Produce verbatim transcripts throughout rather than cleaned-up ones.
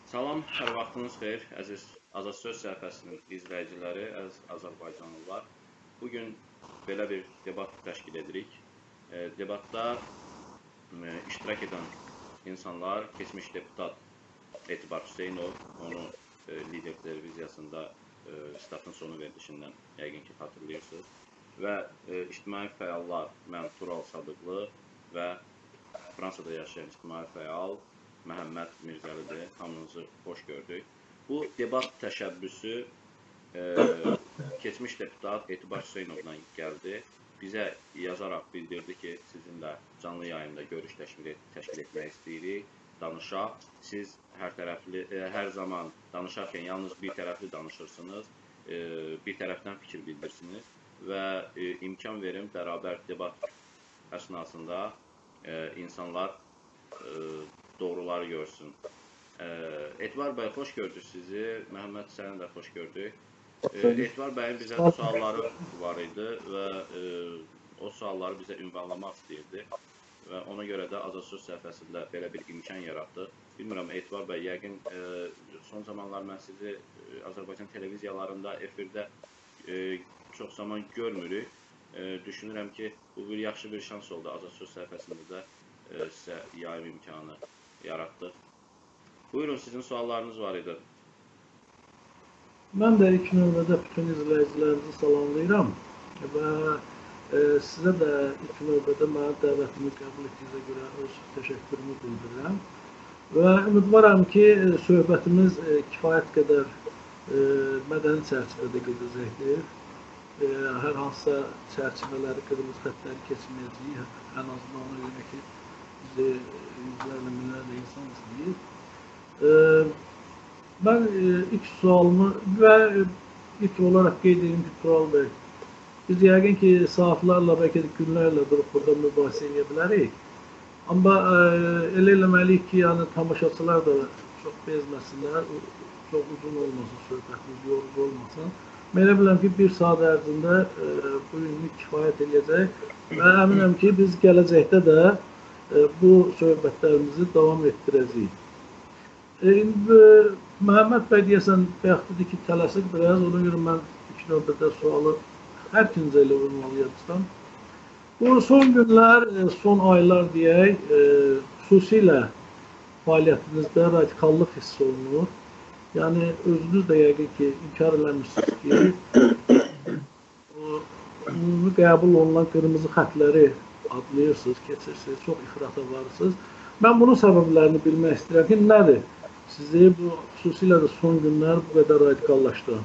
Salam, hər vaxtınız xeyir, əziz Azad Söz səhifəsinin izləyiciləri, əziz Azərbaycanlılar. Bugün belə bir debat təşkil edirik. E, debatda e, iştirak edən insanlar, keçmiş deputat Etibar Hüseynov, onu e, Lider televiziyasında e, statın sonu verilişindən yəqin ki, xatırlayırsınız. Və e, ictimai fəallar, mən Tural Sadıqlı və Fransada yaşayan ictimai fəal Məhəmməd Mirzəlidir. Hamınızı xoş gördük. Bu debat təşəbbüsü e, keçmiş deputat Etibar Hüseynovdan gəldi. Bizə yazaraq bildirdi ki, sizinlə canlı yayında görüş təşkil, təşkil etmək istəyirik, danışaq. Siz hər tərəfli, e, hər zaman danışarkən yalnız bir tərəfli danışırsınız, e, bir tərəfdən fikir bildirsiniz və e, imkan verin bərabər debat əsnasında e, insanlar e, doğruları görsün. Etibar bəy, xoş gördük sizi. Məhəmməd, səni də xoş gördük. Etibar bəyin bizə sualları var idi və e, o sualları bizə ünvanlamaq istəyirdi. Və ona görə də Azad Söz səhifəsində belə bir imkan yaratdı. Bilmirəm, Etibar bəy, yəqin e, son zamanlar mən sizi e, Azərbaycan televiziyalarında, efirdə e, çox zaman görmürük. E, düşünürəm ki, bu bir yaxşı bir şans oldu. Azad Söz səhifəsində də e, sizə yayım imkanı yaratdıq. Buyurun, sizin suallarınız var idi. Mən də ilk növbədə bütün izləyicilərinizi salamlayıram və e, sizə də ilk növbədə mənə dəvətimi qəbul etdiyinizə görə öz təşəkkürümü bildirirəm. Və ümidvaram ki, söhbətimiz e, kifayət qədər e, mədəni çərçivədə gedəcəkdir. E, hər hansısa çərçivələri, qırmızı xətləri keçməyəcəyik, ən azından ona görə ki, bizi yüzlərlə, minlərlə insan izləyir. Ee, ben e, ilk sualımı ve e, ilk olarak qeyd edeyim ki, Tural Bey, biz yəqin ki, saatlarla, belki de günlərlə durup burada mübahisə edə bilərik. Amma e, elə eləməliyik ki, yani tamaşaçılar da çox bezməsinlər, çox uzun olmasın söhbətimiz, yorucu olmasın. Mən elə biləm ki, bir saat ərzində e, bu günlük kifayət edəcək və əminəm ki, biz gələcəkdə də bu söhbətlərimizi davam etdirəcəyik. E, Məhəmməd bəy deyəsən, bəxtidir ki, tələsik biraz, ona görə mən ilk növbədə sualı hər kincə ilə ünvanlayacağam. Bu son günlər, son aylar deyək, e, xüsusilə fəaliyyətinizdə radikallıq hiss olunur. Yəni, özünüz də yəqin ki, inkar eləmişsiniz ki, ümumi qəbul olunan qırmızı xətləri adlayırsınız, keçirsiniz, çox ifrata varırsınız. Mən bunun səbəblərini bilmək istəyirəm ki, nədir? Sizi bu, xüsusilə də son günlər bu qədər radikallaşdıran.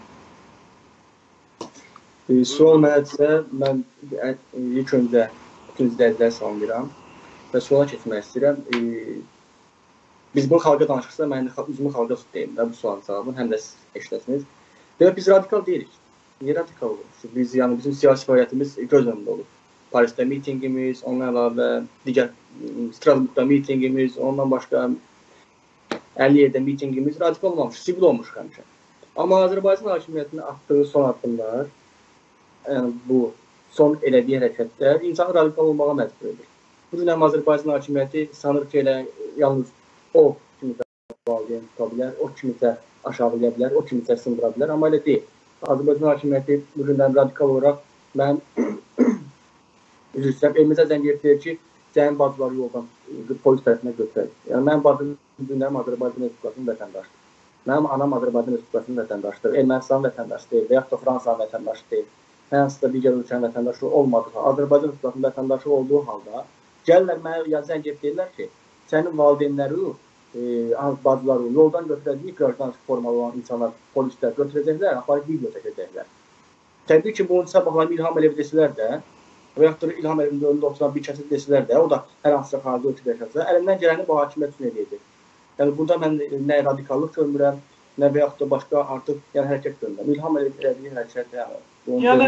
E, sual mənədirsə, mən ilk öncə bütün izləyiciləri salamlayıram və suala keçmək istəyirəm. E, biz bunu xalqa danışırsa, mən üzümü xalqa tutayım da bu sualın cavabını, həm də siz eşidəsiniz. Və biz radikal deyirik. Niyə radikal oluruz? Biz, yəni, bizim siyasi fəaliyyətimiz göz önündə olub. Parisdə mitingimiz, ondan əlavə digər Strasburgda mitingimiz, ondan başqa əlli yerdə mitingimiz radikal olmamış, sivil olmuş həmişə. Amma Azərbaycan hakimiyyətinin atdığı son addımlar, yəni bu son elədiyi hərəkətlər insanı radikal olmağa məcbur edir. Bu gün həm Azərbaycan hakimiyyəti sanır ki, elə yalnız o kimisə valideyn tuta bilər, o kimisə aşağılaya bilər, o kimisə sındıra bilər, amma elə deyil. Azərbaycan hakimiyyəti bu gündən radikal olaraq mən üzr istəyirəm, elimizə zəng deyir ki, sənin bacıları yoldan polis tərəfinə götürək. Yəni, mənim bacım günlərim Azərbaycan Respublikasının vətəndaşdır. Mənim anam Azərbaycan Respublikasının vətəndaşdır. Ermənistan vətəndaşı deyil və yaxud da Fransa vətəndaşı deyil. Hər hansısa digər ölkənin vətəndaşı olmadığı, Azərbaycan Respublikasının vətəndaşı olduğu halda gəlirlər mənə zəng deyirlər ki, sənin valideynləri, e, bacıları yoldan götürəcək, qrajdan formalı olan insanlar, polislər götürəcəklər, aparıb video çəkəcəklər. Təbii ki, bunun sabahlarını İlham Əliyev desələr də, və yaxud da İlham Əliyevin önündə oturan bir kəsin desələr də, o da hər hansısa xarici ölkədə yaşasa, əlindən gələni bu hakimiyyət üçün edəcək. Yəni, burada mən nə radikallıq görmürəm, nə və yaxud da başqa artıq yəni, hərəkət görmürəm. İlham Əliyev elədiyi hərəkət, yəni... Yəni,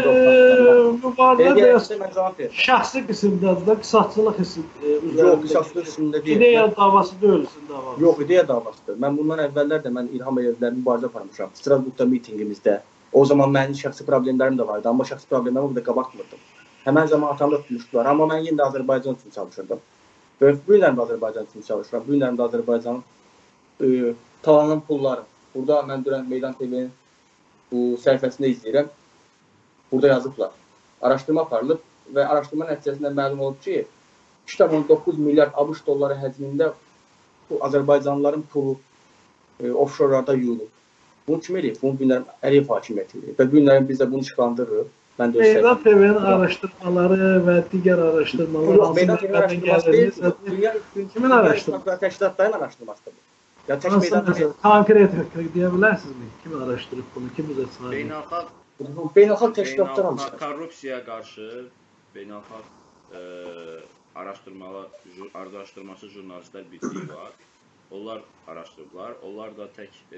mübarizə şəxsi qismdədir də, qısaçılıq hissi üzərində. Yox, qısaçılıq hissində deyil. İdeya davası deyil, sizin davası. Yox, ideya davasıdır. Mən bundan əvvəllər də mən İlham Əliyevlərlə mübarizə aparmışam. Strasburgda mitingimizdə. O zaman mənim şəxsi problemlərim də vardı, amma şəxsi problemlərimi o qədər qabartmırdım. Həmən zaman atamda tutmuşdular, amma mən yenə də Azərbaycan üçün çalışırdım. Və bu günlərim də Azərbaycan üçün çalışıram. Bu günlərim də Azərbaycanın e, talanan pulları. Burada mən dünən Meydan T V'nin bu səhifəsində izləyirəm. Burada yazıblar. Araşdırma aparılıb və araşdırma nəticəsində məlum olub ki, iki nöqtə doqquz milyard ABŞ dolları həcmində bu Azərbaycanlıların pulu e, offshore-larda yuyulub. Bunu kim eləyib? Bunu günlərin Əliyev hakimiyyəti eləyib. Və bu günlərin biz də bunu işıqlandırırıq. Mən də öz Meydan T V'nin araşdırmaları və digər araşdırmalar Yox, Meydan T V'nin araşdırması deyil. Dünya kimin araşdırması? Təşkilatların araşdırmasıdır. Ya tək Hansı Meydan məsələ? Konkret deyə bilərsinizmi? Kim araşdırıb bunu? Kim bizə sahib? Beynəlxalq beynəlxalq təşkilatlar beynəlxalq araşdırır. korrupsiyaya qarşı beynəlxalq e, araşdırmalar, jur, araşdırması jurnalistlər birliyi var. Onlar araşdırıblar. Onlar da tək e,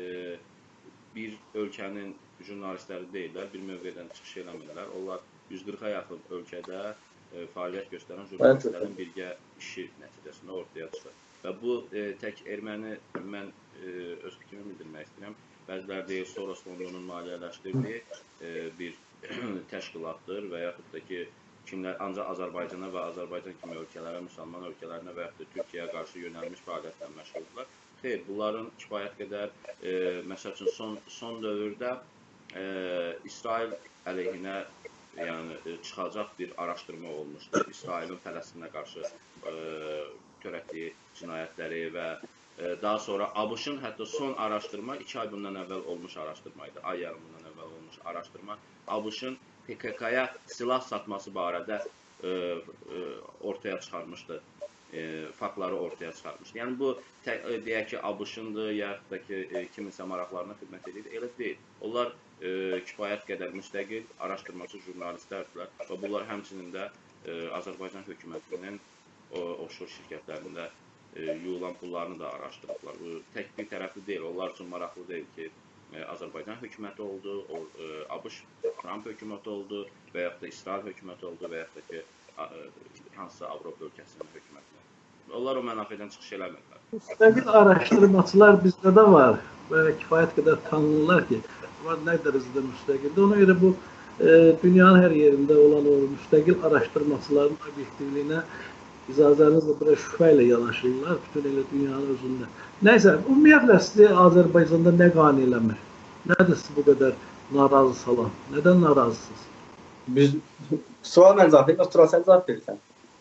bir ölkənin jurnalistləri deyirlər, bir mövqedən çıxış eləmirlər. Onlar yüz qırxa yaxın ölkədə e, fəaliyyət göstərən jurnalistlərin birgə işi nəticəsində ortaya çıxır. Və bu e, tək erməni, mən e, öz fikrimi bildirmək istəyirəm. Bəziləri deyir, Soros fondunun maliyyələşdirdiyi e, bir təşkilatdır və yaxud da ki, kimlər ancaq Azərbaycana və Azərbaycan kimi ölkələrə, müsəlman ölkələrinə və yaxud da Türkiyəyə qarşı yönəlmiş fəaliyyətlə məşğuldurlar. Xeyr, bunların kifayət qədər, e, məsəl üçün, son, son dövrdə e, İsrail əleyhinə yəni, çıxacaq bir araşdırma olmuşdur. İsrailin Fələstinə qarşı e, törətdiyi cinayətləri və e, daha sonra ABŞ-ın hətta son araşdırma iki ay bundan əvvəl olmuş araşdırma idi. Ay yarım bundan əvvəl olmuş araşdırma ANC-ın P K K-ya silah satması barədə e, e, ortaya çıxarmışdı. E, faktları ortaya çıxarmışdı. Yəni bu tə, e, deyək ki, ABŞ-ındır, yaxud da ki, e, kiminsə maraqlarına xidmət edir. Elə deyil. Onlar e, kifayət qədər müstəqil araşdırmacı jurnalistlərdirlər və bunlar həmçinin də e, Azərbaycan hökumətinin o offshore şirkətlərində e, yuyulan pullarını da araşdırıblar. Bu tək bir tərəfli deyil. Onlar üçün maraqlı deyil ki, e, Azərbaycan hökuməti oldu, o, e, ABŞ Trump hökuməti oldu və yaxud da İsrail hökuməti oldu və yaxud da ki, a, e, hansısa Avropa ölkəsinin hökuməti. Onlar o mənafədən çıxış eləmirlər. Müstəqil araşdırmaçılar bizdə də var və kifayət qədər tanınırlar ki, var nə dərəcədə müstəqildir. Ona görə bu e, dünyanın hər yerində olan o müstəqil araşdırmaçıların obyektivliyinə icazənizlə bir şübhə ilə yanaşırlar, bütün elə dünyanın özündə. Nəysə, ümumiyyətlə sizi Azərbaycanda nə qane eləmir? Nədir sizi bu qədər narazı salan? Nədən narazısınız? Biz sual mən cavab verirəm, sual sən cavab verirsən.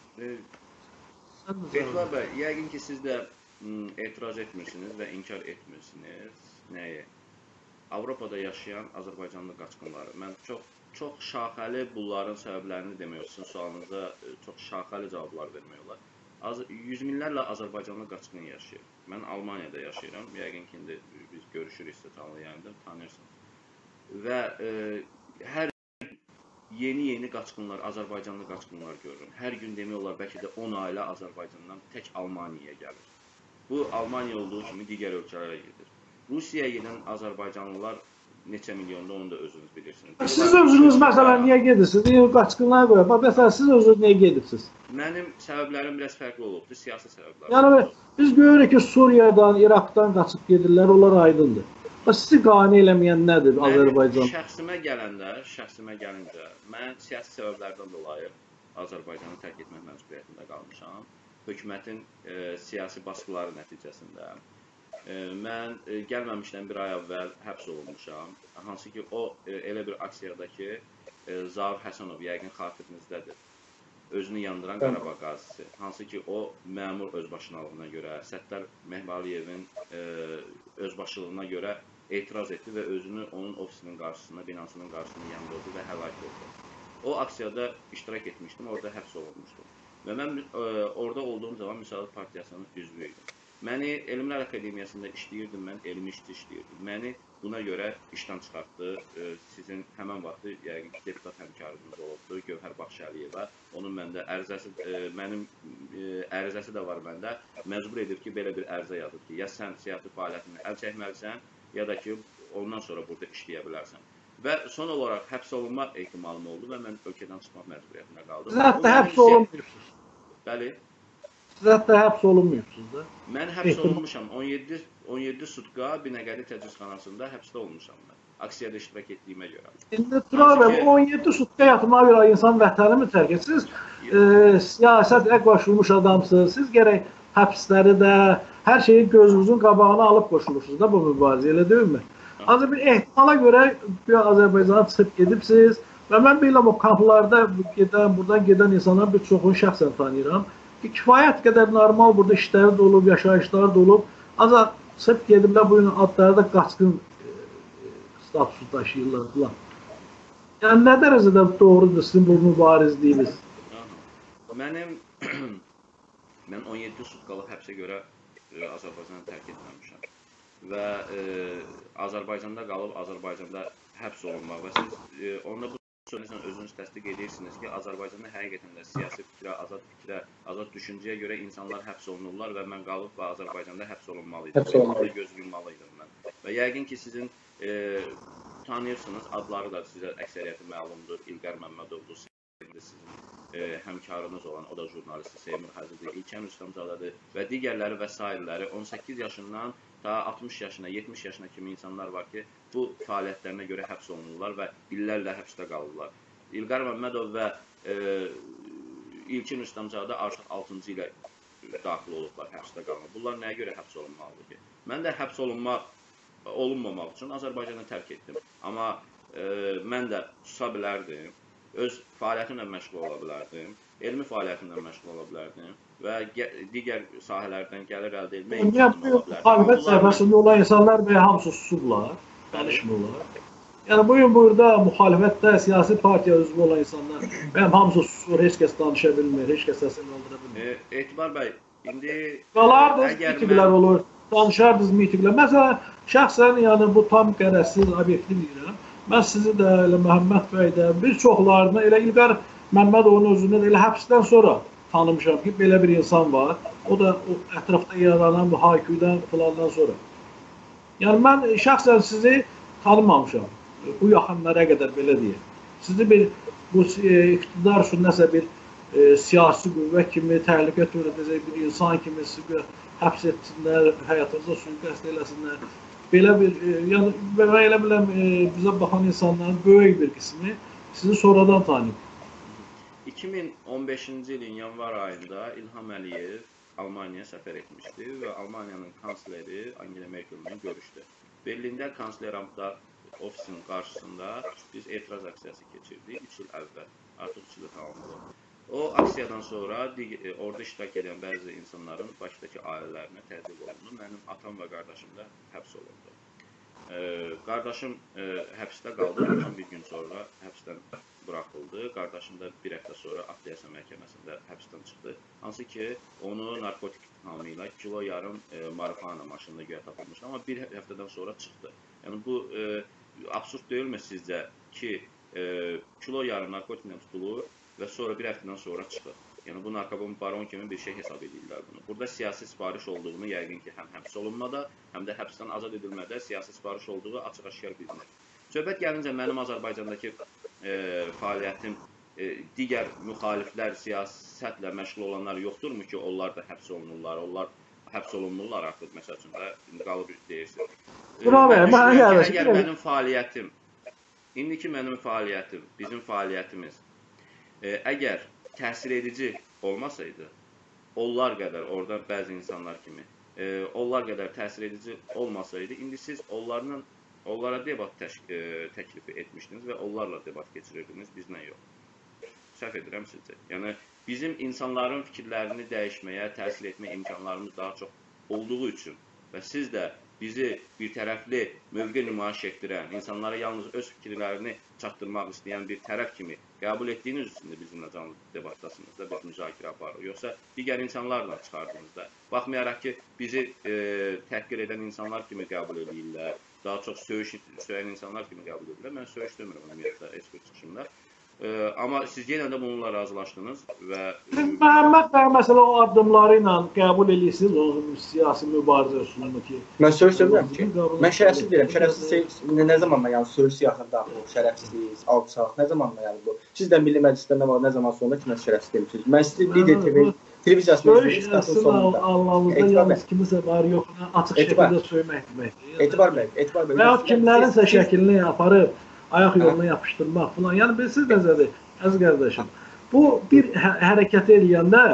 Fethullah bəy, yəqin ki, siz də m, etiraz etmirsiniz və inkar etmirsiniz. Nəyə? Avropada yaşayan Azərbaycanlı qaçqınları. Mən çox çox şaxəli bunların səbəblərini demək sizin sualınıza çox şaxəli cavablar vermək olar. Az, yüz minlərlə Azərbaycanlı qaçqın yaşayır. Mən Almaniyada yaşayıram. Yəqin ki, indi biz görüşürüksə tanıyanda tanırsınız. Və e, hər yeni-yeni qaçqınlar, Azərbaycanlı qaçqınlar görürüm. Hər gün demək olar, bəlkə də on ailə Azərbaycandan tək Almaniyaya gəlir. Bu, Almaniya olduğu kimi digər ölkələrə gedir. Rusiyaya gedən Azərbaycanlılar neçə milyonda, onu da özünüz bilirsiniz. Siz özünüz məsələn niyə gedirsiniz? Niyə qaçqınlara görə? Məsələn, siz özünüz niyə gedirsiniz? Mənim səbəblərim biraz fərqli olubdur, siyasi səbəblər. Yəni, biz görürük ki, Suriyadan, İraqdan qaçıb gedirlər, onlar aydındır. Sizi qane eləməyən nədir Azərbaycan? Şəxsimə gələndə, şəxsimə gəlincə, mən siyasi səbəblərdən dolayı Azərbaycanı tərk etmək məcburiyyətində qalmışam. Hökumətin e, siyasi baskıları nəticəsində. E, mən e, gəlməmişdən bir ay əvvəl həbs olunmuşam. Hansı ki, o e, elə bir aksiyadakı e, Zaur Həsənov, yəqin xatirinizdədir. Özünü yandıran Qarabağ qazisi. Hansı ki, o məmur özbaşınalığına görə, Səttar Mehvaliyevin e, özbaşılığına görə etiraz etdi və özünü onun ofisinin qarşısına, binasının qarşısına yandırdı və həlak oldu. O aksiyada iştirak etmişdim, orada həbs olunmuşdum. Və mən e, orada olduğum zaman Müsavat Partiyasının üzvü idim. Məni Elmlər Akademiyasında işləyirdim, mən elmi işçi işləyirdim. Məni buna görə işdən çıxartdı. E, sizin həmən vaxtı yəqin ki, deputat həmkarınız olubdu, Gövhər Baxşəliyeva. Onun məndə ərizəsi, e, mənim e, ərizəsi də var məndə. Məcbur edib ki, belə bir ərizə yazıb ki, ya sən siyasi fəaliyyətini əl çəkməlisən, ya da ki, ondan sonra burada işləyə bilərsən. Və son olaraq həbs olunma ehtimalım oldu və mən ölkədən çıxmaq məcburiyyətində qaldım. Siz hətta həbs olunmuyorsunuz. Bəli. Siz hətta həbs olunmuyorsunuz da. Mən həbs olunmuşam. on yeddi, on yeddi sutka Binəqədi təcridxanasında həbsdə olmuşam mən. Aksiyada iştirak etdiyimə görə. İndi Tural bəy, on yeddi sutka yatmağa görə insan vətəni mi tərk edir? Siz e, siyasət əq başvurmuş adamsınız. Siz gərək həbsləri də, hər şeyi gözünüzün qabağına alıb qoşulursunuz da bu mübarizəyə, elə deyilmi? Ancaq bir ehtimala görə bir Azərbaycana çıxıb gedibsiniz və mən bilirəm o kamplarda gedən, buradan gedən insanların bir çoxunu şəxsən tanıyıram. Ki, kifayət qədər normal burada işləri də olub, yaşayışları da olub. Ancaq çıxıb gediblər bu gün adları da qaçqın e, statusu daşıyırlar falan. Yəni nə dərəcədə doğrudur sizin bu mübarizliyiniz? Mənim mən on yeddi sutkalıq həbsə görə e, Azərbaycanı tərk etməmişəm və e, Azərbaycanda qalıb Azərbaycanda həbs olunmaq və siz e, onda bu sözlə özünüz təsdiq edirsiniz ki, Azərbaycanda həqiqətən də siyasi fikrə, azad fikrə, azad düşüncəyə görə insanlar həbs olunurlar və mən qalıb və Azərbaycanda həbs olunmalıydım. Həbs olunmalı. Göz yummalıydım mən. Və yəqin ki, sizin e, tanıyırsınız, adları da sizə əksəriyyəti məlumdur. İlqar Məmmədovdur, sizin e, həmkarınız olan, o da jurnalisti Seymur Hacıdır, İlkəm Rüstəmzadədir və digərləri və sairələri on səkkiz yaşından ta altmış yaşına, yetmiş yaşına kimi insanlar var ki, bu fəaliyyətlərinə görə həbs olunurlar və illərlə həbsdə qalırlar. İlqar Məmmədov və e, İlkin Rüstəmzadə artıq altıncı ilə daxil olublar, həbsdə qalırlar. Bunlar nəyə görə həbs olunmalıdır ki? Mən də həbs olunmaq, olunmamaq üçün Azərbaycanı tərk etdim. Amma e, mən də susa bilərdim. Öz fəaliyyətimlə məşğul ola bilərdim, elmi fəaliyyətimlə məşğul ola bilərdim və digər sahələrdən gəlir əldə etmək imkanım ola bilərdim. Müxalifət səhifəsində olan insanlar və hamısı susublar, danışmırlar. Yəni bugün burada müxalifətdə siyasi partiya üzvü olan insanlar və hamısı susur, heç kəs danışa bilmir, heç kəs səsini qaldıra bilmir. E, Etibar bəy, indi qalardınız, mitinglər mən... olur, danışardınız mitinglər. Məsələn, şəxsən yəni bu tam qərəzsiz, obyektiv deyirəm. Mən sizi də, elə Məhəmməd bəy də, bir çoxlarını, elə İlqar Məmmədovun özünü də elə həbsdən sonra tanımışam ki, belə bir insan var. O da o ətrafda yaranan bu hayküydən filandan sonra. Yəni mən şəxsən sizi tanımamışam. Bu yaxınlara qədər belə deyək. Sizi bir bu e, iqtidar üçün nəsə bir e, siyasi qüvvə kimi, təhlükə törədəcək bir insan kimi sizi həbs etsinlər, həyatınızda suikast eləsinlər. Belə bir, e, yəni və elə biləm e, bizə baxan insanların böyük bir qismi sizi sonradan tanıyıb. iki min on beşinci ilin yanvar ayında İlham Əliyev Almaniyaya səfər etmişdi və Almaniyanın kansleri Angela Merkel'lə görüşdü. Berlində kansleramda ofisin qarşısında biz etiraz aksiyası keçirdik üç il əvvəl. Artıq üç ili tamamladı. O aksiyadan sonra orada iştirak edən bəzi insanların Bakıdakı ailələrinə təzyiq olundu. Mənim atam və qardaşım da həbs olundu. E, qardaşım e, həbsdə qaldı, bir gün sonra həbsdən buraxıldı. Qardaşım da bir həftə sonra Apellyasiya məhkəməsində həbsdən çıxdı. Hansı ki, onu narkotik ittihamı ilə kilo yarım e, marihuana maşınında güya tapılmışdı, amma bir həftədən sonra çıxdı. Yəni bu e, absurd deyilmi sizcə ki, e, kilo yarım narkotiklə tutulur və sonra bir həftədən sonra çıxır. Yəni bu narkobon baron kimi bir şey hesab edirlər bunu. Burada siyasi sipariş olduğunu yəqin ki, həm həbs olunmada, həm də həbsdən azad edilmədə siyasi sipariş olduğu açıq-aşkar bilinir. Söhbət gəlincə mənim Azərbaycandakı e, fəaliyyətim e, digər müxaliflər, siyasətlə məşğul olanlar yoxdurmu ki, onlar da həbs olunurlar, onlar həbs olunurlar artıq, məsəl üçün də indi qalıb deyirsiniz. Əgər mənim fəaliyyətim, indiki mənim fəaliyyətim, bizim fəaliyyətimiz e, əgər təsir edici olmasaydı, onlar qədər, orada bəzi insanlar kimi, e, onlar qədər təsir edici olmasaydı, indi siz onlarla, onlara debat təş, e, təklifi etmişdiniz və onlarla debat keçirirdiniz, bizlə yox. Səhv edirəm sizcə. Yəni, bizim insanların fikirlərini dəyişməyə, təsir etmə imkanlarımız daha çox olduğu üçün və siz də bizi bir tərəfli mövqe nümayiş etdirən, insanlara yalnız öz fikirlərini çatdırmaq istəyən bir tərəf kimi qəbul etdiyiniz üçün də bizimlə canlı debatdasınızda biz müzakirə aparırıq. Yoxsa digər insanlarla çıxardığınızda, baxmayaraq ki, bizi e, təhqir edən insanlar kimi qəbul edirlər, daha çox söyüş söyən insanlar kimi qəbul edirlər. Mən söyüş demirəm ümumiyyətlə, heç bir çıxışımda. Ee, amma siz yenə də bununla razılaşdınız və... Məhəmməd bəy, məsələ o addımları ilə qəbul edirsiniz o siyasi mübarizə üsulunu ki... Mən söz demirəm ki, mən şərəfsiz deyirəm, şərəfsiz nə zaman mən yəni söz siyasətində daxil olub, şərəfsiz, alçaq, nə zaman mən yəni bu? Siz də Milli Məclisdə nə var, nə zaman sonra ki, mən şərəfsiz demişsiniz. Mən sizi Lider T V televiziyasında... Söyüş əslində anlamında yalnız kimisə var, yox, açıq şəkildə söymək deməkdir. Etibar bəy, etibar bəy. Və ya kimlərinsə şəklini aparıb, ayaq yoluna yapışdırmaq falan. Yəni siz nəzədir, əziz qardaşım, bu bir hə hərəkət eləyəndə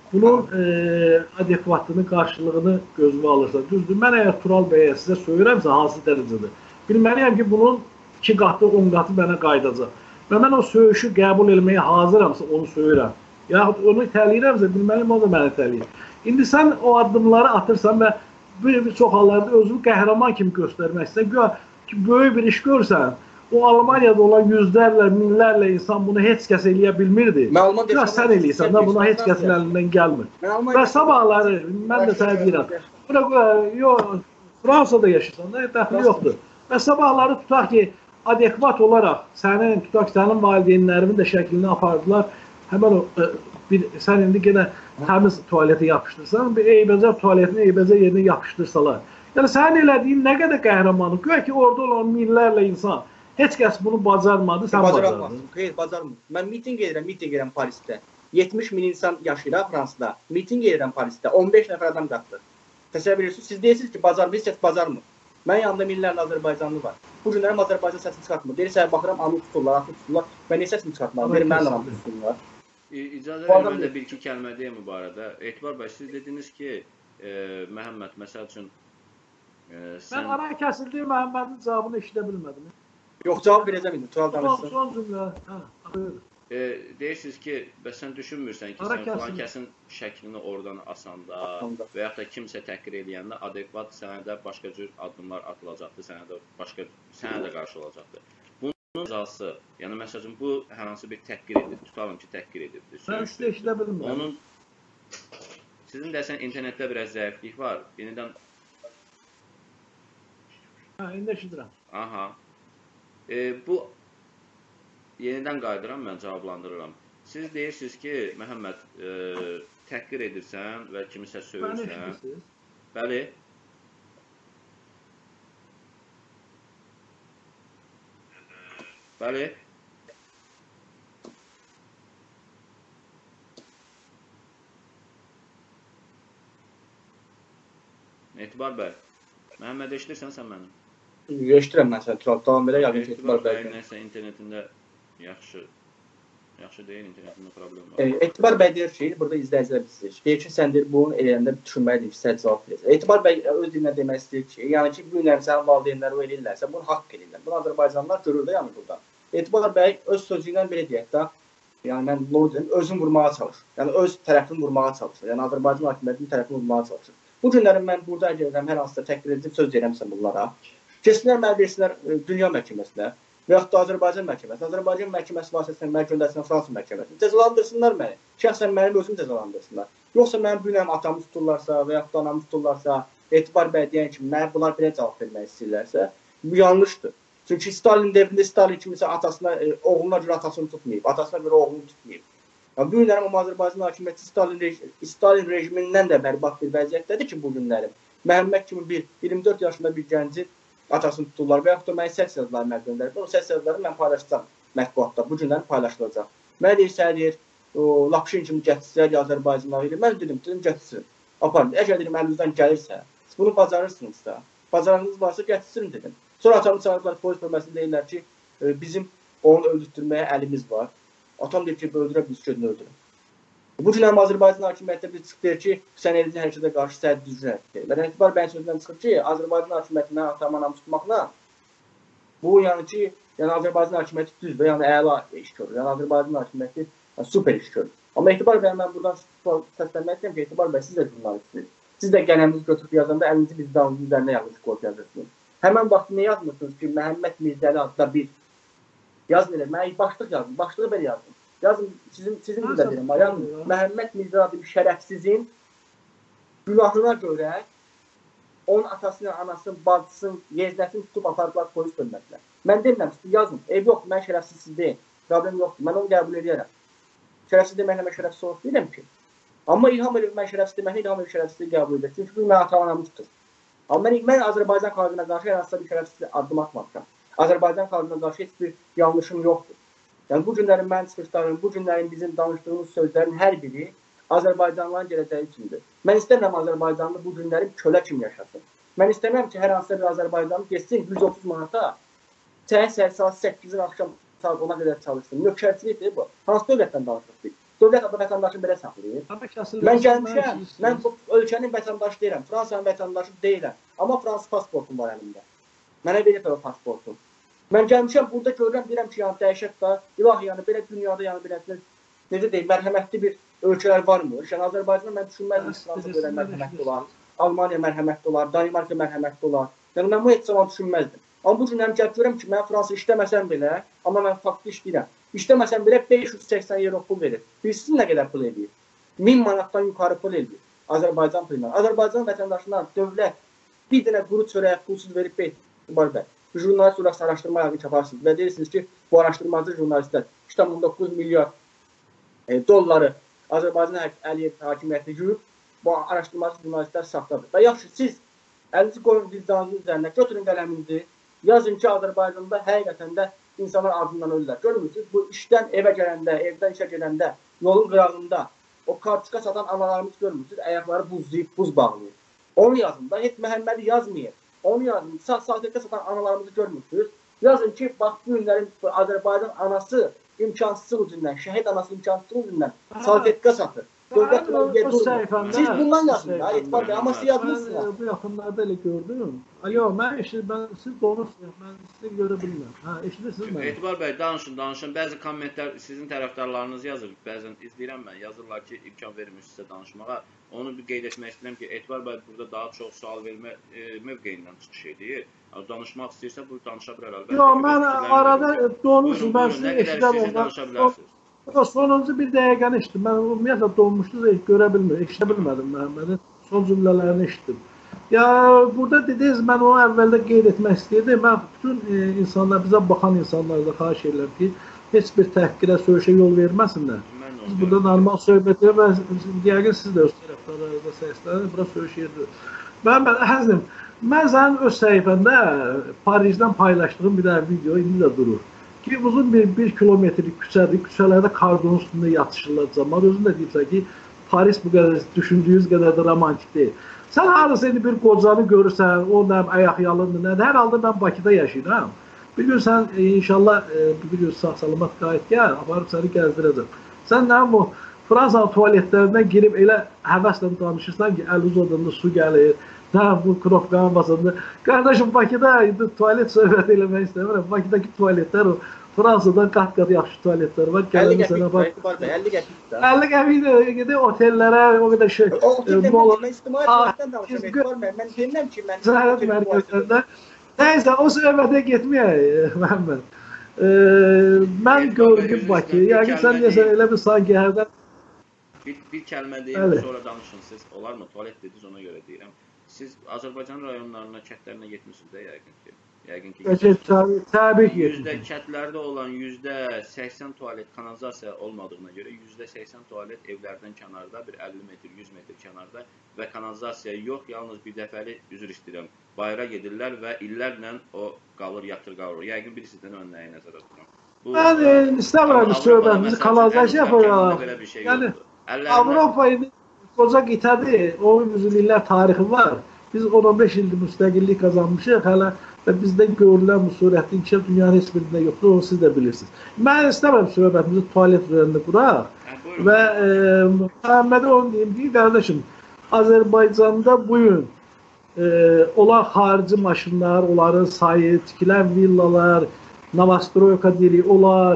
bunun e, adekvatını, qarşılığını gözümə alırsa, düzdür. Mən əgər Tural bəyə sizə söyürəmsə, hansı dərəcədir? Bilməliyəm ki, bunun iki qatı, on qatı mənə qayıdacaq. Və mən o söyüşü qəbul etməyə hazıramsa, onu söyürəm. Yaxud onu itələyirəmsə, bilməliyəm, o da məni itələyir. İndi sən o addımları atırsan və bir, bir çox hallarda özünü qəhrəman kimi göstərmək istəyirsən, ki, böyük bir iş görsən, o Almaniyada olan yüzlərlə, minlərlə insan bunu heç kəs eləyə bilmirdi. Ya sən eləyirsən də buna heç kəsin əlindən gəlmir. Və sabahları, mən də sənə deyirəm, bura, yox, Fransada yaşırsan da, dəxli yoxdur. Və sabahları tutaq ki, adekvat olaraq sənin, tutaq ki, sənin valideynlərimin də şəklini apardılar. Həmən o, bir, sən indi yenə təmiz tualeti yapışdırsan, bir eybəcər tualetini eybəcər yerinə yapışdırsalar. Yəni, sənin elədiyin nə qədər qəhrəmanlıq, güya ki, orada olan minlərlə insan, heç kəs bunu bacarmadı, sən bacardın. Xeyr, bacarmır. Mən miting edirəm, miting edirəm Parisdə. yetmiş min insan yaşayır Fransada. Miting edirəm Parisdə. on beş nəfər adam qatdı. Təsəvvür edirsiniz, siz deyirsiniz ki, bacarmır, heç kəs bacarmır. Mənim yanımda minlərlə Azərbaycanlı var. Bu günlərim Azərbaycan səsini çıxartmır. Deyirsə, baxıram, anı tuturlar, atı tuturlar. Mən niyə səsini çıxartmadım? Verin, mənim anı tuturlar. İcazə verin, mən də bir-iki kəlmə deyim bu barədə. Etibar bəy, siz dediniz ki, e, Məhəmməd, məsəl üçün, e, sən... Mən ara kəsildi, Məhəmmədin cavabını eşidə bilmədim. Yox, cavab verəcəm indi, Tural danışsın. Son, son cümlə, hə, buyur. E, deyirsiniz ki, bəs sən düşünmürsən ki, sən falan kəsin şəklini oradan asanda Asanda. və yaxud da kimsə təhqir eləyəndə adekvat sənə də başqa cür addımlar atılacaqdır, sənə də başqa, sənə də qarşı olacaqdır. Bunun cəzası, yəni məsələn, bu hər hansı bir təhqir edir, tutalım ki, təhqir edirdir. Mən sizə eşidə bilmirəm. Onun, sizin dəsən internetdə biraz zəiflik var, yenidən... Hə, indi eşidirəm. Aha. E, bu yenidən qayıdıram, mən cavablandırıram. Siz deyirsiniz ki, Məhəmməd, e, təhqir edirsən və kimisə söyürsən. Bəli. Bəli. Etibar bəy, Məhəmməd eşidirsən sən mənim? Eşidirəm mən səni, Tural, davam belə yaqın ki, Etibar bəy, nəsə internetində yaxşı, yaxşı deyil, internetində problem var. E, Etibar bəy deyir ki, burada izləyicilər bilir. Deyir ki, sən deyir, bunun eləyəndə düşünməlidir ki, sən cavab verəcək. Etibar bəy öz dilinə demək istəyir ki, yəni ki, bu günlərin sənin valideynləri o eləyirlərsə, bunu haqq eləyirlər. Bunu Azərbaycanlılar görür də yəni burada. Etibar bəy öz sözü ilə belə deyək də, yəni mən Lordin özün vurmağa çalışır. Yəni öz tərəfini vurmağa çalışır. Yəni Azərbaycan hakimiyyətinin tərəfini vurmağa çalışır. Bu günlərin mən burada gəlirəm, hər hansısa təhqir edici söz deyirəmsə bunlara. Keçsinlər mənə versinlər dünya məhkəməsinə və yaxud da Azərbaycan məhkəməsinə. Azərbaycan məhkəməsi vasitəsilə mənə göndərsinlər Fransa məhkəməsinə. Cəzalandırsınlar məni. Şəxsən mənim özüm cəzalandırsınlar. Yoxsa mənim bu günəm atamı tuturlarsa və yaxud da anamı tuturlarsa, Etibar bəy deyən kimi mənə bunlar belə cavab vermək istəyirlərsə, bu yanlışdır. Çünki Stalin devrində Stalin kimisə atasına, e, oğluna görə atasını tutmayıb, atasına görə oğlunu tutmayıb. Yəni, bu günlərim Azərbaycan hakimiyyəti Stalin, rejim, Stalin rejimindən də bərbad bir vəziyyətdədir ki, bu günlərim. Məhəmməd kimi bir iyirmi dörd yaşında bir gənci atasını tuturlar və yaxud da mənə səs yazıları mənə göndərir. O səs yazıları mən paylaşacağım mətbuatda, bu günlər paylaşılacaq. Mənə deyir, sənə deyir, Lapşin kimi gətirsələr Azərbaycanlar ilə. Mən dedim, dedim, gətirsin. Aparın, əgər dedim, əlinizdən gəlirsə, siz bunu bacarırsınızsa, bacarığınız varsa gətirsin dedim. Sonra atamı çağırdılar, polis bölməsində deyirlər ki, bizim onu öldürtməyə əlimiz var. Atam deyir ki, öldürə biz gözünü öldürün. Bu günlər Azərbaycan hakimiyyətdə bir çıxır ki, sən eləcə hərəkətə qarşı səhət düzgün hərəkət edir. Etibar bəyin sözündən çıxır ki, Azərbaycan hakimiyyətindən atamı anamı tutmaqla, bu yəni ki, yəni Azərbaycan hakimiyyəti düz və yəni əla iş görür. Yəni Azərbaycan hakimiyyəti yəni, super iş görür. Amma Etibar bəy, mən buradan səslənmək istəyirəm ki, Etibar bəy, siz də jurnalistsiniz. Siz də qələminizi götürüb yazanda əlinizi bizdən üzərinə yazmış qoyub yazırsınız. Həmən vaxt nə yazmırsınız ki, Məhəmməd Mirzəli adda bir yazın elə, mən başlıq yazdım, başlığı belə yazdım. Yazın, sizin, sizin də deyirəm, yəni Məhəmməd Mirzəli adlı bir şərəfsizin günahına görə onun atasının, anasının, bacısının, yeznəsini tutub apardılar polis bölməsinə. Mən demirəm, yazın, ev yoxdur, mən şərəfsiz deyil, problem yoxdur, mən onu qəbul edirəm. Şərəfsiz deməklə mən şərəfsiz olub deyirəm ki. Amma İlham Əliyev mən şərəfsiz deməklə İlham Əliyev şərəfsizliyi qəbul edir. Çünki bu mən ata-anamı tutur. Amma mən, mən Azərbaycan xalqına qarşı hər hansısa bir şərəfsiz addım atmamışam. Azərbaycan xalqına qarşı heç bir yanlışım yoxdur. Yəni bu günlərin mən çıxışlarım, bu günlərin bizim danışdığımız sözlərin hər biri Azərbaycanlıların gələcəyi üçündür. Mən istəmirəm Azərbaycanlı bu günləri kölə kimi yaşasın. Mən istəmirəm ki, hər hansısa bir Azərbaycanlı geçsin yüz otuz manata, səhər saat səkkizin axşam saat ona qədər çalışsın. Nökərçilikdir bu. Hansı dövlətdən danışırıq biz? Dövlət adı vətəndaşını belə saxlayır. Mən gəlmişəm, mən bu ölkənin vətəndaşı deyirəm, Fransanın vətəndaşı deyiləm. Amma Fransız pasportum var əlimdə. Mənə verir o pasportum. Mən gəlmişəm, burada görürəm, deyirəm ki, yəni dəhşət var. İlahi, yəni belə dünyada, yəni belə necə deyim, mərhəmətli bir ölkələr varmı? Yəni Azərbaycanda mən düşünməzdim ki, Fransa belə mərhəmətli olar. Almaniya mərhəmətli olar, Danimarka mərhəmətli olar. Yəni mən bu heç zaman düşünməzdim. Amma bu gün həm gəlib görürəm ki, mən Fransa işləməsəm belə, amma mən faktı işləyirəm. İşləməsəm belə beş yüz səksən euro pul verir. Bilirsiniz nə qədər pul edir? min manatdan yuxarı pul edir. Azərbaycan pulundan. Azərbaycan vətəndaşına dövlət bir dənə quru çörək pulsuz verib bir etibar bəl. Jurnalist olaraq araşdırma yargı yaparsınız və deyirsiniz ki, bu araşdırmacı jurnalistlər iki tam doqquz milyar e, dolları Azərbaycan Əliyev hakimiyyəti yürüb, bu araşdırmacı jurnalistlər saxtadır. Və yaxşı, siz əlinizi qoyun vicdanınızın üzərinə, götürün qələminizi, yazın ki, Azərbaycanda həqiqətən də insanlar ardından ölürlər. Görmürsünüz, bu işdən evə gələndə, evdən işə gələndə, yolun qırağında o kartika satan analarımız görmürsünüz, ayaqları buzlayıb, buz bağlayır. Onu yazın da, heç Məhəmmədi yazmayın. Onu yazın, sahtekdə satan analarımızı görmürsünüz. Yazın ki, bax bu günlərin Azərbaycan anası imkansızlıq üzündən, şəhid anası imkansızlıq üzündən sahtekdə satır. Dövlət bölgədə durur. Siz bundan yazın da, Etibar Bəy, amma siz yazmışsınız. Ben bu yaxınlarda elə gördüm. Alo, mən eşit, ben siz doğrusunuz, mən sizi görə bilmirəm. Hə, eşidirsiniz mən. Etibar bəy, danışın, danışın. Bəzi kommentlər sizin tərəfdarlarınız yazır. Bəzən izləyirəm mən. Yazırlar ki, imkan vermir sizə danışmağa. Onu bir qeyd etmək istəyirəm ki, Etibar bəy burada daha çox sual vermə e, mövqeyindən çıxış edir. Danışmaq istəyirsə, bu danışa bilər əlbəttə. Yox, mən arada donmuşum, mən sizi eşidən ondan. Sonuncu bir dəqiqəni eşitdim. Mən ümumiyyətlə donmuşdu da görə bilmirəm, eşidə bilmədim Məhəmmədin. Son cümlələrini eşitdim. Ya burada dediniz, mən onu əvvəldə qeyd etmək istəyirdim. Mən bütün e, insanlar, bizə baxan insanlarda xahiş edirəm ki, heç bir təhqirə, söyüşə yol verməsinlər. Biz burada normal söhbət edir və yəqin siz də öz tərəfdarlarınızda səslənir, bura söyüş yeridir. Mən, mən, əzim, mən sənin öz səhifəndə Parisdən paylaşdığım bir dənə video indi də durur. Ki uzun bir, bir kilometrelik küçədir, küçələrdə kardonun üstündə yatışırlar zaman. Özün də deyirsən ki, Paris bu qədər düşündüyünüz qədər də romantik deyil. Sən harada indi bir qocanı görürsən, o nə ayaq yalındır, nədir? Hər halda mən Bakıda yaşayıram. Bir gün sən e, inşallah e, bir gün sağ-salamat qayıt gəl, aparıb səni gəzdirəcəm. Sən nə bu Fransa tualetlərindən girib elə həvəslə danışırsan ki, əl uzadanda su gəlir. Nə bu kropkanın basında. Qardaşım, Bakıda tualet söhbət eləmək istəmirəm. Bakıdakı tualetlər o Fransadan qat-qat yaxşı tualetlər var. əlli qəpik, əlli qəpik. əlli qəpik gedir otellərə, o qədər şey. O otellərdə mən istimaliyyətdən danışıram. Mən demirəm ki, mən zəhərət mərkəzlərdə. Nəysə, o söhbətə getməyək, Məhəmməd. Mən gördüm Bakı. Yəni sən deyəsən elə bir sanki hərdən bir, bir kəlmə deyim, sonra danışın siz. Olar mı? Tualet dediniz, ona görə deyirəm. Siz Azərbaycan rayonlarına, kətlərinə getmişsiniz də yəqin ki. Yəqin ki. Təbii ki. Yüzdə kətlərdə olan yüzdə səksən tualet kanalizasiya olmadığına görə yüzdə səksən tualet evlərdən kənarda, bir əlli metr, yüz metr kənarda və kanalizasiya yox, yalnız bir dəfəli üzr istəyirəm. Bayra gedirlər və illərlə o qalır, yatır qalır. Yəqin birisizdən ön nəyi nəzərə tuturam. Mən istəmirəm söhbətimizi kanalizasiya yapacaq. Yəni Avropa qoca qitədir, on illər tarixi var. Biz on on beş ildir müstəqillik qazanmışıq, hələ və bizdən görülən bu surətli inkişaf dünyanın heç birində yoxdur, onu siz də bilirsiniz. Mən istəmirəm söhbətimizi tualet üzərində quraq və Məhəmmədə onu deyim ki, qardaşım, Azərbaycanda bugün e, olan xarici maşınlar, onların sayı, tikilən villalar, Novostroyka deyirik, onlar,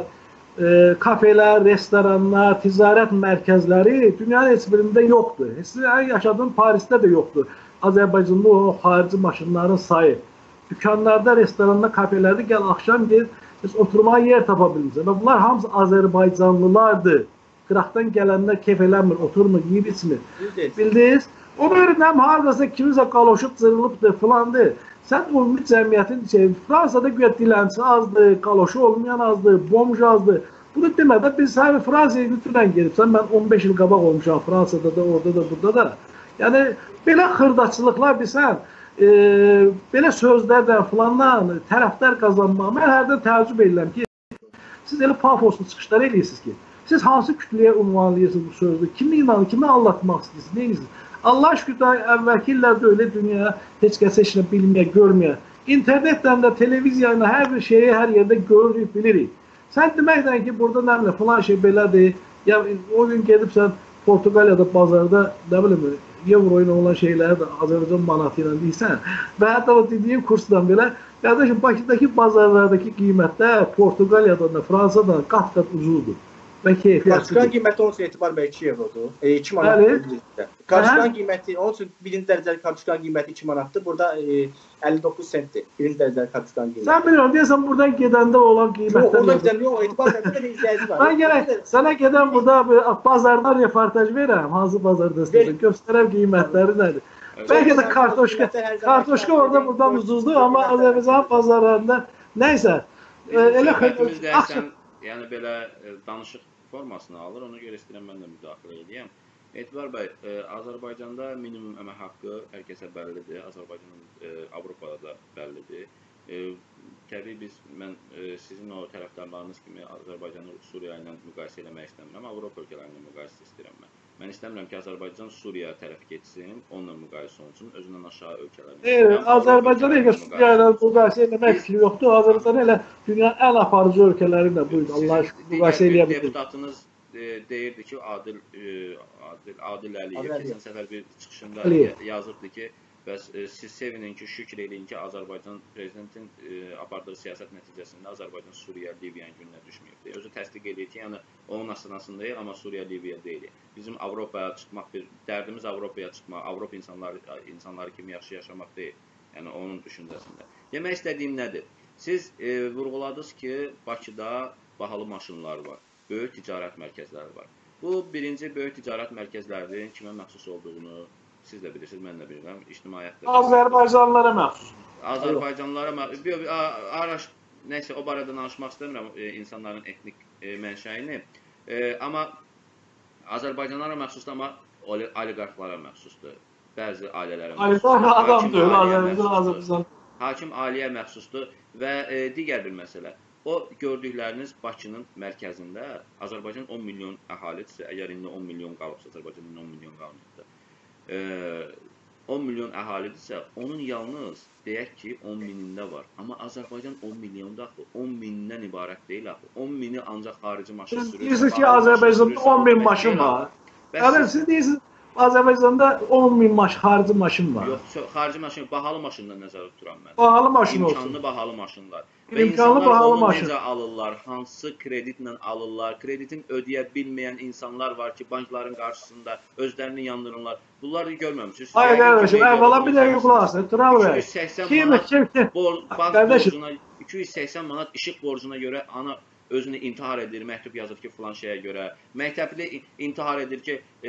E, kafeler, restoranlar, ticarət mərkəzləri dünyanın heç birində yoxdur. Sizin yaşadığım Parisdə də yoxdur. Azərbaycanda o xarici maşınların sayı. Dükanlarda, restoranda, kafelerde gəl axşam gel, biz oturmağa yer tapa bilmirsən. Və bunlar hamısı Azərbaycanlılardır. Qıraqdan gələnlər keyf eləmir, oturmur, yiyib içmir. Bildiniz? Onu öyrənəm, haradasa kimisə qaloşub, zırılıbdır, filandır. Sən ümumi cəmiyyətin şey, Fransada güya dilənçi azdır, qaloşu olmayan azdır, bomj azdır. Bunu demədə biz həmin Fransaya götürən gelibsən, mən on beş il qabaq olmuşam Fransada da, orada da, burada da. Yəni, belə xırdaçılıqlar bilsən, e, belə sözlərdən filandan tərəfdar qazanmaq, mən hərdən təəccüb edirəm ki, siz elə pafoslu çıxışlar eləyirsiniz ki, siz hansı kütləyə ünvanlayırsınız bu sözü, kimi inanır, kimi anlatmaq istəyirsiniz, nə edirsiniz? Allah şükür da əvvəlki illərdə öyle dünya heç kəs heç nə bilməyə, görməyə. İnternetdən də, televiziyayla hər bir şeyi hər yerdə görürük, bilirik. Sən deməkdən ki, burada nəmlə filan şey belədir, Ya o gün gedib sən Portugaliyada bazarda nə bilim euro ilə olan şeyləri də Azərbaycan manatı ilə deyirsən və hətta o dediyin kursdan belə qardaşım Bakıdakı bazarlardakı qiymətlər Portuqaliyadan da Fransadan qat-qat ucuzdur və keyfiyyətlidir. Kartuşkan qiyməti onun üçün etibar bəy iki evrodur. E, iki manatdır. Kartuşkan qiyməti onun üçün birinci dərəcəli kartuşkan qiyməti iki manatdır. Burada e, əlli doqquz sentdir. Birinci dərəcəli kartuşkan qiyməti. Sən bilirəm deyəsən buradan gedəndə olan qiymətlər. Yox, ona gedən yox, etibar dərəcəli izləyici var. Mən gərək sənə gedən burada bazarda reportaj verəm, hansı bazarda istəsən, göstərəm qiymətləri nədir. Bəlkə də kartoşka, kartoşka orada buradan ucuzdur, amma Azərbaycan bazarlarında nəysə elə xəttimizdəysən, yəni belə danışıq formasını alır, ona görə istəyirəm mən də müdaxilə edeyim. Etibar bəy, Azərbaycanda minimum əmək haqqı hər kəsə bəllidir, Azərbaycanın Avropada da bəllidir. Təbii biz, mən sizin o tərəfdarlarınız kimi Azərbaycanı Suriya ilə müqayisə eləmək istəmirəm, Avropa ölkələrlə müqayisə istəyirəm mən. Mən istəmirəm ki, Azərbaycan Suriya tərəf geçsin, onunla müqayisə olsun, özündən aşağı ölkələrlə. Evet, Azərbaycan elə Suriya ilə müqayisə eləmək fikri yoxdur, Azərbaycan elə dünyanın ən aparıcı ölkələrində buyur, Allah müqayisə eləyə bilir. Deputatınız deyirdi ki, Adil, Adil, Adil Əliyev keçən səfər bir çıxışında yazırdı ki, bəs siz sevinin ki, şükür eləyin ki, Azərbaycan prezidentin apardığı siyasət nəticəsində Azərbaycan Suriya, Liviyanın gününə düşməyibdir. Özü təsdiq edir ki, yəni onun astanasındayıq, amma Suriya, Liviya deyilik. Bizim Avropaya çıxmaq, bir dərdimiz Avropaya çıxmaq, Avropa insanları, insanları kimi yaxşı yaşamaq deyil. Yəni onun düşüncəsində. Demək istədiyim nədir? Siz e, vurğuladınız ki, Bakıda bahalı maşınlar var, böyük ticarət mərkəzləri var. Bu birinci böyük ticarət mərkəzlərinin kimə məxsus olduğunu siz də bilirsiniz, mən də bilirəm, ictimaiyyətdə. Azərbaycanlılara məxsus. Azərbaycanlılara məxsus. Araş, nəysə, o barədə danışmaq istəmirəm e, insanların etnik e, mənşəyini. E, amma Azərbaycanlara məxsusdur, amma oliqarxlara məxsusdur. Bəzi ailələrə məxsusdur. Oliqarx adam deyil, Azərbaycan, Azərbaycan. Hakim aliyə məxsusdur və e, digər bir məsələ. O gördükləriniz Bakının mərkəzində Azərbaycan on milyon əhalidirsə, əgər indi on milyon qalıbsa, Azərbaycanın on milyon qalıbsa, on milyon əhalidirsə, onun yalnız deyək ki, on minində var. Amma Azərbaycan on milyonda axı, on mindən ibarət deyil axı. on mini ancaq xarici maşın sürür. Deyirsiniz ki, Azərbaycanda on min maşın var. Yəni, siz deyirsiniz, Azərbaycanda on min maş, xarici maşın var. Yox, xarici maşın, bahalı maşından nəzərdə tuturam mən. Bahalı maşın olsun. İmkanlı bahalı maşınlar. Və insanlar onu necə alırlar, hansı kreditlə alırlar, kreditin ödəyə bilməyən insanlar var ki, bankların qarşısında özlərini yandırırlar. Bunları görməmişsiniz. Hayır, qardaşım, əvvəla bir dəqiqə qulaq asın. Tural bəy. iki yüz səksən manat bank borcuna, iki yüz səksən manat işıq borcuna görə ana özünü intihar edir, məktub yazır ki, filan şeyə görə. Məktəbli intihar edir ki, e,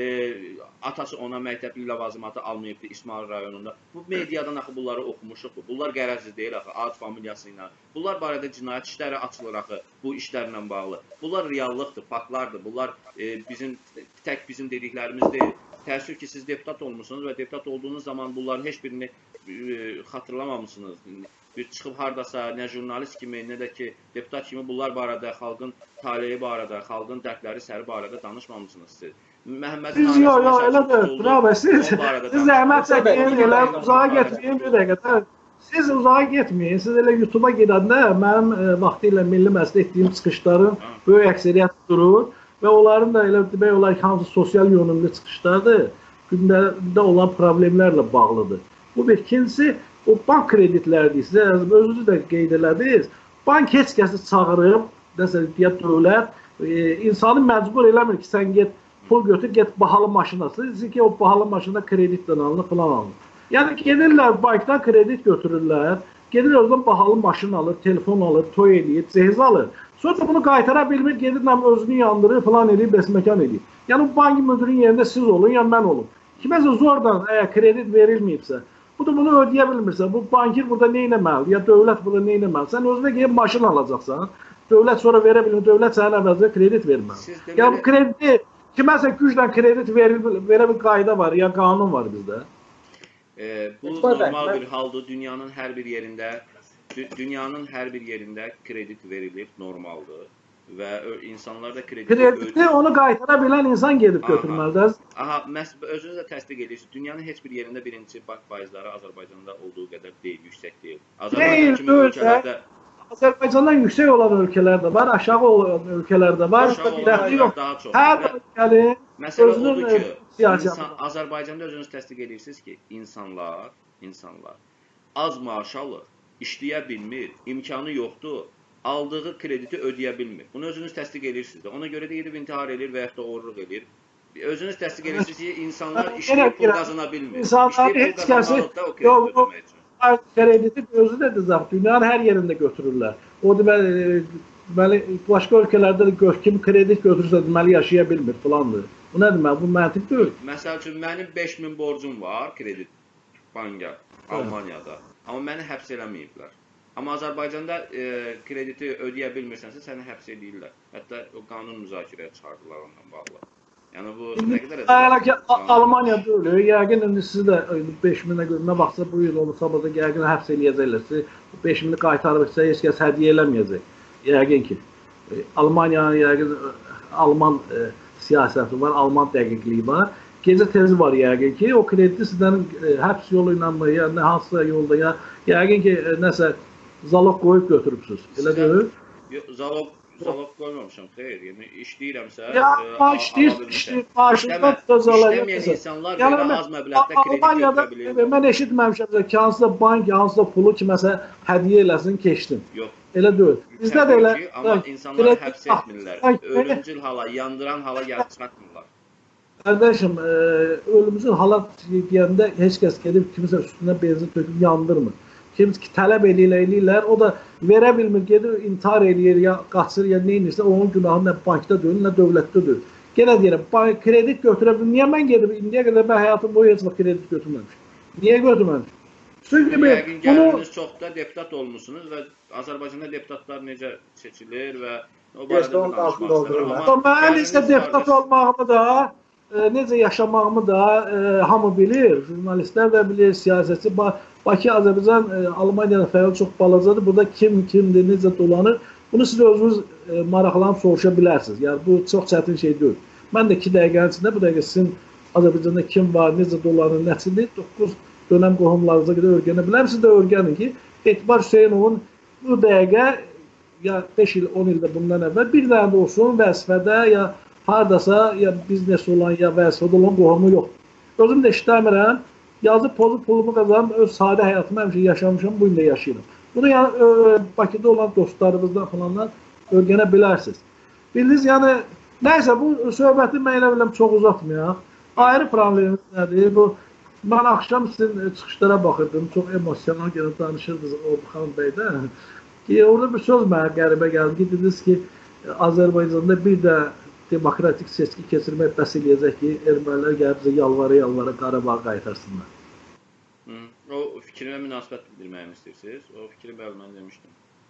atası ona məktəbli ləvazimatı almayıbdır İsmail rayonunda. Bu mediadan axı bunları oxumuşuq. Bunlar qərəzsiz deyil axı, ad familiyası ilə. Bunlar barədə cinayət işləri açılır axı bu işlərlə bağlı. Bunlar reallıqdır, faktlardır. Bunlar e, bizim tək bizim dediklərimiz deyil. Təəssüf ki, siz deputat olmuşsunuz və deputat olduğunuz zaman bunların heç birini e, xatırlamamışsınız. Bir çıxıb hardasa, nə jurnalist kimi, nə də ki, deputat kimi bunlar barədə, xalqın taleyi barədə, xalqın dərdləri səri barədə danışmamışsınız siz. Məhəmmədin siz yox, yox, elə deyil. Bravo, siz, siz zəhmət çəkin, elə uzağa getməyin bir dəqiqə. Siz uzağa getməyin, siz elə YouTube-a gedəndə mənim e, vaxtı ilə Milli Məclisdə etdiyim çıxışların böyük əksəriyyət durur və onların da elə demək olar ki, hamısı sosial yönümlü çıxışlardır, gündəlikdə olan problemlərlə bağlıdır. Bu bir. İkincisi, o bank kreditlərdir, sizə özünüz də qeyd elədiniz. Bank heç kəsi çağırıb, məsələn, deyək dövlət, e, insanı məcbur eləmir ki, sən get, pul götür, get bahalı maşına. Siz ki, o bahalı maşında kreditlə alınır, falan alınır. Yəni, gedirlər, bankdan kredit götürürlər, gedir oradan bahalı maşın alır, telefon alır, toy edir, cehiz alır. Sonra bunu qaytara bilmir, gedirlə özünü yandırır, falan edir, bəsməkan edir. Yəni, bu banki müdürün yerində siz olun, ya mən olum. Kiməsə zordan, əgər kredit verilməyibsə, bu da bunu ödəyə bilmirsə, bu bankir burada nə etməlidir, ya dövlət burada nə etməlidir? Sən özünə gəlib maşın alacaqsan, dövlət sonra verə bilmir, dövlət sənin əvəzinə kredit verməlidir. Yəni bu krediti, kiməsə güclə kredit verə bir qayda var, ya qanun var bizdə. E, bu normal bir haldır, dünyanın hər bir yerində, dünyanın hər bir yerində kredit verilir, normaldır. Və insanlar da krediti... Krediti onu qaytara bilən insan gedib götürməlidir. Aha, özünüz də təsdiq edirsiniz. Dünyanın heç bir yerində birinci bank faizləri Azərbaycanda olduğu qədər deyil, yüksək deyil. Deyil, deyil. Azərbaycandan yüksək olan ölkələr də var, aşağı olan ölkələr də var. Aşağı Fərqi olanlar yox. daha çox. Hər ölkənin Məsələ özünün odur ki, siyasəti insan, var. Azərbaycanda özünüz təsdiq edirsiniz ki, insanlar, insanlar az maaş alır, işləyə bilmir, imkanı yoxdur, aldığı krediti ödəyə bilmir. Bunu özünüz təsdiq edirsiniz də. Ona görə də gedib intihar edir və yaxud da oğurluq edir. Özünüz təsdiq edirsiniz ki, insanlar işləyib pul qazana bilmir. İnsanlar heç kəsi yox, krediti özü də düzəltdi. Dünyanın hər yerində götürürlər. O deməli, deməli başqa ölkələrdə də kim kredit götürürsə deməli yaşaya bilmir falandır. Bu nə demək? Bu məntiq deyil. Məsəl üçün mənim beş min borcum var kredit banka Almaniyada. Amma məni həbs eləməyiblər. Amma Azərbaycanda e, krediti ödəyə bilmirsənsə səni həbs edirlər. Hətta o qanun müzakirəyə çıxardılar ondan bağlı. Yəni bu nə qədər Hələ ki Almaniya deyil. Yəqin indi siz də beş minə görə nə vaxtsa bu il onu sabahda yəqin həbs eləyəcəklər. Siz beş mini qaytarıbsa heç kəs hədiyyə eləməyəcək. Yəqin ki Almaniyanın yəqin Alman e, siyasəti var, Alman dəqiqliyi var. Gecə tezi var yəqin ki o krediti sizdən e, həbs yolu ilə mı ya nə hansısa yolda ya yəqin ki e, nəsə zalog qoyub götürübsüz. Elə deyil? Zalog Zalog qoymamışam, xeyr. Yəni işləyirəmsə, ya maaş deyir, işləyir, maaşında da zalog. İşləməyən insanlar belə az məbləğdə kredit götürə bilir. Mən eşitməmişəm ki, hansısa bank, hansısa pulu kiməsə hədiyyə eləsin, keçdim. Yox. Elə deyil. Bizdə də elə amma insanları həbs etmirlər. Ölümcül hala, yandıran hala gəlib çıxartmırlar. Qardaşım, ölümcül hala deyəndə heç kəs gedib kimisə üstünə benzin töküb yandırmır. Kimsə ki, tələb eləyirlər, eləyirlər, o da verə bilmir, gedir, intihar eləyir, ya qaçır, ya neynirsə, onun günahı nə bankda deyil, nə dövlətdə deyil. Yenə deyirəm, kredit götürə bilmir. Niyə mən gedib, indiyə qədər mən həyatım boyu heç vaxt kredit götürməmişim? Niyə götürməmişim? Çünki yəqin gəliniz çoxda deputat olmuşsunuz və Azərbaycanda deputatlar necə seçilir və o barədə danışmaq istəyirəm. Amma mən isə deputat olmağımı da, necə yaşamağımı da hamı bilir, jurnalistlər də bilir, siyasətçi. Bakı, Azərbaycan, Almaniyanın fəaliyyəti çox balacadır. Burada kim, kimdir, necə dolanır, bunu siz özünüz maraqlanıb soruşa bilərsiniz. Yəni, bu çox çətin şey deyil. Mən də iki dəqiqənin içində, bu dəqiqə sizin Azərbaycanda kim var, necə dolanır, nəçidir, doqquz dönəm qohumlarınıza qədər öyrənə bilər. Siz də öyrənin ki, Etibar Hüseynovun bu dəqiqə, ya beş il, on ildə bundan əvvəl bir dənə də olsun vəzifədə, ya haradasa, ya biznes olan, ya vəzifədə olan qohumu yoxdur. Özüm də işləmirəm. Yazıb pozub pulumu qazanıb, öz sadə həyatımı həmişə yaşamışam, bu gün də yaşayıram. Bunu yəni Bakıda olan dostlarımızdan falanlar öyrənə bilərsiniz. Bildiniz, yəni nəysə bu söhbəti mən elə biləm çox uzatmayaq. Ayrı problemimiz nədir? Bu mən axşam sizin çıxışlara baxırdım, çox emosional gəlib danışırdınız Orxan bəydə. Ki orada bir söz mənə qəribə gəldi ki, dediniz ki, Azərbaycanda bir də demokratik seçki keçirmək bəs eləyəcək ki, ermənilər gəlib bizə yalvara-yalvara Qarabağı qaytarsınlar. Hı, o fikrimə münasibət bildirməyimi istəyirsiniz? O fikri bəli, mən demişdim.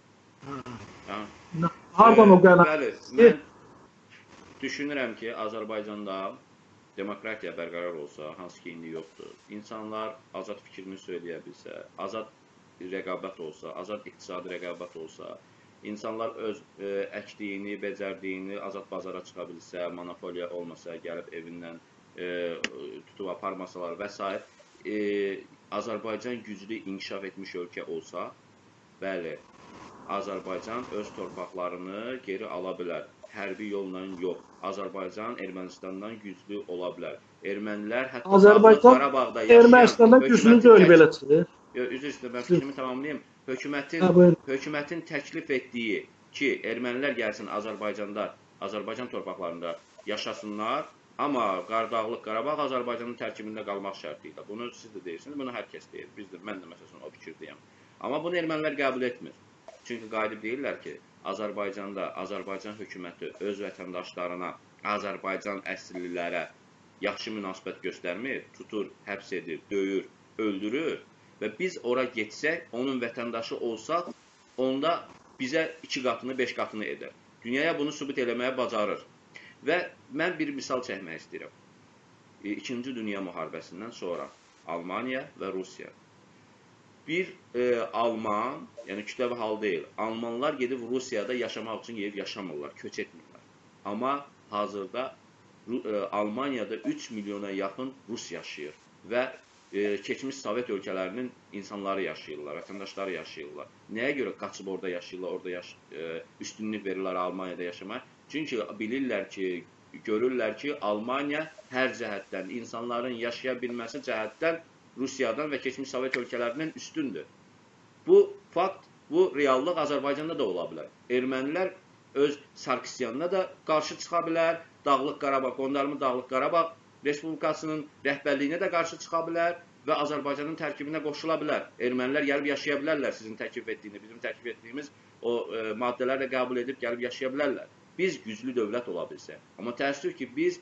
Hə. Hardan o qənaət? Bəli, mən düşünürəm ki, Azərbaycanda demokratiya bərqərar olsa, hansı ki indi yoxdur, insanlar azad fikrini söyləyə bilsə, azad rəqabət olsa, azad iqtisadi rəqabət olsa, İnsanlar öz e, əkdiyini, becərdiyini azad bazara çıxa bilsə, monopoliya olmasa, gəlib evindən e, tutub aparmasalar və s. E, Azərbaycan güclü inkişaf etmiş ölkə olsa, bəli, Azərbaycan öz torpaqlarını geri ala bilər. Hərbi yolla yox. Azərbaycan Ermənistandan güclü ola bilər. Ermənilər hətta Azərbaycan Qarabağda yaşayan Ermənistandan güclü deyil belədir. Üzr istəyirəm, mən fikrimi tamamlayayım. Hökumətin, hökumətin təklif etdiyi ki, ermənilər gəlsin Azərbaycanda, Azərbaycan torpaqlarında yaşasınlar, amma Qardağlıq Qarabağ Azərbaycanın tərkibində qalmaq şərti ilə. Bunu siz də deyirsiniz, bunu hər kəs deyir. Biz də, mən də məsələn o fikirdəyəm. Amma bunu ermənilər qəbul etmir. Çünki qayıdıb deyirlər ki, Azərbaycanda Azərbaycan hökuməti öz vətəndaşlarına, Azərbaycan əsillilərə yaxşı münasibət göstərmir, tutur, həbs edir, döyür, öldürür. Və biz ora getsək, onun vətəndaşı olsaq, onda bizə iki qatını, beş qatını edər. Dünyaya bunu sübut eləməyə bacarır. Və mən bir misal çəkmək istəyirəm. İkinci Dünya müharibəsindən sonra Almaniya və Rusiya. Bir e, Alman, yəni kütləvi hal deyil, Almanlar gedib Rusiyada yaşamaq üçün gedib yaşamırlar, köç etmirlər. Amma hazırda e, Almaniyada üç milyona yaxın Rus yaşayır və e, keçmiş Sovet ölkələrinin insanları yaşayırlar, vətəndaşları yaşayırlar. Nəyə görə qaçıb orada yaşayırlar, orada yaş e, üstünlük verirlər Almaniyada yaşamaq? Çünki bilirlər ki, görürlər ki, Almaniya hər cəhətdən, insanların yaşaya bilməsi cəhətdən Rusiyadan və keçmiş Sovet ölkələrindən üstündür. Bu fakt, bu reallıq Azərbaycanda da ola bilər. Ermənilər öz Sarkisyanına da qarşı çıxa bilər, Dağlıq Qarabağ, Qondarma Dağlıq Qarabağ Respublikasının rəhbərliyinə də qarşı çıxa bilər və Azərbaycanın tərkibinə qoşula bilər. Ermənilər gəlib yaşaya bilərlər sizin təklif etdiyiniz, bizim təklif etdiyimiz o e, maddələrlə qəbul edib gəlib yaşaya bilərlər. Biz güclü dövlət ola bilsək. Amma təəssüf ki, biz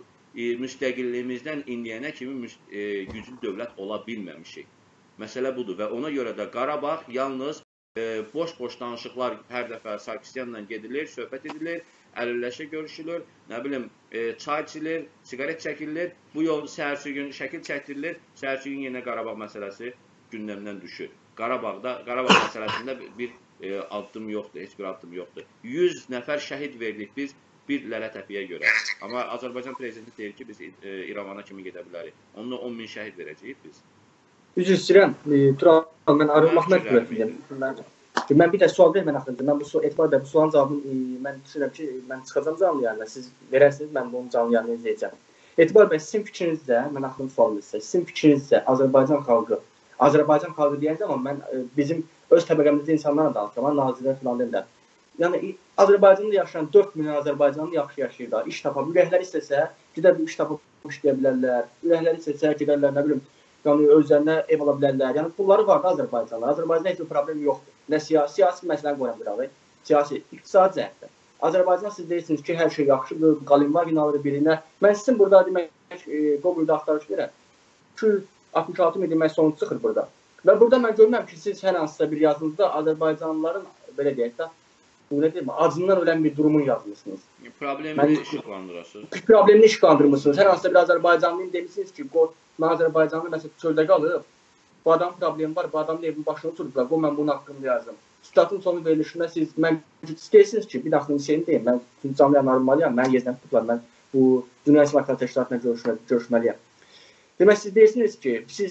e, müstəqilliyimizdən indiyənə kimi e, güclü dövlət ola bilməmişik. Məsələ budur və ona görə də Qarabağ yalnız boş-boş e, danışıqlar hər dəfə Sarkisyanla gedilir, söhbət edilir, əlilləşə görüşülür, nə bilim, e, çay içilir, siqaret çəkilir, bu yol səhərsi gün şəkil çəkdirilir, səhərsi gün yenə Qarabağ məsələsi gündəmdən düşür. Qarabağda, Qarabağ məsələsində bir e, addım yoxdur, heç bir addım yoxdur. yüz nəfər şəhid verdik biz bir Lələtəpiyə görə. Amma Azərbaycan prezidenti deyir ki, biz e, İrəvana kimi gedə bilərik. Onunla on min şəhid verəcəyik biz. Üzr istəyirəm, e, Tural, mən ayrılmaq məcburiyyətindəyəm. Mən, mən bir də sual vermən axırda. Mən bu sual, Etibar bəy, bu sualın cavabını e, mən düşünürəm ki, mən çıxacam canlı yayına, siz verərsiniz, mən bunu canlı yayına izləyəcəm. Etibar bəy, sizin fikrinizdə, mən axırın sualını istəyirəm, sizin fikrinizdə Azərbaycan xalqı, Azərbaycan xalqı deyən zaman mən e, bizim öz təbəqəmizdə insanlarla danışıram, nazirlər falan deyirlər. Yəni, Azərbaycanda yaşayan dörd milyon Azərbaycanlı yaxşı yaşayırlar, iş tapar. Ürəkləri istəsə, gedər bir iş tapıb işləyə bilərlər. Ürəkləri istəsə, gedərlər, nə bilim, yəni özlərinə ev ala bilərlər. Yəni, bunları var da Azərbaycanlar. Azərbaycanda heç bir problem yoxdur. Nə siyasi, siyasi məsələni qoyuram qırağı, siyasi, iqtisadi cəhətdə. Azərbaycan siz deyirsiniz ki, hər şey yaxşıdır, Qalinvar inanır birinə. Mən sizin burada demək, e, Google-da axtarış verəm. iki yüz altmış altı min demək sonuç çıxır burada. Və burada mən görməm ki, siz hər hansısa bir yazınızda Azərbaycanlıların, belə deyək də, bu nə deyim, acından ölən bir durumun yazmışsınız. Problemini işıqlandırırsınız. Problemini işıqlandırmışsınız. Hər hansısa bir Azərbaycanlıyım demişsiniz ki, mən Azərbaycanlı məsələn çöldə qalıb, bu adam problemi var, bu adamın evinin başına oturdular, bu mən bunun haqqında yazdım. Statın sonu verilişində siz, mən istəyirsiniz ki, bir daxilin şeyini deyim, mən canlı yanarmalıyam, mən yeznəm tutublar, mən bu Dünya İsmail Təşkilatına görüşməliyəm. Demək, siz deyirsiniz ki, siz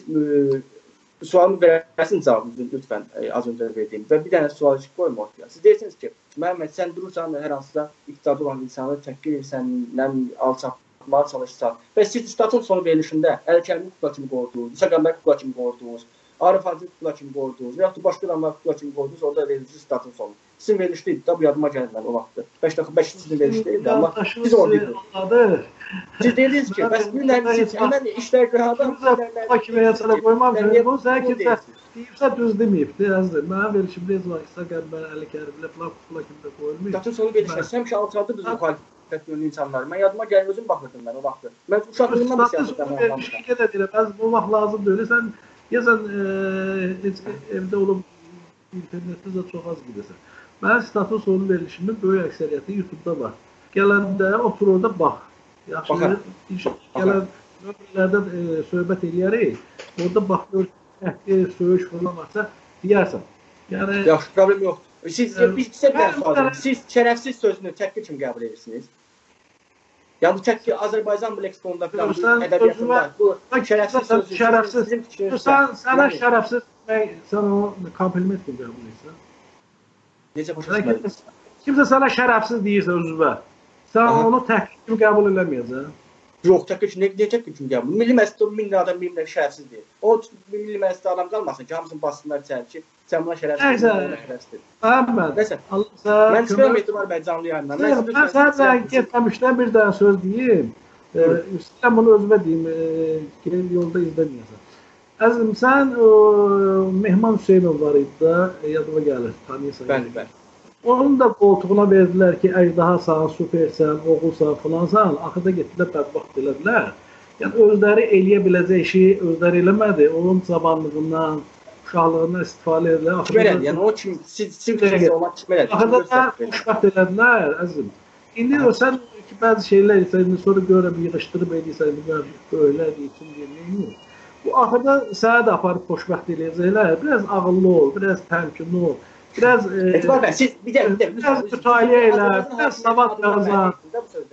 sualımı verərsiniz cavabınızı lütfən az öncə verdiyim və bir dənə sual işi qoyma ortaya. Siz deyirsiniz ki, Məhəmməd, sən durursan hər hansısa iqtidarda olan insanı təhqir edirsən, alçatmağa çalışsan və siz statın sonu verilişində Əl-Kərimi kukla kimi qoyurdunuz, İsa Qəmbər kukla kimi qoyurdunuz, Arif Hacı kukla kimi qoyurdunuz və yaxud başqa adamlar kukla kimi qoyurdunuz, orada verici statın sonu. Sizin verilişdeydi də, bu yadıma gəlir mən o vaxtı. beş dəqiqə beş sizin verilişdeydi, amma biz oradaydıq. Siz dediniz ki, bəs bilirəm, siz həmən işlər qırağda... Kukla kimi yasana qoymamışsınız, bunu sən ki, deyibsə düz deməyibdir, əzdir. Mənim verişimdə yazılan İsa Qəmbər, Əl-Kərimi kukla kimi də qoyulmuyor. Statın sonu verilişdə, həmişə alçaldı bizim müxalifət yönlü insanları. Mən yadıma gəlir, özüm baxırdım mən o vaxtı. Mən uşaqlığımdan da siyasətdən anlamışam. Yazan evdə olub internetdə də çox az bilirsən. Mənim statın sonu verilişimin böyük əksəriyyəti YouTube-da var. Gələndə otur orada bax. Yaxşı, gələn nömrələrdə söhbət eləyərik. Orada bax, təhqir, söyüş falan varsa deyərsən. Yaxşı, problem yoxdur. Siz siz şərəfsiz sözünü təhqir kimi qəbul edirsiniz. Yəni, çək ki, Azərbaycan bu leksikonda falan, ədəbiyyatında bu şərəfsiz sözü, sənə şərəfsiz demək, sən onu kompliment kimi qəbul edirsən. Necə başa çıxməliyim? Kimsə sənə şərəfsiz deyirsə özüvə, sən onu təhqir kimi qəbul eləməyəcəksən. Yox, təhqir kimi, necə təhqir kimi qəbul? Milli Məclisdə min adam, min adam şərəfsiz deyir. O, Milli Məclisdə adam qalmasın ki, hamısını basınlar içəri ki, sən buna şərəfsiz deyir. Əhməd, mən çıxıram Etibar bəy canlı yayından. Mən sənə getməmişdən bir dənə söz deyim. Sən bunu özümə deyim, yolda izləməyəsən. Əzim, sən Mehman Hüseynov var idi da, yadıma gəlir, tanıyırsan. Bəli, bəli. Onun da qoltuğuna verdilər ki, əjdahasan, supersən, oğulsan, filansan, axırda getdilər, bədbaxt elədilər. Yəni, özləri eləyə biləcək şeyi özləri eləmədi, onun cavanlığından, uşaqlığından istifadə edilər. Kim elədi? Yəni, o kim, siz kimsə olan kim elədi? Axırda da xoşbəxt elədilər, əzim. İndi sən ki, bəzi şeylər etsən, sonra görəm, yığışdırıb edirsən, böyle deyirsin, deyirsin. Bu, axırda sənə də aparıb xoşbəxt eləyəcəklər. Biraz ağıllı ol, biraz təmkinli ol. Biraz... Etibar bəy, siz bir də, bir də... Biraz mütaliə elə, biraz savad qazan.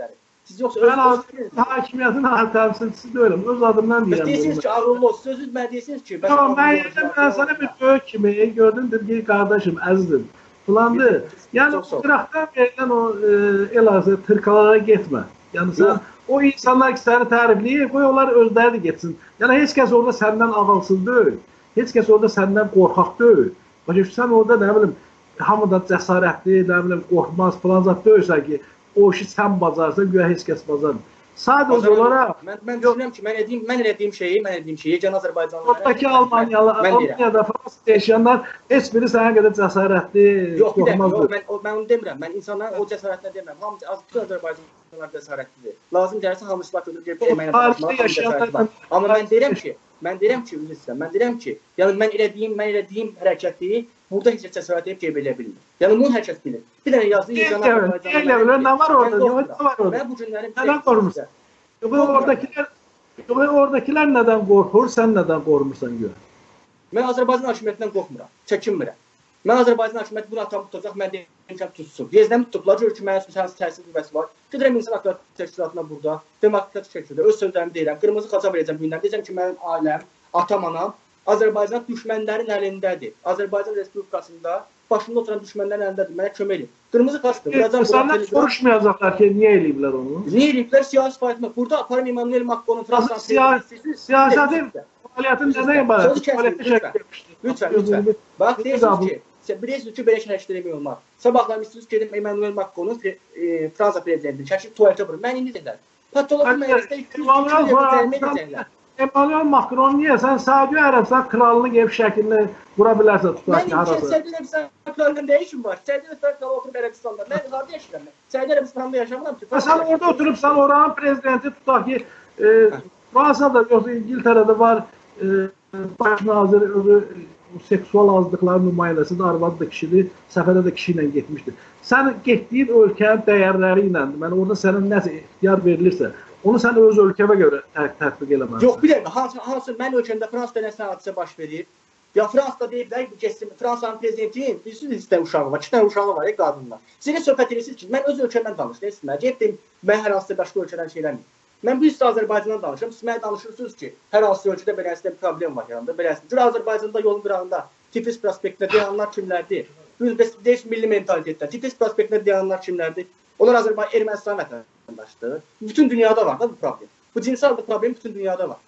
Siz yoxsa Ben öz az- hakimiyyətin təmsilçisi deyiləm. Öz adımdan deyirəm. deyirsiniz bunu. ki, ağıllı olsun. Sözünüz mən deyirsiniz ki, Tamam, ben yedim, ben sana bir böyük kimi gördüm ki kardeşim, əzizim. Filandır. Yani Çok sağ ol. Irak'tan verilen o e, Elazığ tırkalara gitme. Yani sen Yok. o insanlar ki seni tarifleyip koy onlar özleri de gitsin. Yani hiç kes orada senden ağılsız değil. Hiç kes orada senden korkak değil. Başka sen orada ne bileyim hamıdan cəsarətli, ne bileyim korkmaz falan zat değilsen ki o işi sen bacarsan güya hiç kes bacar. Sadece olarak mən mən düşünürəm ki, mən edeyim, mən elədiyim şeyi, mən ediyim şeyi yeganə Azərbaycanlılara. oradaki Almanyalı, mən deyirəm. Almanya'da Fransa'da yaşayanlar heç biri sana kadar cəsarətli, Yox, bir dəqiqə, korkmaz yox, değil. mən, o- mən onu demirəm. Mən insanların o cəsarətinə demirəm. Hamısı az bütün Azərbaycanlılar cəsarətlidir. Lazım gəlirsə hamı silah götürüb gəlib erməniylə tarixdə danışmağa, hamı yaşayanlar- cəsarəti var. Amma mən deyirəm ki, mən deyirəm ki, üzr istəyirəm. Mən deyirəm ki, yəni mən elədiyim, mən elədiyim hərəkəti burada heç cəsarət edib qeyd edə bilmir. Yəni bunu hər kəs bilir. Bir dənə yazdı Niyə yeganə eləmir? Azərbaycanlılar. Niyə eləmir? Nə var orada? Mən Yox, qorxmuram. nə var orada? Mən bu günləri Nədən qorxmusan? Yox, oradakiler, yox, oradakiler neden korkur, sen neden korkmursan gör. Mən Azərbaycan hakimiyyətindən qorxmuram, çəkinmirəm. Mən Azərbaycan hakimiyyəti bunu atam tutacaq, mən deyirəm ki, tutsun. Yezdəmi tutublar, görür ki, mənim üçün sənsiz təsir qüvvəsi var. Gedirəm insan hakları təşkilatına burada, demokratik şəkildə öz sözlərimi deyirəm, qırmızı xaça verəcəm gündən. Deyəcəm ki, mənim ailəm, atam, anam Azərbaycan düşmənlərin əlindədir. Azərbaycan Respublikasında başında oturan düşmənlərin əlindədir. Mənə kömək edin. Qırmızı xaçdır. Vuracam Senden bura. soruşmayacaklar ki niye eləyiblər onu. Niyə eləyiblər siyasi fəaliyyətmə? Burada aparım Emmanuel Macron'un Fransa Siyasi- siyasetin fəaliyyətin nədən ibarət? Sözü kəsin, Fəaliyyəti lütfen. şəkil etmişdir. Lütfen, lütfen. Bak deyirsiniz ki, siz bilirsiniz ki, belə şey həşr eləmək olmaz. Sabahlar istəyirsiniz ki, dedim Emmanuel Macron'un e, Fransa prezidenti çəkib tualetə vurur. Mən indi deyirəm. Patolog məclisdə iki yüz Emmanuel deyirlər. Emmanuel Macron niye sen Saudi Arabistan kralını gibi şeklinde vurabilirsen tutar Mən ki indi harası. Səudi Arabistan nə işim var? Səudi Arabistan kralı oturub Ərəbistanda. Mən harda yaşayıram? Səudi Arabistanda yaşamıram ki. Ve sen orada oturup sen oranın prezidenti tutar ki e, Fransa'da yoksa İngiltere'de var e, baş nazir özü seksual azlıkların nümayəndəsi də arvadı da kişidir, səfərə də kişi ilə getmişdir. Sən getdiyin ölkənin dəyərləri ilə, mən orada sənə nəsə ixtiyar verilirsə, onu sən öz ölkəvə görə tətbiq eləməlisən. Yox, bir dəqiqə, hansı, hansı mən ölkəmdə Fransada nəsə hadisə baş verir? Ya Fransada deyiblər ki, geçsin, Fransanın prezidentinin bir sürü istə uşağı var, iki tane uşağı var, qadınlar. Sizə söhbət edirsiniz ki, mən öz ölkəmdən danışdım, getdim, mən hər hansısa başqa ölkədən şey eləməyim. Mən bu hissə Azərbaycandan danışıram, siz mənə danışırsınız ki, hər hansı ölkədə beləsində bir problem var yanında, beləsində. Cür Azərbaycanda yolun qırağında Tiflis prospektində dayananlar kimlərdir? Deyək milli mentalitetdə, Tiflis prospektində dayananlar kimlərdir? Onlar Azərbaycan Ermənistan vətəndaşdır. Bütün dünyada var da bu problem. Bu cinsel bir problem bütün dünyada var.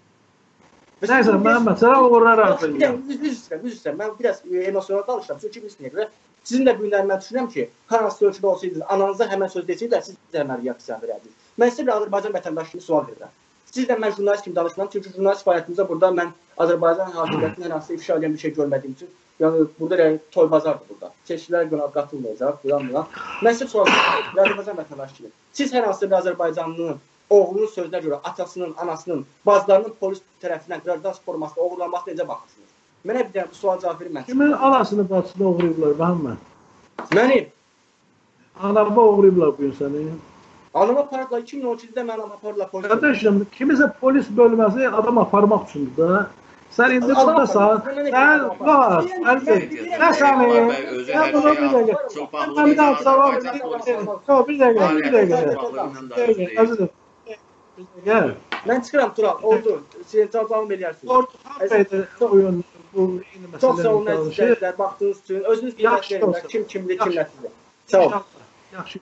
Nəysə, mən məsələ uğurlar Bir də üz üstə, üz üstə. Mən biraz emosional danışıram. Çünki bilirsiniz görə. Sizin də bu günləri mən düşünürəm ki, hər hansı ölkədə olsaydınız, ananıza həmən söz desəydilər, siz də həmən reaksiya verərdiniz. Mən sizə bir Azərbaycan vətəndaşı kimi sual verirəm. Siz də mən jurnalist kimi danışmıram, çünki jurnalist fəaliyyətimizdə burada mən Azərbaycan hakimiyyətinin hər hansı ifşa edən bir şey görmədiyim üçün, yəni burada elə toy bazardır burada. Seçkilər günə qatılmayacaq, buran buran. Mən sizə sual verirəm, Azərbaycan vətəndaşı kimi. Siz hər hansı bir Azərbaycanlının oğlunun sözünə görə atasının, anasının, bazılarının polis tərəfindən qrajdan formasında oğurlanması necə baxırsınız? Mənə bir dənə bu sual cavab verin mən. Kimin anasını, bacısını oğurlayıblar, Məhəmməd? Mənim Anamı oğurlayıblar bu gün səni. anama apardılar, iki min on ikidə mən anama apardılar polis. Qardaşım, kimisə polis bölməsi adam aparmaq üçündür da. Sən indi Adam buradasan, aparmaq, mən nə sən deyirəm, var, mən əlbəttə. deyirəm, Nə səni? Əmar bəy özü Sən hər bunu bir şeyi dəqiqə. çox Mən bağlı bir daha cavab Azərbaycan vereyim. polisi. Yox, bir dəqiqə, bir dəqiqə. Fəaliyyəti Bir dəqiqə, əzizim. Bir dəqiqə. Mən çıxıram Tural, oldu. Sizin cavabımı eləyərsiniz. Orta Bey'de oyun bu yeni meseleleri Çox sağ olun danışır. əzizlər, baxdığınız üçün. Özünüz qiymət Yaxşı verin. olsun. Kim kimdir, Yaxşı. kim nəsildir. Sağ olun. Yaxşı.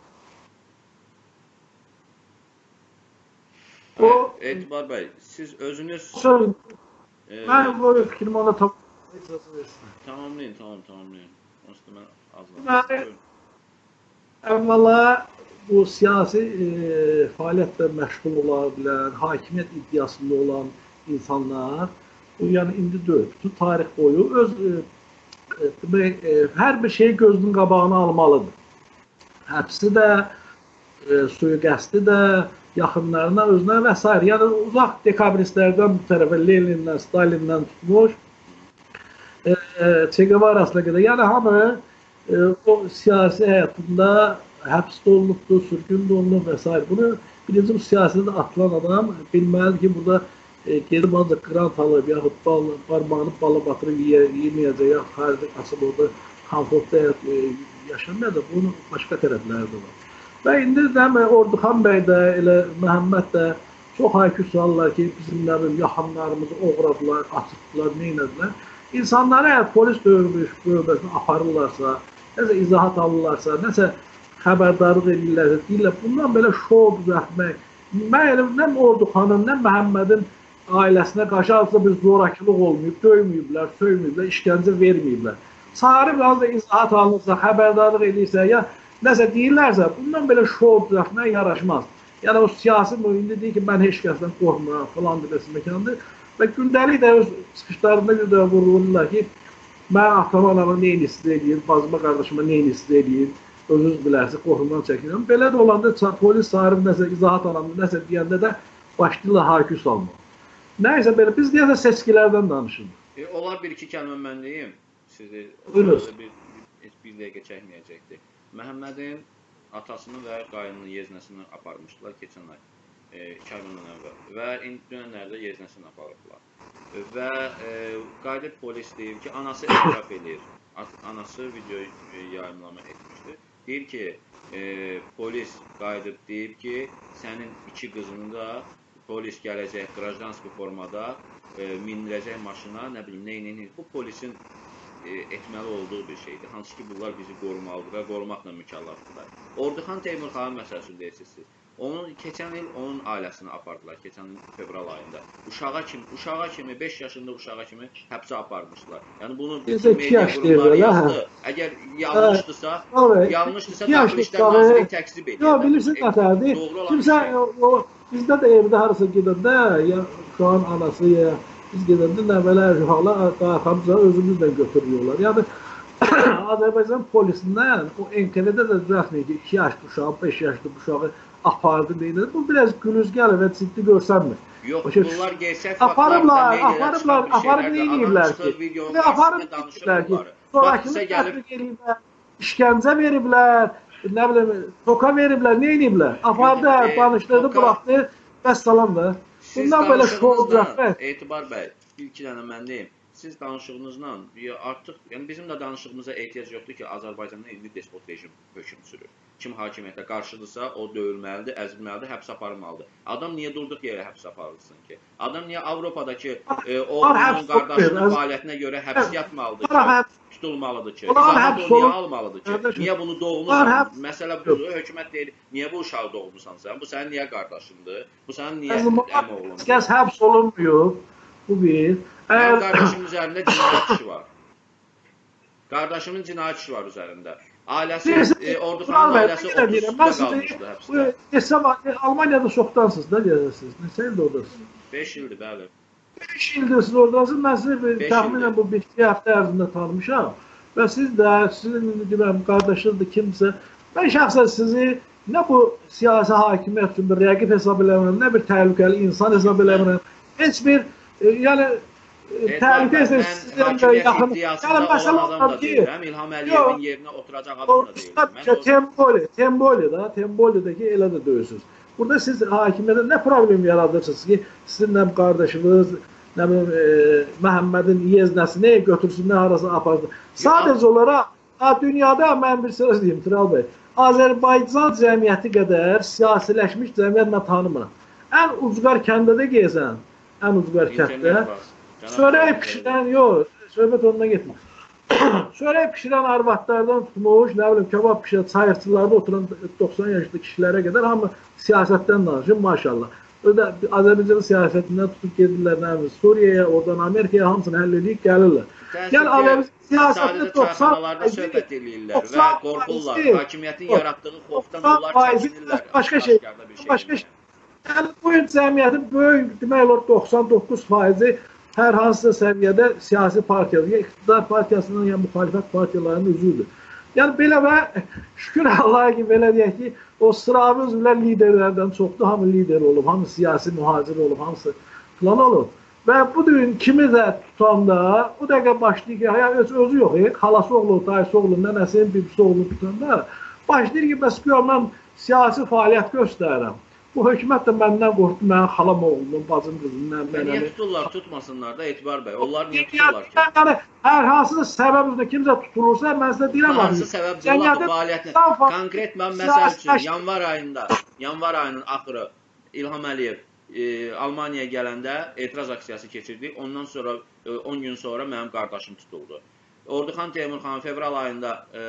O O Etibar bəy, siz özünüz söz, e, ben bu fikrimi ona top icazı versin. tamamlayın, tamam tamamlayın. Onsuz da mən az Deməli, Buyurun. Əvvəla bu siyasi e, fəaliyyətlə məşğul ola bilən, hakimiyyət iddiasında olan insanlar, bu yəni indi deyil, bütün tarix boyu öz e, e, demək, e, hər bir şeyi gözünün qabağına almalıdır. Həbsi də, e, suyu-qəsdi də, yaxınlarına, özünə və s. Yəni uzaq dekabristlərdən bu tərəfə Lenindən, Stalindən tutmuş, e, e, Che Guevara'sına qədər, yəni hamı e, o siyasi həyatında həbsdə olunubdur, sürgün olunub və s. Bunu birinci bu siyasətdə atılan adam bilməlidir ki, burada e, gedib ancaq qrant alıb, yaxud bal, parmağını bala batırıb yeməyəcək, yaxud xaricdə asıb orada komfortda həyat e, yaşamayacaq, bunun başqa tərəfləri də var. Və indi də Orduxan bəy də, elə Məhəmməd də çox haykü salırlar ki, bizim nə bilim, yaxınlarımızı oğradılar, açıqdılar, neynədilər. İnsanları əgər polis dövbəsinə aparırlarsa, nəsə izahat alırlarsa, nəsə xəbərdarlıq edirlərsə, deyirlər, bundan belə şov düzəltmək, mən elə nə Orduxanın, nə Məhəmmədin ailəsinə qarşı azca bir zorakılıq olmayıb, döyməyiblər, söyməyiblər, işgəncə verməyiblər. Sarı biraz da izahat alınırsa, xəbərdarlıq edirsə, ya nəsə deyirlərsə, bundan belə şov düzəltmək yaraşmaz. Yəni o siyasi mühümdə deyir ki, mən heç kəsdən qorxmuram, falan deməsi məkandır. Və gündəlik də öz çıxışlarında bir də vurulurlar ki, mən atama anama neyini istidə edeyim, bacıma qardaşıma neyini istidə edeyim, özünüz bilərsiniz, qorxumdan çəkinirəm. Belə də olanda polis sarıb nəsə izahat alanında nəsə deyəndə də başlayırlar haykü salmaq. Nəysə belə, biz deyəsə seçkilərdən danışırıq. E, onlar bir-iki kəlmə mən deyim. Sizi bir, bir, bir dəqiqə çəkməyəcəkdir. Məhəmmədin atasını və qaynını yeznəsini aparmışdılar keçən ay, e, iki ay bundan əvvəl və indi dönənlərdə yeznəsini aparıblar. E, və e, qayıdıb polis deyir ki, anası etiraf edir. Anası video yayımlama etmişdir. Deyir ki, e, polis qayıdıb deyib ki, sənin iki qızını da polis gələcək qrajdanski formada e, mindirəcək maşına, nə bilim, neyin, neyin. Bu polisin etməli olduğu bir şeydir. Hansı ki, bunlar bizi qorumalıdır və qorumaqla mükəlləfdirlər. Orduxan Teymurxanın məsələsini deyirsiniz. Onun keçən il onun ailəsini apardılar, keçən il fevral ayında. Uşağa kimi, uşağa kimi, beş yaşında uşağa kimi həbsə aparmışdılar. Yəni bunu media qurumları yazdı. Əgər yanlışdırsa, yanlışdırsa Daxili İşlər Nazirliyi təkzib edir. Yox, bilirsin nətərdir? Kimsə, bizdə də evdə harasa gedəndə, ya şu an anası, ya biz gedəndə nəvələr, hala qarxamıza özümüzlə götürüyorlar. Yəni, Azərbaycan polisindən o N T V-də də düzəltməyir ki, iki yaşlı uşağı, beş yaşlı uşağı apardı deyildir. Bu biraz gülüz gəlir və ciddi görsənmir. Yox, bunlar gerçək aparıblar, aparıblar, aparıb nə edirlər ki? Aparıb deyirlər ki, sonrakını tətbiq ediblər, işgəncə veriblər, nə bilim, toka veriblər, nə ediblər? Apardı, danışdırdı, buraxdı, bəs salam da. Bundan belə şov düzəltmək. Etibar bəy, ilk dənə mən deyim. Siz danışığınızla artıq, yəni bizim də danışığımıza ehtiyac yoxdur ki, Azərbaycanda indi despot rejim hökm sürür. Kim hakimiyyətə qarşıdırsa, o döyülməlidir, əzilməlidir, həbs aparılmalıdır. Adam niyə durduq yerə həbs aparılsın ki? Adam niyə Avropadakı e, oğlunun qardaşının fəaliyyətinə görə həbs yatmalıdır ki, tutulmalıdır ki? İzahat o niyə almalıdır ki? Niyə bunu doğulursan? Məsələ bu, hökumət deyir, niyə bu uşağı doğulmursan sən? Bu sənin niyə qardaşındır? Bu sənin niyə əmi oğlundur? Kəs həbs olunmuyor, bu bir. Qardaşımın üzərində cinayət işi var. Qardaşımın cinayət işi var üzərində. Ailəsi, e, Orduxanın ailəsi otuz suda qalmışdı həbsdə. Desəm, Almaniyada çoxdansınız, nə deyəcəksiniz? Neçə ildir oradasınız? beş ildir, bəli. beş ildir siz oradasınız, mən sizi təxminən bu bir həftə ərzində tanımışam. Və siz də, sizin deyirəm, qardaşınızdır, kimsə, mən şəxsən sizi nə bu siyasi hakimiyyət üçün bir rəqib hesab eləmirəm, nə bir təhlükəli insan hesab eləmirəm. Heç bir, yəni, təhlükə sizdən də yaxın. Yəni, məsələ var ki, İlham Əliyevin yerinə oturacaq adam da deyil. Temboli, Temboli da, Tembolidəki elə də döyürsünüz. Burada siz hakimiyyətə nə problem yaradırsınız ki, sizin nə qardaşınız, nə bilim, Məhəmmədin yeznəsini götürsün, nə harası aparsın. Sadəcə olaraq, dünyada mən bir söz deyim, Tural bəy, Azərbaycan cəmiyyəti qədər siyasiləşmiş cəmiyyət mən tanımıram. Ən ucqar kəndə də gezən, ən ucqar kənddə, çörək pişirən, yox, söhbət ondan getmir. Çörək pişirən arvadlardan tutmuş, nə bilim, kebab pişirən, çayırçılarda oturan doxsan yaşlı kişilərə qədər hamı siyasətdən danışır, maşallah. Azərbaycanın siyasətindən tutub gedirlər, nə bilim, Suriyaya, oradan Amerikaya hamısını həll edib gəlirlər. Yəni, Azərbaycan siyasətində doxsan faiz söhbət edirlər və qorxurlar, hakimiyyətin yaratdığı xofdan onlar çəkinirlər. Başqa şey, başqa şey. Yəni, bu gün cəmiyyətin böyük, demək olar, doxsan doqquz faizi hər hansısa səviyyədə siyasi partiyadır, ya iqtidar partiyasının, ya müxalifət partiyalarının üzüdür. Yəni, belə və şükür Allah'a ki, belə deyək ki, o sıravi üzvlər liderlərdən çoxdur, hamı lider olub, hamı siyasi mühacir olub, hamısı plan olub. Və bu gün kimi də tutanda, o dəqiqə başlayır ki, ya, öz, özü yox, e, xalası oğlu, dayısı oğlu, nənəsinin bibisi oğlu tutanda, başlayır ki, bəs gör, mən siyasi fəaliyyət göstərirəm. Bu hökumət də məndən qorxdu, mənim xalam oğlundan, bacım qızından, Niyə mənəni. tuturlar, tutmasınlar da Etibar bəy? Onlar niyə tuturlar ki? Yəni hər hansısa səbəb üzrə kimsə tutulursa, mən sizə deyirəm Hansı səbəb cəmiyyətin fəaliyyətinə? Konkret mən məsəl üçün yanvar ayında, yanvar ayının axırı İlham Əliyev e, Almaniyaya gələndə etiraz aksiyası keçirdik. Ondan sonra e, on gün sonra mənim qardaşım tutuldu. Orduxan Teymurxan fevral ayında e,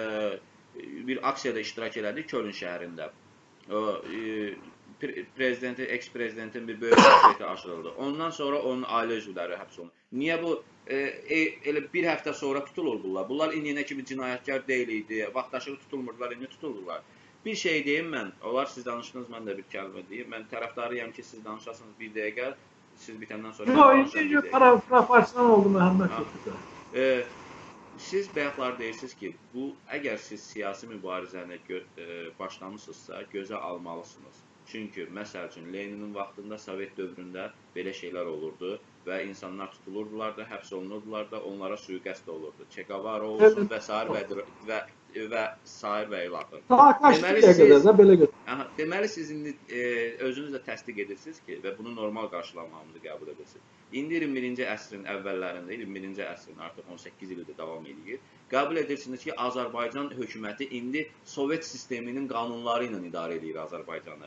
bir aksiyada iştirak elədi Köln şəhərində. O, e, prezidenti, eks-prezidentin bir böyük şirkəti aşırıldı. Ondan sonra onun ailə üzvləri həbs olundu. Niyə bu e, e, elə bir həftə sonra tutulur bunlar? Bunlar indiyənə kimi cinayətkar deyil idi, vaxtaşırı tutulmurdular, indi tutulurlar. Bir şey deyim mən, onlar siz danışdınız, mən də bir kəlmə deyim. Mən tərəfdarıyam ki, siz danışasınız bir dəqiqə, siz bitəndən sonra danışasınız bir dəqiqə. Yox, proporsional oldu Məhəmməd Qutluda. E, siz bayaqlar deyirsiniz ki, bu əgər siz siyasi mübarizəni gö e, başlamısınızsa, gözə almalısınız. Çünki, məsəl üçün, Leninin vaxtında, Sovet dövründə belə şeylər olurdu və insanlar tutulurdular da, həbs olunurdular da, onlara suiqəst olurdu. Che Guevara olsun və sair və, və, və sair və ilaxır. Deməli, siz, aha, deməli, siz indi e, özünüz də təsdiq edirsiniz ki, və bunu normal qarşılamamızı qəbul edirsiniz. İndi iyirmi birinci əsrin əvvəllərində, iyirmi birinci əsrin artıq on səkkiz ildir davam edir. Qəbul edirsiniz ki, Azərbaycan hökuməti indi Sovet sisteminin qanunları ilə idarə edir Azərbaycanı.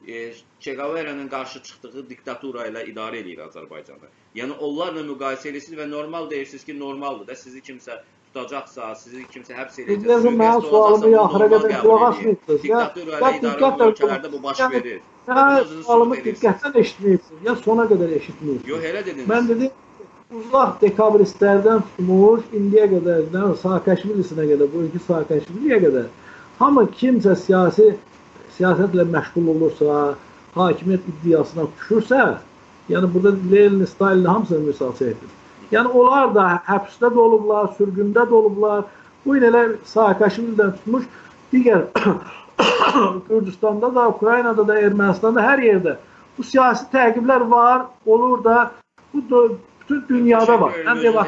Che Guevara'nın qarşı çıxdığı diktatura ilə idarə edir Azərbaycanı. Yəni, onlarla müqayisə edirsiniz və normal deyirsiniz ki, normaldır da, sizi kimsə tutacaqsa, sizi kimsə həbs edəcək, suiqəst olacaqsa, bu normal qəbul edir. Diktatura ilə idarə olan ölkələrdə bu baş verir. Yəni, sualımı diqqətdən eşitməyirsiniz, ya sona qədər eşitməyirsiniz. Yox, elə dediniz. Mən dedim, uzaq dekabristlərdən tutmuş, indiyə qədər, Saakəşvilisinə qədər, bu iki Saakəşviliyə qədər, hamı kimsə siyasi siyasətlə məşğul olursa, hakimiyyət iddiasına düşürsə, yəni burada Lenin, Stalin hamısını misal çəkdir. Yəni onlar da həbsdə də olublar, sürgündə də olublar. Bu il elə Saakəşvilidən tutmuş, digər Gürcüstanda da, Ukraynada da, Ermənistanda, hər yerdə bu siyasi təqiblər var, olur da, bu da bütün dünyada var.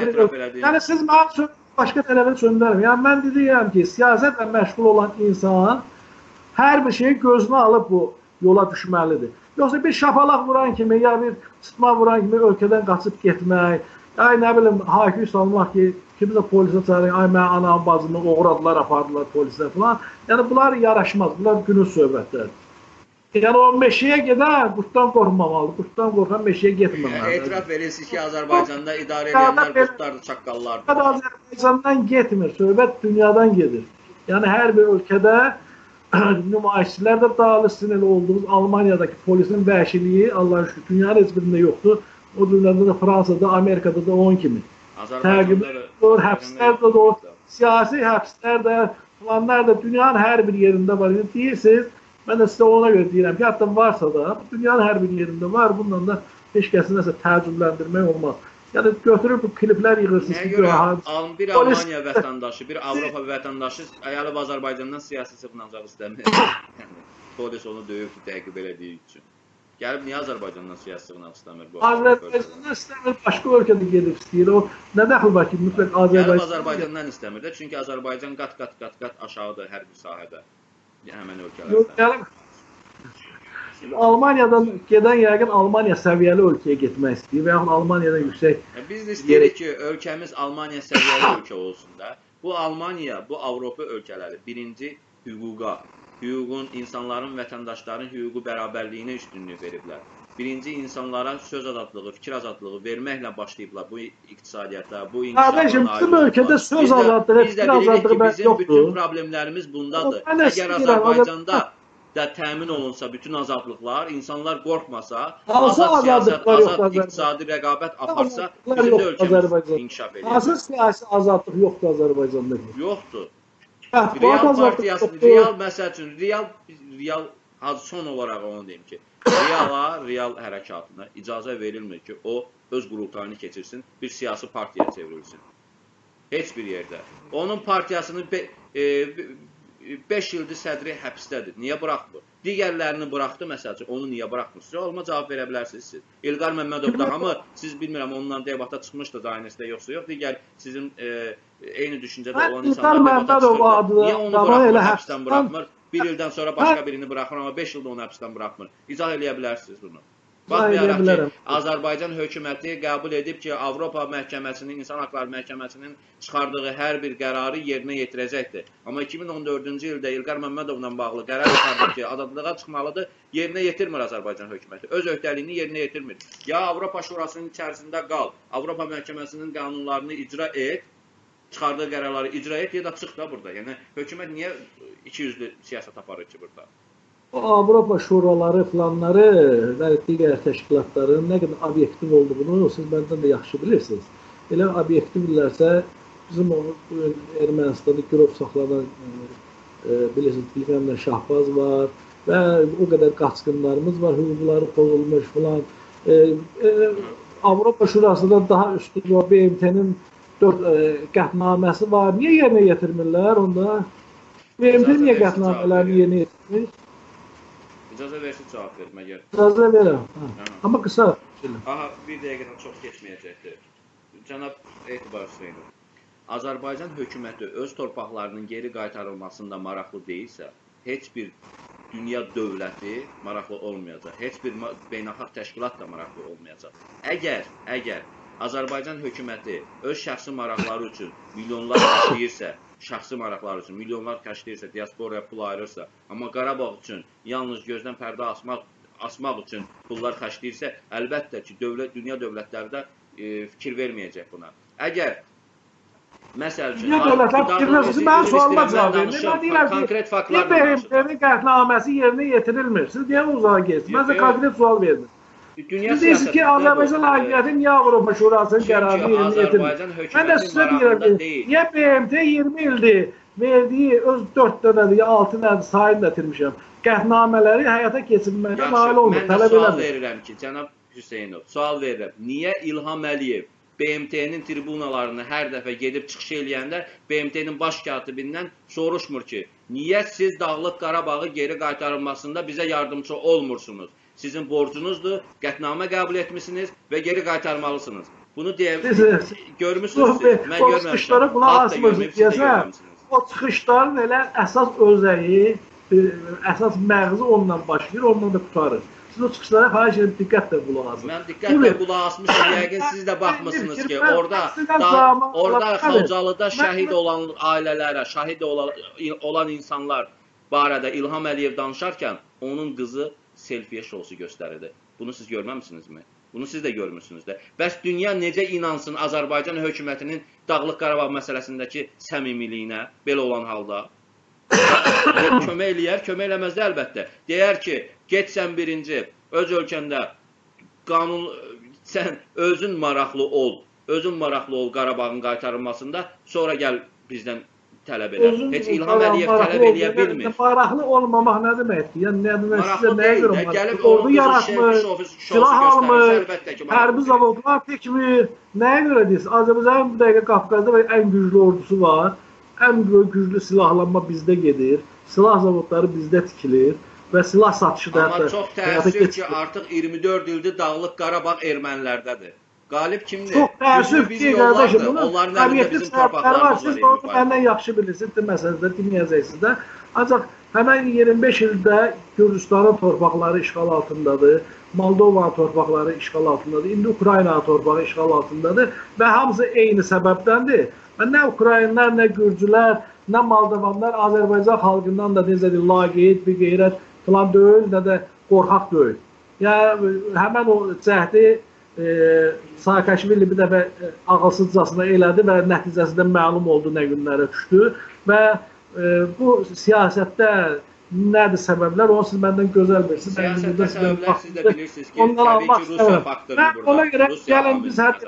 Yəni siz mənim başqa tələbini söndürəm. Yəni mən deyirəm ki, siyasətlə məşğul olan insan hər bir şeyi gözünə alıb bu yola düşməlidir. Yoxsa bir şapalaq vuran kimi, ya bir sıtma vuran kimi ölkədən qaçıb getmək, ay nə bilim, hakü salmaq ki, kimsə polisə çağırır, ay mən anam, bacımı oğradılar, apardılar polisə falan. Yəni bunlar yaraşmaz, bunlar günün söhbətlərdir. Yəni o meşəyə gedən qurtdan qorxmamalıdır, qurtdan qorxan meşəyə getməməlidir. Etiraf verirsiniz ki, Azərbaycanda idarə edənlər qurtlardır, çaqqallardır. Azərbaycandan getmir, söhbət dünyadan gedir. Yəni hər bir ölkədə nümayişçilər də dağılışsın elə olduğumuz Almaniyadakı polisin vəhşiliyi, Allah'a şükür, dünyanın heç birində yoxdur. O dünyada da Fransada, Amerikada da onun kimi. Təqib olur, həbslər də olur, siyasi həbslər də, falanlar da dünyanın hər bir yerində var. Deyirsiniz, mən də sizə ona görə deyirəm ki, hətta varsa da, dünyanın hər bir yerində var, bundan da heç kəsin nəsə təəccübləndirmək olmaz. Yəni götürüb bu kliplər yığırsınız ki, görək, bir Almaniya vətəndaşı, bir Avropa vətəndaşı gəlib Azərbaycandan siyasi sığınacaq istəmir. Polis onu döyüb təqib elədiyi üçün. Gəlib niyə Azərbaycandan siyasi sığınacaq istəmir bu? Azərbaycandan istəmir, başqa ölkədə gedib istəyir. O nə dəxil var ki, mütləq Azərbaycan. Gəlib Azərbaycandan istəmir də, çünki Azərbaycan qat-qat qat-qat aşağıdır hər bir sahədə. Həmin ölkələrdən. Almaniyadan gedən yəqin Almaniya səviyyəli ölkəyə getmək istəyir və yaxud Almaniyadan yüksək. Biz də istəyirik ki, ölkəmiz Almaniya səviyyəli ölkə olsun da. Bu Almaniya, bu Avropa ölkələri birinci hüquqa, hüququn, insanların, vətəndaşların hüququ bərabərliyinə üstünlük veriblər. Birinci insanlara söz azadlığı, fikir azadlığı verməklə başlayıblar bu iqtisadiyyata, bu inkişafına. Bizim ölkədə söz azadlığı, fikir azadlığı yoxdur. Bizim bütün problemlərimiz bundadır. Əgər Azərbaycanda da təmin olunsa bütün azadlıqlar, insanlar qorxmasa, azad siyasət, azad iqtisadi rəqabət aparsa, bizim də ölkəmiz inkişaf edir. Hansı siyasi azadlıq yoxdur Azərbaycanda? Yoxdur. Real partiyası, real məsəl üçün, real, real, son olaraq onu deyim ki, reala, real hərəkatına icazə verilmir ki, o öz qurultayını keçirsin, bir siyasi partiyaya çevrilsin. Heç bir yerdə. Onun partiyasını beş ildir sədri həbsdədir. Niyə buraxmır? Digərlərini buraxdı, məsəl üçün, onu niyə buraxmır? Sizə olma cavab verə bilərsiniz siz. İlqar Məmmədov da hamı, siz bilmirəm, ondan debata çıxmışdı dairəsində yoxsa yox, digər sizin eyni düşüncədə olan insanlar debata çıxırdı. Niyə onu buraxmır, həbsdən buraxmır? bir ildən sonra başqa birini buraxır, amma beş ildə onu həbsdən buraxmır. İzah eləyə bilərsiniz bunu. Baxmayaraq ki, Azərbaycan hökuməti qəbul edib ki, Avropa məhkəməsinin, İnsan Haqları Məhkəməsinin çıxardığı hər bir qərarı yerinə yetirəcəkdir. Amma iki min on dördüncü ildə İlqar Məmmədovla bağlı qərar çıxardı ki, azadlığa çıxmalıdır, yerinə yetirmir Azərbaycan hökuməti. Öz öhdəliyini yerinə yetirmir. Ya Avropa Şurasının içərisində qal, Avropa məhkəməsinin qanunlarını icra et, çıxardığı qərarları icra et, ya da çıx da burada. Yəni, hökumət niyə iki yüzlü siyasət aparır ki burada? Avropa şuraları falanları və digər təşkilatların nə qədər obyektiv olduğunu siz məndən də yaxşı bilirsiniz. Elə obyektivlərsə, bizim o Ermənistanda girov saxlanan e, bilirsiniz, bilməm Şahbaz var və o qədər qaçqınlarımız var, hüquqları pozulmuş falan. E, e, Avropa Şurasında daha üstün var, B M T'nin dörd e, qətnaməsi var. Niyə yerinə yetirmirlər onda? B M T niyə qətnamələrini yerinə yetirmir? İcazə versin cavab verim, əgər. İcazə verəm. Amma qısa. Aha, bir dəqiqədən çox keçməyəcəkdir. Cənab Etibar Hüseynov, Azərbaycan hökuməti öz torpaqlarının geri qaytarılmasında maraqlı deyilsə, heç bir dünya dövləti maraqlı olmayacaq, heç bir beynəlxalq təşkilat da maraqlı olmayacaq. Əgər, əgər Azərbaycan hökuməti öz şəxsi maraqları üçün milyonlar xərcləyirsə, şəxsi maraqlar üçün milyonlar xərcləyirsə, diasporaya pul ayırırsa, amma Qarabağ üçün yalnız gözdən pərdə asmaq, asmaq üçün pullar xərcləyirsə, əlbəttə ki, dövlət, dünya dövlətləri də e, fikir verməyəcək buna. Əgər, məsəl üçün, dünya dövlətlər fikir verməyəcək, mən sualıma cavab verin. Mən deyirəm ki, niyə B M T'nin qətnaməsi yerinə yetirilmir? Siz niyə uzağa geçsiniz? Mən sizə konkret sual verdim. Siz deyirsiniz ki, Azərbaycan hakimiyyəti niyə Avropa Şurasının qərarını yerinə yetirmir? Mən də sizə deyirəm ki, niyə B M T iyirmi ildir verdiyi öz dörd dönədir, altı nədir sayını da itirmişəm. Qətnamələri həyata keçirməkdə nail olmur. Mən də sual verirəm ki, cənab Hüseynov, sual verirəm. Niyə İlham Əliyev B M T'nin tribunalarını hər dəfə gedib çıxış eləyəndə B M T'nin baş katibindən soruşmur ki, niyə siz Dağlıq Qarabağı geri qaytarılmasında bizə yardımcı olmursunuz? Sizin borcunuzdur, qətnamə qəbul etmişsiniz və geri qaytarmalısınız. Bunu deyəmişsiniz, görmüşsünüz siz, mən görməmişəm. Hatta görmüşsünüz. O çıxışların elə əsas özəyi, əsas məğzi onunla başlayır, onunla da qutarır. Siz o çıxışlara xahiş edib diqqətlə qulaq asın. Mən diqqətlə qulaq asmışım, yəqin siz də baxmısınız ki, orada, orada Xocalıda şəhid olan ailələrə, şəhid olan insanlar barədə İlham Əliyev danışarkən, onun qızı selfie şousu göstərirdi. Bunu siz görməmişsinizmi? Bunu siz də görmüşsünüz də. Bəs dünya necə inansın Azərbaycan hökumətinin Dağlıq Qarabağ məsələsindəki səmimiliyinə, belə olan halda? Kömək eləyər, kömək eləməz də əlbəttə. Deyər ki, get sən birinci, öz ölkəndə qanun, sən özün maraqlı ol, özün maraqlı ol Qarabağın qaytarılmasında, sonra gəl bizdən tələb edə. Heç İlham Əliyev tələb eləyə bilmir. Maraqlı olmamaq nə deməkdir? Yəni, nə deməkdir? Maraqlı deyil də, gəlib ordu yaratmış, silah almış, hərbi zavodlar tikmir. Nəyə görə deyirsiniz? Azərbaycanın bu dəqiqə Qafqazda ən güclü ordusu var. Ən güclü silahlanma bizdə gedir. Silah zavodları bizdə tikilir və silah satışı da amma çox təəssüf ki, artıq iyirmi dörd ildir Dağlıq Qarabağ ermənilərdədir. Qalib kimdir? Çox təəssüf ki, qardaşım, bunun obyektiv səbəbləri var. Siz də onu məndən yaxşı bilirsiniz, məsələdə dinləyəcəksiniz də. Ancaq həmən iyirmi beş ildə Gürcüstanın torpaqları işğal altındadır, Moldovanın torpaqları işğal altındadır, indi Ukraynanın torpağı işğal altındadır və hamısı eyni səbəbdəndir. Və nə Ukraynlar, nə Gürcülər, nə Moldovanlar Azərbaycan xalqından da necədir, laqeyd, bir qeyrət falan deyil, nə də qorxaq deyil. Yəni, həmən o cəhdi E, Saakashvili bir dəfə e, ağılsızcasına elədi və nəticəsində məlum oldu nə günlərə düşdü və e, bu siyasətdə nədir səbəblər, onu siz məndən gözəl bilirsiniz. Siyasətdə səbəblər siz də bilirsiniz ki, təbii ki, Rusiya faktorudur burada. Ona görə gəlin biz hər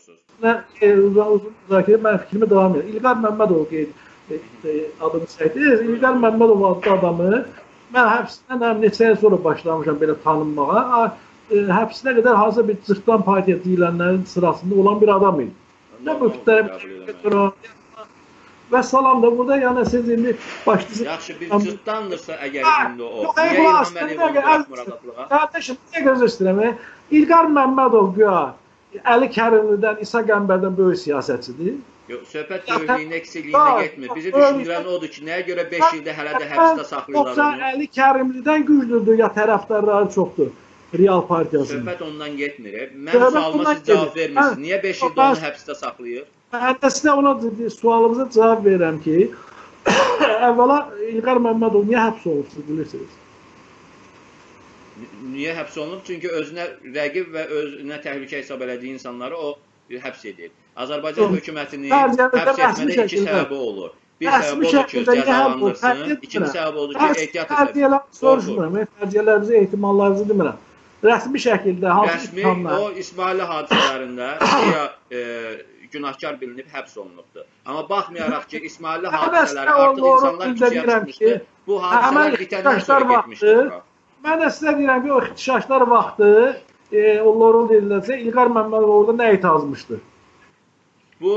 uzun mən fikrimi davam edir. İlqar Məmmədov adını çəkdiniz. İlqar Məmmədov adlı adamı mən həbsindən neçə il sonra başlamışam belə tanınmağa. Həbsinə qədər hansısa bir cırtdan partiya deyilənlərin sırasında olan bir adam idi. Nə bu kütləyə və salam da burada, yəni siz indi başlayırsınız. Yaxşı, bir cırtdandırsa əgər indi o. Niyə İlham Əliyevə buraxmır azadlığa? Qardaşım, niyə göz istəyirəm? İlqar Məmmədov güya Əli Kərimlidən, İsa Qəmbərdən böyük siyasətçidir. Yox, söhbət böyüklüyünə, eksikliğinə getmir. Bizi düşündürən odur ki, nəyə görə beş ildə hələ də həbsdə saxlayırlar Yoxsa onu? Əli Kərimlidən güclüdür, ya tərəfdarları çoxdur Real Partiyasının. Söhbət ondan getmir. Mən sualıma siz cavab vermirsiniz. Niyə beş ildə onu həbsdə saxlayır? Mən də sizə ona sualımıza cavab verirəm ki, əvvəla İlqar Məmmədov niyə həbs olunubsunuz, bilirsiniz? Niyə həbs olunub? Çünki özünə rəqib və özünə təhlükə hesab elədiyi insanları o həbs edir. Azərbaycan hökumətinin həbs etmədə iki səbəbi olur. Bir səbəb odur ki, cəzalandırsın. İkinci səbəb odur ki, ehtiyat etsin. Soruşmuram, fərciyyələrinizi, ehtimallarınızı demirəm. Rəsmi şəkildə hansı Rəsmi o İsmaili hadisələrində ya günahkar bilinib həbs olunubdur. Amma baxmayaraq ki, İsmaili hadisələri artıq insanlar küçəyə çıxmışdı. Bu hadisələr bitəndən sonra getmişdir. Mən də sizə deyirəm ki, o ixtişaşlar vaxtı onlar ol dediləcək, İlqar Məmmədov orada nə etazmışdır? Bu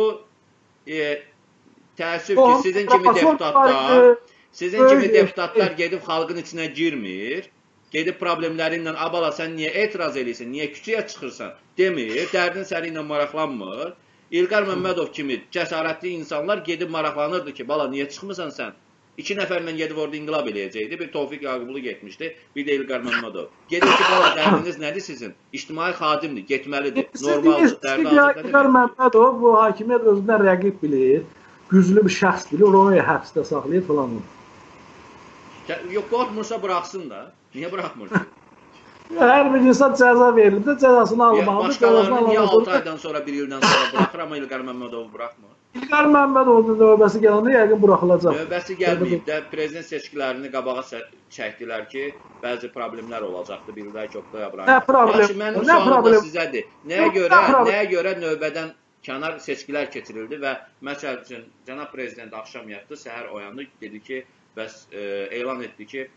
təəssüf ki, sizin kimi deputatlar, sizin kimi deputatlar gedib xalqın içinə girmir, gedib problemləri ilə, abala sən niyə etiraz edirsən, niyə küçəyə çıxırsan demir, dərdin səri ilə maraqlanmır. İlqar Məmmədov kimi cəsarətli insanlar gedib maraqlanırdı ki, bala niyə çıxmırsan sən? İki nəfərlə gedib orada inqilab eləyəcəkdi. Bir Tofiq Yaqublu getmişdi, bir də İlqar Məmmədov. Gedib ki, bala dərdiniz nədir sizin? İctimai xadimdir, getməlidir, normaldır, dərdi azadlıqdır. İlqar Məmmədov bu hakimiyyət özündən rəqib bilir, güclü bir şəxs bilir, onu həbsdə saxlayır falan. Yox, qorxmursa buraxsın da. Niyə buraxmırsın? Hər bir insan cəza verilib də cəzasını almalıdır. Başqalarını niyə altı aydan sonra, bir ildən sonra buraxır, amma İlqar Məmmədovu buraxmır? İlqar Məmmədovun növbəsi gələndə yəqin buraxılacaq. Növbəsi gəlməyib də prezident seçkilərini qabağa çəkdilər ki, bəzi problemlər olacaqdı, bildirlər ki, Oktay Abraham. Nə problem? Yaxşı, mənim sualım da sizədir. Nəyə görə, nəyə görə növbədən kənar seçkilər keçirildi və məsəl üçün cənab prezident axşam yatdı, səhər oyandı, dedi ki, bəs elan etdi ki,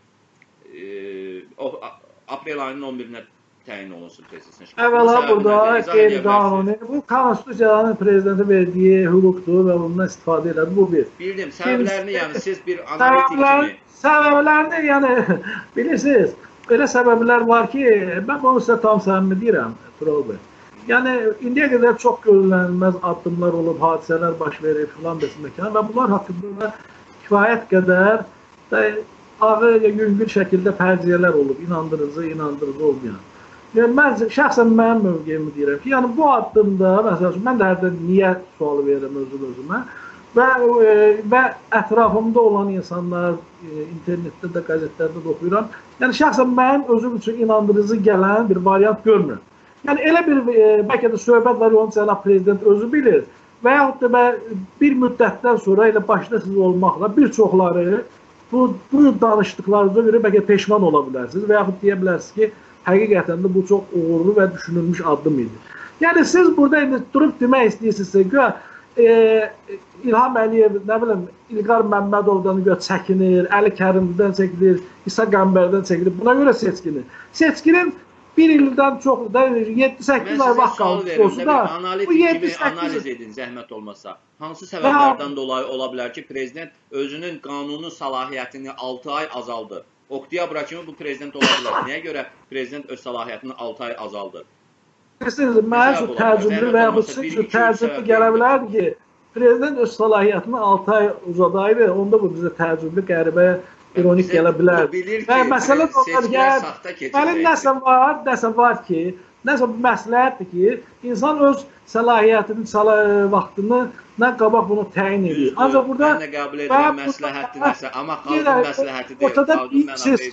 aprel ayının on birinə təyin olunsun prezident seçkiləri. Əvvəla burada qeyri-qanuni, bu konstitusiyanın prezidentə verdiyi hüquqdur və bundan istifadə elədi, bu bir. Bildim, səbəblərini, yəni siz bir analitik kimi. Səbəblərini, yəni, bilirsiniz, elə səbəblər var ki, mən bunu sizə tam səmimi deyirəm, Tural bəy. Yəni, indiyə qədər çox görülənməz addımlar olub, hadisələr baş verir filan besin məkanı və bunlar haqqında kifayət qədər ağır, yüngül şəkildə fərziyyələr olub, inandırıcı, inandırıcı olmayan. Yəni, mən şəxsən mənim mövqeyimi deyirəm ki, yəni bu addımda, məsəl üçün, mən də hərdə niyə sualı verirəm özüm özümə və, və ətrafımda olan insanlar, internetdə də, qəzetlərdə də oxuyuram, yəni şəxsən mənim özüm üçün inandırıcı gələn bir variant görmürəm. Yəni, elə bir, bəlkə də söhbət var, onu cənab prezident özü bilir və yaxud da bir müddətdən sonra elə başda siz olmaqla bir çoxları bu, bu danışdıqlarınıza görə bəlkə peşman ola bilərsiniz və yaxud deyə bilərsiniz ki, həqiqətən də bu çox uğurlu və düşünülmüş addım idi. Yəni, siz burada indi durub demək istəyirsinizsə, görə e, İlham Əliyev, nə bilim, İlqar Məmmədovdan görə çəkinir, Əli Kərimlidən çəkilir, İsa Qəmbərdən çəkilir, buna görə seçkinir. Seçkinin bir ildən çox, yeddi səkkiz ay vaxt qalmış olsun da, bu yeddi səkkiz kimi analiz edin, zəhmət olmasa. Hansı səbəblərdən dolayı ola bilər ki, prezident özünün qanuni səlahiyyətini altı ay azaldır? Oktyabra kimi bu prezident ola bilər. Nəyə görə prezident öz səlahiyyətini altı ay azaldır? Mən şu təcrübli və yaxud siz şu təcrübli gələ bilərdi ki, prezident öz səlahiyyətini altı ay uzadaydı, onda bu bizə təcrübli qəribə ironik gələ bilərdi. Və məsələ onlar ki, mənim nəsə var, nəsə var ki, nəsə bu məsləhətdir ki, insan öz səlahiyyətinin vaxtını nə qabaq bunu təyin edir. Ancaq burada mən də qəbul edirəm məsləhətdir nəsə, amma xalqın məsləhəti deyil, xalqın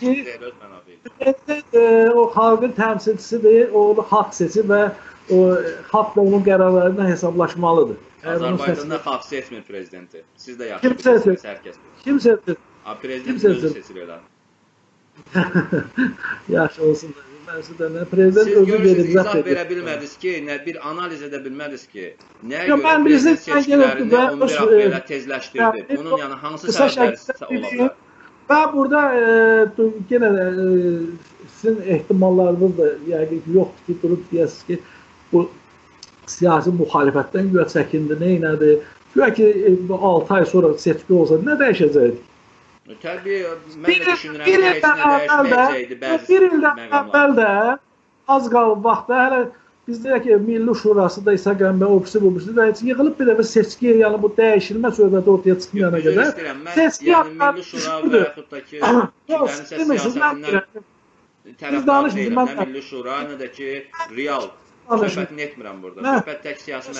mənafeydir. O xalqın təmsilçisidir, o xalq seçir və o xalqla onun qərarlarından hesablaşmalıdır. Azərbaycanda xalq seçmir prezidenti. Siz də yaxşı bilirsiniz, hər kəs. Kim seçir? Prezident özü seçir elə. Yaxşı olsun da. Siz görürsünüz, izah verə bilmədiniz ki, bir analiz edə bilmədiniz ki, nəyə görə prezident seçkilərini on bir aprel'ə tezləşdirdi? Bunun yəni hansı səbəblər ola bilər? Və burada yenə sizin ehtimallarınız da yəqin ki, yoxdur ki, durub deyəsiniz ki, bu siyasi müxalifətdən güya çəkindi, neynədir? Güya ki, altı ay sonra seçki olsa nə dəyişəcəkdir? Təbii, mən də düşünürəm ki, heç nə dəyişməyəcəkdi bəzi bir ildən əvvəl də az qalıb vaxtda, hələ biz deyək ki, Milli Şurası da İsa Qəmbər ofisi bu birisi də yığılıb bir dəfə seçki, yəni bu dəyişilmə söhbəti ortaya çıxmayana qədər seçki yəni Milli Şura və yaxud da ki, kimlərinsə siyasətindən tərəfdarı deyiləm, nə Milli Şura, nə də ki, real söhbətini etmirəm burada. Söhbət tək siyasi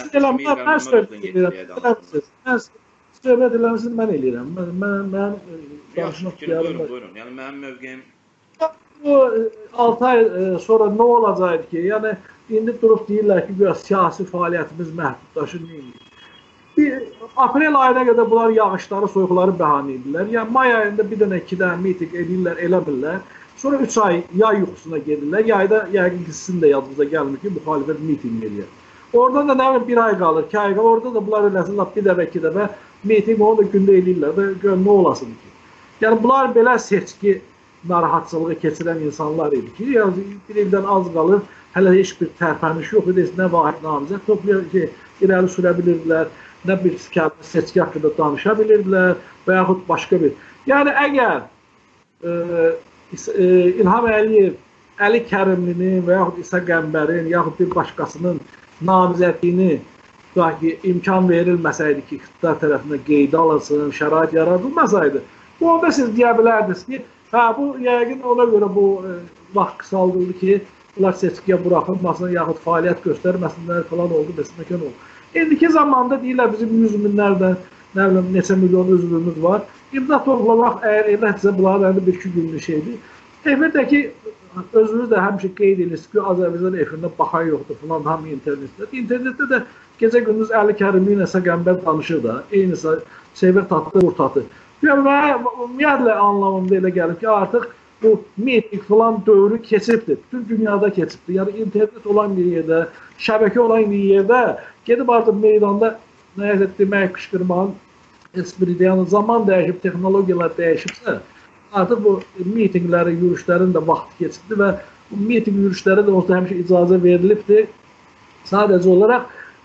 məhkəmə söhbət eləmişsiniz, mən eləyirəm. Mən, mən, Yaxşı fikir, buyurun, buyurun. Yəni, mənim mövqeyim... Bu, altı ay sonra nə olacaqdı ki, yəni, indi durub deyirlər ki, biraz siyasi fəaliyyətimiz məhdudlaşır, neyini? Aprel ayına qədər bunlar yağışları, soyuqları bəhanə edirlər. Yəni, may ayında bir dənə, iki dənə miting edirlər, eləmirlər. Sonra üç ay yay yuxusuna gedirlər. Yayda, yəqin ki, sizin də yadınıza gəlmir ki, müxalifət miting edir. Oradan da nə bilim, bir ay qalır, iki ay qalır. Orada da bunlar eləsin, bir dəfə, iki dəfə miting onu da gündə eləyirlər və gör nə olasın ki. Yəni, bunlar belə seçki narahatçılığı keçirən insanlar idi ki, yəni, bir ildən az qalır, hələ heç bir tərpəniş yox idi, nə vahid namizəd toplayır ki, irəli sürə bilirdilər, nə bir seçki haqqında danışa bilirdilər və yaxud başqa bir. Yəni, əgər e, e, İlham Əliyev, Əli Kərimlinin və yaxud İsa Qəmbərin, yaxud bir başqasının namizədliyini ki, imkan verilməsəydi ki, iqtidar tərəfindən qeydə alınsın, şərait yaradılmasaydı, bu onda siz deyə bilərdiniz ki, hə, bu yəqin ona görə bu e, vaxt qısaldıldı ki, bunlar seçkiyə buraxılmasın, yaxud fəaliyyət göstərməsinlər falan oldu, məsələn oldu. İndiki zamanda deyirlər bizim yüz minlərdən, nə bilim, neçə milyon üzvümüz var. İmza toplamaq əgər elədirsə, bunların bir iki günlük şeydir. Efirdə ki, özünüz də həmişə qeyd edirsiniz ki, Azərbaycan efirində baxan yoxdur falan, hamı internetdə. İnternetdə də gecə gündüz Əli Kərimi ilə İsa Qəmbər danışır da, eyni Sevir Tatlı, Vur Tatlı. Və ümumiyyətlə anlamında elə gəlir ki, artıq bu miting falan dövrü keçibdir. Bütün dünyada keçibdir. Yəni internet olan bir yerdə, şəbəkə olan bir yerdə gedib artıq meydanda nə demək, qışqırmağın espridi, yəni zaman dəyişib, texnologiyalar dəyişibsə, artıq bu mitinglərin, yürüşlərin də vaxtı keçibdir və bu miting yürüşləri də olsa həmişə icazə verilibdir. Sadəcə olaraq,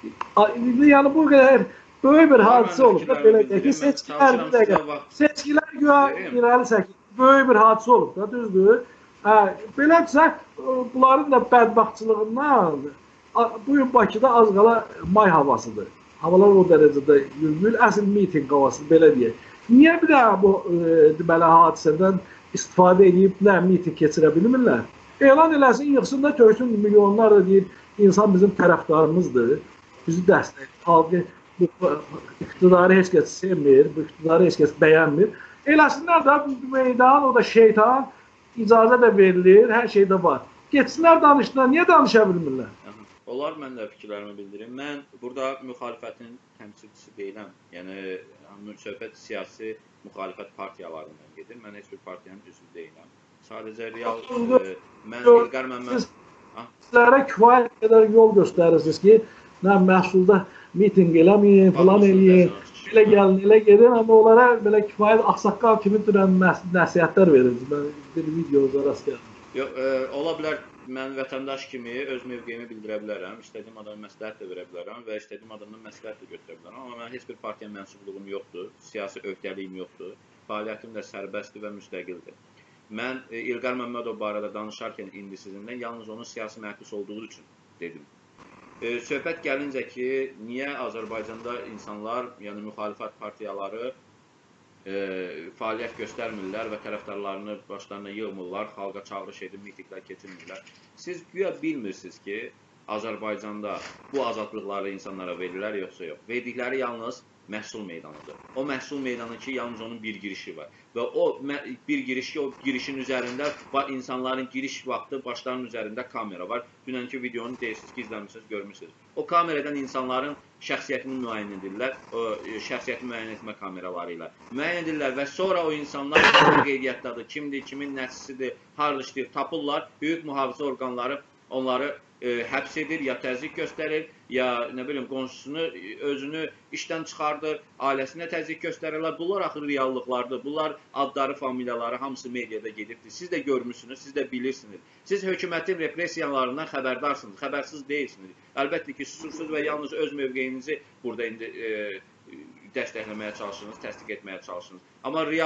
yəni bu qədər böyük bir hadisə olub da, belə deyək ki, seçkilər bir dəqiqə, seçkilər güya irəli çəkir, böyük bir hadisə olub da, düzdür. Belədirsə, bunların da bədbaxtçılığından, bugün Bakıda az qala may havasıdır. Havalar o dərəcədə yüngül, əsl miting havasıdır, belə deyək. Niyə bir daha bu belə hadisədən istifadə edib, nə miting keçirə bilmirlər? Elan eləsin, yıxsın da töksün, milyonlar da deyir, insan bizim tərəfdarımızdır, bizi dəstək, bu iqtidarı heç kəs sevmir, bu iqtidarı heç kəs bəyənmir. Eləsinlər də meydan, o da şeytan, icazə də verilir, hər şey də var. Geçsinlər danışdılar, niyə danışa bilmirlər? Onlar mən də fikirlərimi bildirim. Mən burada müxalifətin təmsilçisi deyiləm. Yəni, söhbət siyasi müxalifət partiyalarından gedir. Mən heç bir partiyanın üzvü deyiləm. Sadəcə real, mən İlqar Məmməd... Sizlərə kifayət qədər yol göstərirsiniz ki, nə məhsulda miting eləməyin, falan eləyin, elə gəlin, elə gedin, amma onlara belə kifayət axsaqqal kimi durən nəsiyyətlər verirsiniz. Mən bir videoda rast gəldim. Yox, ola bilər, mən vətəndaş kimi öz mövqeyimi bildirə bilərəm, istədiyim adama məsləhət də verə bilərəm və istədiyim adamdan məsləhət də götürə bilərəm, amma mən heç bir partiya mənsubluğum yoxdur, siyasi öhdəliyim yoxdur, fəaliyyətim də sərbəstdir və müstəqildir. Mən İlqar Məmmədov barədə danışarkən indi sizinlə yalnız onun siyasi məhbus olduğu üçün dedim. Söhbət gəlincə ki, niyə Azərbaycanda insanlar, yəni müxalifət partiyaları fəaliyyət göstərmirlər və tərəfdarlarını başlarına yığmırlar, xalqa çağırış edib, mitinglər keçirmirlər. Siz güya bilmirsiniz ki, Azərbaycanda bu azadlıqları insanlara verirlər, yoxsa yox. Verdikləri yalnız məhsul meydanıdır. O məhsul meydanı ki, yalnız onun bir girişi var. Və o bir girişi, o girişin üzərində insanların giriş vaxtı başlarının üzərində kamera var. Dünənki videonu deyirsiniz ki, izləmişsiniz, görmüşsünüz. O kameradan insanların şəxsiyyətini müəyyən edirlər, o şəxsiyyəti müəyyən etmə kameraları ilə. Müəyyən edirlər və sonra o insanlar qeydiyyatdadır, kimdir, kimin nəticisidir, harada işləyir, tapırlar, hüquq mühafizə orqanları onları həbs edir, ya təzyiq göstərir, ya nə bilim qonşusunu, özünü işdən çıxardır, ailəsinə təzyiq göstərirlər. Bunlar axır reallıqlardır. Bunlar adları, familiyaları hamısı mediada gedibdir. Siz də görmüsünüz, siz də bilirsiniz. Siz hökumətin repressiyalarından xəbərdarsınız, xəbərsiz deyilsiniz. Əlbəttə ki, susursuz və yalnız öz mövqeyinizi burada indi dəstəkləməyə çalışırsınız, təsdiq etməyə çalışırsınız. Amma reallıq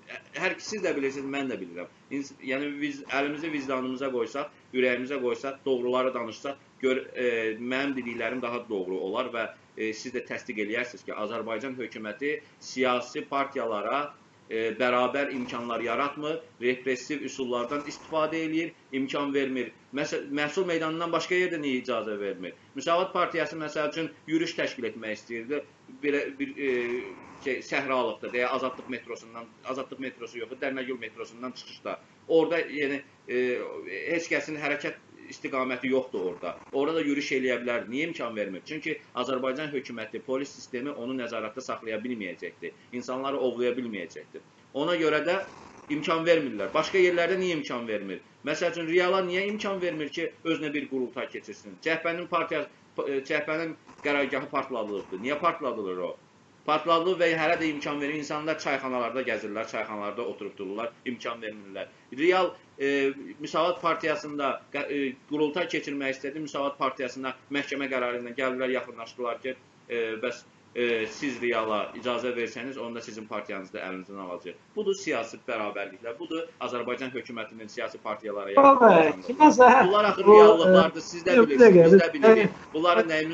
hər siz də bilirsiniz, mən də bilirəm. Yəni biz əlimizi vicdanımıza qoysaq, ürəyimizə qoysaq, doğruları danışsaq, gör e, mənim dediklərim daha doğru olar və e, siz də təsdiq eləyərsiniz ki, Azərbaycan hökuməti siyasi partiyalara e, bərabər imkanlar yaratmır, repressiv üsullardan istifadə eləyir, imkan vermir. Məsəl, məhsul meydanından başqa yerdə niyə icazə vermir? Müsavat Partiyası məsəl üçün yürüyüş təşkil etmək istəyirdi. Bir, bir e, şey, səhralıqda, deyə Azadlıq metrosundan, Azadlıq metrosu yox, Dərnəgül metrosundan çıxışda. Orada yəni e, heç kəsin hərəkət istiqaməti yoxdur orada. Orada da yürüyüş eləyə bilər. Niyə imkan vermir? Çünki Azərbaycan hökuməti, polis sistemi onu nəzarətdə saxlaya bilməyəcəkdir. İnsanları ovlaya bilməyəcəkdir. Ona görə də imkan vermirlər. Başqa yerlərdə niyə imkan vermir? Məsəl üçün Reala niyə imkan vermir ki, özünə bir qurultay keçirsin? Cəhbənin partiya, Cəhbənin qərargahı partladılıbdır. Niyə partladılır o? Partladılır və hələ də imkan verir. İnsanlar çayxanalarda gəzirlər, çayxanalarda oturub dururlar, imkan vermirlər. Real e, Müsavat Partiyasında e, qurultay keçirmək istədi. Müsavat Partiyasında məhkəmə qərarı ilə gəldilər, yaxınlaşdılar ki, e, bəs e, siz Reala icazə versəniz, onu da sizin partiyanızda əlinizdən alacaq. Budur siyasi bərabərliklər, budur Azərbaycan hökumətinin siyasi partiyalara yaratdığı. Bunlar axı reallıqlardır, siz də bilirsiniz, biz də bilirik. Bunların nəyimiz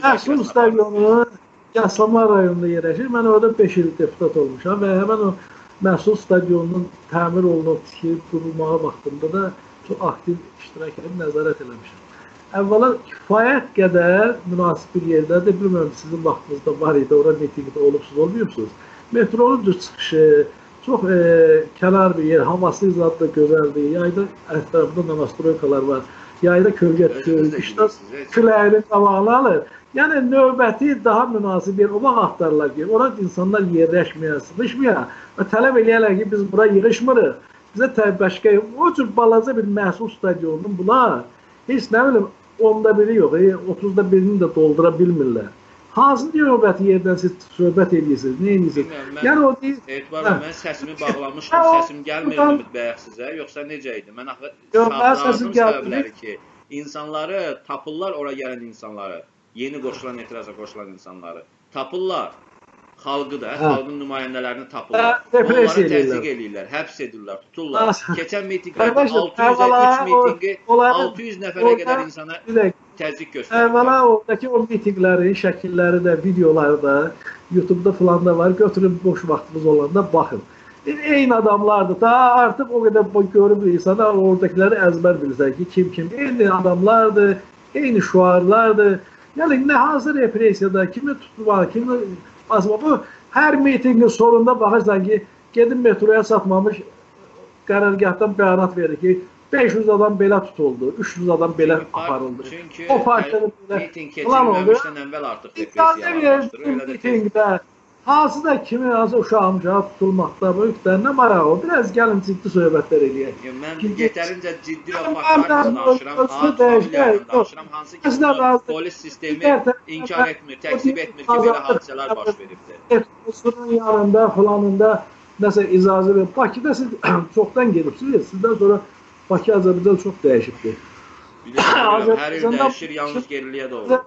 aşırı Yaslama rayonunda yerləşir. Mən orada beş il deputat olmuşam və həmən o məhsul stadionunun təmir olunub, tikilib, qurulmağa vaxtında da çox aktiv iştirak edib, nəzarət eləmişəm. Əvvəla kifayət qədər münasib bir yerdədir. Bilmirəm, sizin vaxtınızda var idi, orada mitingdə olubsuz, olmayıbsınız. Metronun düz çıxışı, çox e, kənar bir yer, havası zaddır, gözəldir. Yayda ətrafında namastroykalar var. Yayda kölgə tutur, qışda küləyinin qabağını alır. Yəni növbəti daha münasib yer, o vaxt axtarırlar ki, orada insanlar yerləşməyə, sıxışmaya və tələb eləyərlər ki, biz bura yığışmırıq. Bizə təbəşqə, o cür balaca bir məhsul stadionunun bunlar heç nə bilim onda biri yox, otuzda birini də doldura bilmirlər. Hansı növbəti yerdən siz söhbət edirsiniz, nə edirsiniz? Yəni o deyil... Etibarım, mən səsimi bağlamışdım, səsim gəlmirdi Ümid bəyək sizə, yoxsa necə idi? Mən axı sağlardım səbəbləri ki, insanları tapırlar, ora gələn insanları. Yeni qoşulan, etiraza qoşulan insanları tapırlar, xalqı da, hə. Xalqın nümayəndələrini tapırlar, hə, onları təzyiq edirlər, həbs edirlər, tuturlar. Keçən mitinglərdə altı yüz üç mitingi altı yüz nəfərə qədər insana təzyiq göstərir. Əvvəla oradakı o mitinglərin şəkilləri də, videoları da YouTube-da falan da var, götürün boş vaxtınız olanda baxın. Eyni adamlardır, daha artıq o qədər görüb insana oradakiləri əzbər bilirsən ki, kim kim, eyni adamlardır, eyni şuarlardır. Yəni, nə hansı repressiyada, kimi tutulmalı, kimi basma. Bu, hər mitingin sonunda baxırsan ki, gedin metroya çatmamış qərargahdan bəyanat verir ki, beş yüz adam belə tutuldu, üç yüz adam belə aparıldı. Çünki o miting keçirilməmişdən əvvəl artıq repressiyalar başlayır. Hansı da kimi, hansı uşağımca tutulmaqda, bu yükdən nə marağı o? Biraz gəlin ciddi söhbətlər eləyək. Mən yetərincə ciddi və faktlarla danışıram, familiyadan danışıram, hansı ki, polis sistemi inkar etmir, təksib etmir ki, belə hadisələr baş veribdir. Metrosunun yanında, falanında nəsə icazə verir. Bakıda siz çoxdan gedibsiniz, sizdən sonra Bakı Azərbaycan çox dəyişibdir. Bilirəm, hər il dəyişir, yalnız geriliyə doğru.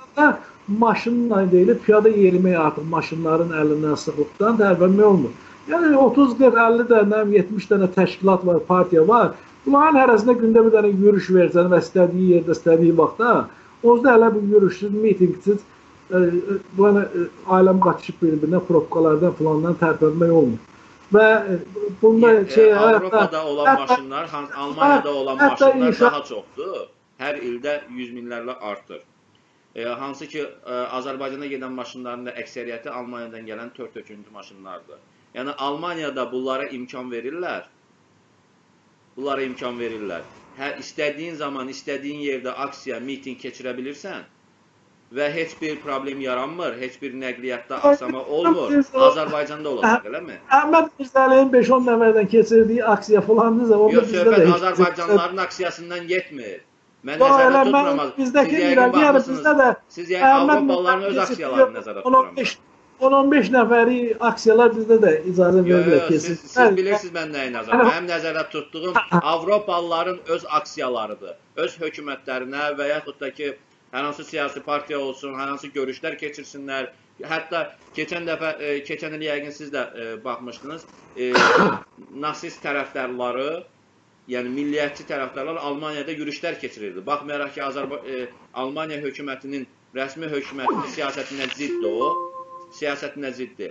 Maşınla deyilib, piyada yerimək artıq maşınların əlindən sıxlıqdan tərpənmək olmur. Yəni otuz, qırx, əlli dənə, yetmiş dənə təşkilat var, partiya var. Bunların hərəsində gündə bir dənə yürüyüş versən və istədiyi yerdə, istədiyi vaxtda, ozda hələ bir yürüyüşsüz, mitingsiz, bu aləm qaçışıb bir-birinə, probkalardan filandan tərpənmək olmur. Və bunda şey... Avropada olan maşınlar, Almaniyada olan maşınlar daha çoxdur. Hər ildə yüz minlərlə artır. E, hansı ki, e, Azərbaycana gedən maşınların da əksəriyyəti Almaniyadan gələn tört-töküncü maşınlardır. Yəni, Almaniyada bunlara imkan verirlər. Bunlara imkan verirlər. Hə, istədiyin zaman, istədiyin yerdə aksiya, miting keçirə bilirsən və heç bir problem yaranmır, heç bir nəqliyyatda aksama olmur. Azərbaycanda olacaq, eləmi? Əhməd Mirzəliyin beş on nəfərdən keçirdiyi aksiya falandır. Yox, söhbət Azərbaycanlıların aksiyasından getmir. Mən nəzərdə tutmuram. Bizdəki irəli, yəni bizdə də... Siz yəni Avropalıların öz aksiyalarını nəzərdə tuturam. on on beş nəfəri aksiyalar bizdə də icazə verirlər kesin. Siz, siz bilirsiniz mən nəyi nəzərdə. Mənim nəzərdə tutduğum Avropalıların öz aksiyalarıdır. Öz hökumətlərinə və yaxud da ki, hər hansı siyasi partiya olsun, hər hansı görüşlər keçirsinlər, Hətta keçən dəfə, e, keçən il yəqin siz də e, baxmışdınız, e, nasist tərəfdarları, yəni milliyyətçi tərəfdarlar Almaniyada yürüşlər keçirirdi. Baxmayaraq ki, Azərba e, Almaniya hökumətinin, rəsmi hökumətinin siyasətinə ziddir o, siyasətinə ziddir.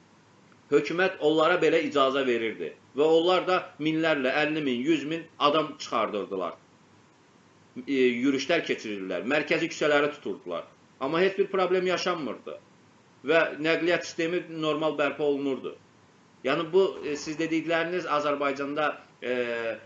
Hökumət onlara belə icazə verirdi və onlar da minlərlə, əlli min, yüz min adam çıxardırdılar. E, yürüşlər keçirirlər, mərkəzi küçələri tuturdular. Amma heç bir problem yaşanmırdı və nəqliyyat sistemi normal bərpa olunurdu. Yəni bu, e, siz dedikləriniz Azərbaycanda e,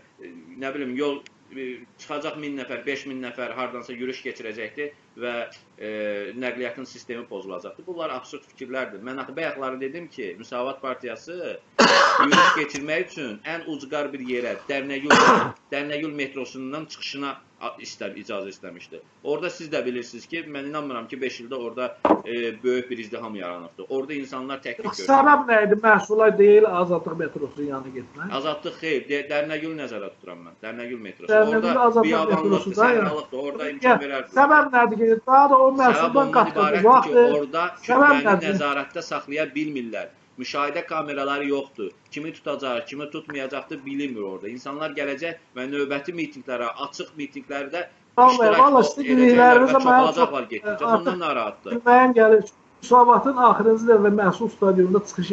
nə bilim, yol e, çıxacaq min nəfər, beş min nəfər hardansa yürüş keçirəcəkdir və e, nəqliyyatın sistemi pozulacaqdır. Bunlar absurd fikirlərdir. Mən axı bayaqları dedim ki, Müsavat Partiyası yürüş keçirmək üçün ən ucqar bir yerə, Dərnəgül, Dərnəgül metrosundan çıxışına istər, icazə istəmişdi. Orada siz də bilirsiniz ki, mən inanmıram ki, beş ildə orada e, böyük bir izdiham yaranıbdır. Orada insanlar təklik görür. Səbəb nə idi? Məhsula deyil Azadlıq metrosunun yanına getmək? Azadlıq xeyr, Dərnəgül nəzərə tuturam mən. Dərnəgül metrosu. Dərnəgül Orada Azadlıq biyabanlıqdır, metrosu da səhralıqdır, orada imkan verərdir. Səbəb nədir ki, daha da o məhsuldan qatqadı vaxtı. Orada kütləni nəzarətdə saxlaya bilmirlər. Müşahidə kameraları yoxdur. Kimi tutacaq, kimi tutmayacaqdır bilinmir orada. İnsanlar gələcək və növbəti mitinglərə, açıq mitinglərdə iştirak edəcəklər və çoxalacaqlar getdikcə. Bundan narahatdır. Müəyyən gəlir. Müsavatın axırıncı və məhsul stadionunda çıxış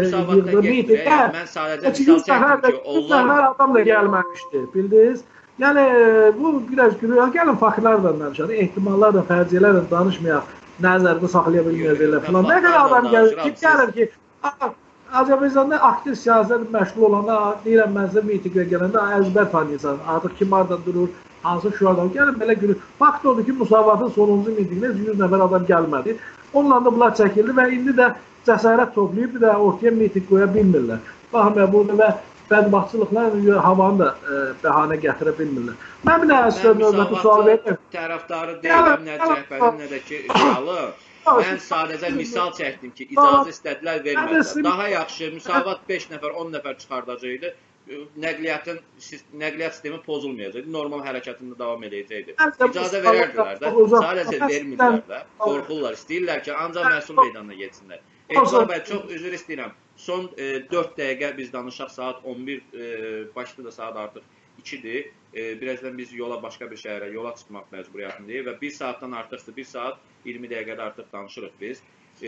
edə mitingdə mən sadəcə misal çəkdim ki, onlar adam da gəlməmişdi, bildiniz? Yəni, bu biraz gülüyor. Gəlin faktlarla danışaq, ehtimallar da, fərciyyələr də danışmayaq, nəzərdə saxlaya bilməyəcəklər falan. Nə qədər adam gəlir, kim gəlir ki, Azərbaycanda aktiv siyasət məşğul olanda, deyirəm mən sizə mitingə gələndə əzbər tanıyırsan, artıq kim harada durur, hansı şuardan gəlin, belə gülür. Fakt odur ki, Müsavatın sonuncu mitingdə yüz nəfər adam gəlmədi. Onunla da bunlar çəkildi və indi də cəsarət toplayıb bir də ortaya miting qoya bilmirlər. Baxmayaq, burada və bədbaxtçılıqla havanı da e, bəhanə gətirə bilmirlər. Mən bir də sizə növbəti sual verirəm. Tərəfdarı deyirəm, nə cəhbərin, nə də ki, alır. Mən sadəcə misal çəkdim ki, icazə istədilər, vermədilər. Daha yaxşı, Müsavat beş nəfər, on nəfər çıxardacaqdı, nəqliyyatın, nəqliyyat sistemi pozulmayacaqdı, normal hərəkətində davam edəcəkdi. İcazə verərdilər də, sadəcə vermirlər də, qorxurlar, istəyirlər ki, ancaq məhsul meydanına geçsinlər. Etibar bəy, çox üzr istəyirəm, son e, dörd dəqiqə biz danışaq, saat on bir, e, başlı da saat artıq ikidir. E, birazdan biz yola, başqa bir şəhərə yola çıxmaq məcburiyyətindəyik və bir saatdan artıqdır, bir saat iyirmi dəqiqədə artıq danışırıq biz. E,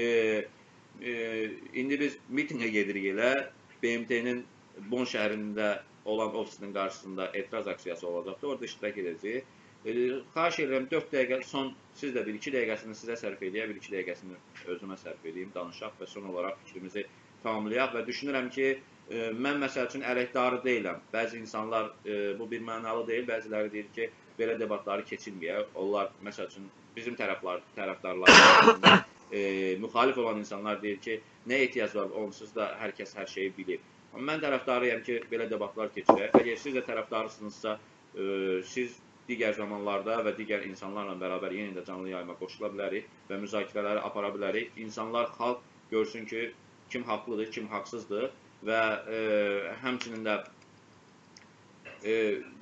e, indi biz mitingə gedirik elə, B M T-nin Bon şəhərində olan ofisinin qarşısında etiraz aksiyası olacaqdır, orada iştirak edəcəyik. E, xahiş edirəm, dörd dəqiqə, son, siz də bir iki dəqiqəsini sizə sərf edəyək, bir iki dəqiqəsini özümə sərf edeyim, danışaq və son olaraq fikrimizi tamamlayaq və düşünürəm ki, e, mən məsəl üçün əleyhdarı deyiləm. Bəzi insanlar, e, bu bir mənalı deyil, bəziləri deyir ki, belə debatları keçilməyək. Onlar, məsəl üçün, bizim tərəflar, tərəfdarlar, e, müxalif olan insanlar deyir ki, nə ehtiyac var, onsuz da hər kəs hər şeyi bilir. Amma mən tərəfdarıyam ki, belə debatlar keçirək. Əgər siz də tərəfdarısınızsa, e, siz digər zamanlarda və digər insanlarla bərabər yenə də canlı yayıma qoşula bilərik və müzakirələri apara bilərik. İnsanlar, xalq görsün ki, kim haqlıdır, kim haqsızdır və e, həmçinin də e,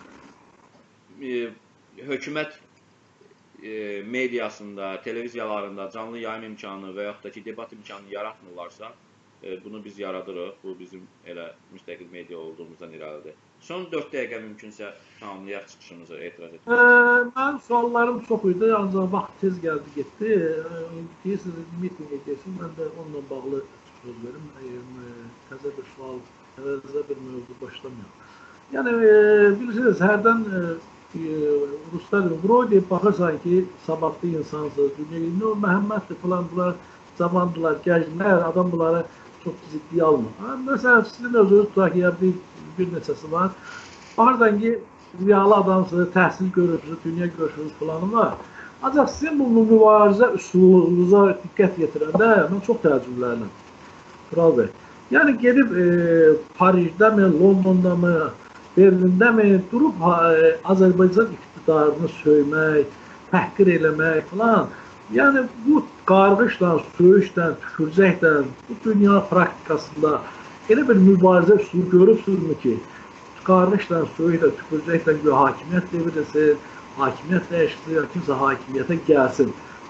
e, hökumət e, mediasında, televiziyalarında canlı yayım imkanı və yaxud da ki, debat imkanı yaratmırlarsa, e, bunu biz yaradırıq. Bu bizim elə müstəqil media olduğumuzdan irəlidir. Son dörd dəqiqə mümkünsə tamamlayaq çıxışımızı, etiraz etmək. Mənim suallarım çox idi, ancaq vaxt tez gəldi, getdi. Deyirsiniz, mitingə geçsin, mən də onunla bağlı söz verim. Təzə bir sual, təzə bir mövzu başlamayaq. Yəni, bilirsiniz, hərdən Ruslar, Brody baxırsan ki, sabahlı insansız, dünya, Məhəmməddir falan, bunlar zamandılar, gənclər, adam bunları çox ciddiyə almır. Məsələn, sizin özünüz tutaq ki, bir bir neçəsi var. Baxırsan ki, realı adamsınız, təhsil görürsünüz, dünya görürsünüz falan var. Ancaq sizin bu mübarizə üsulunuza diqqət yetirəndə mən çox təəccüblənirəm. Tural bəy. Yəni gedib e, Parisdə mi, Londonda mı, Berlində mi durub e, Azərbaycan iqtidarını söymək, təhqir eləmək falan. Yəni bu qarğışla, söyüşlə, tükürcəklə, bu dünya praktikasında elə bir mübarizə üsulu görürsünüzmü ki, qarğışla, söyüşlə, tükürcəklə hakimiyyət devirəsin, hakimiyyət dəyişsin, kimsə hakimiyyətə gəlsin.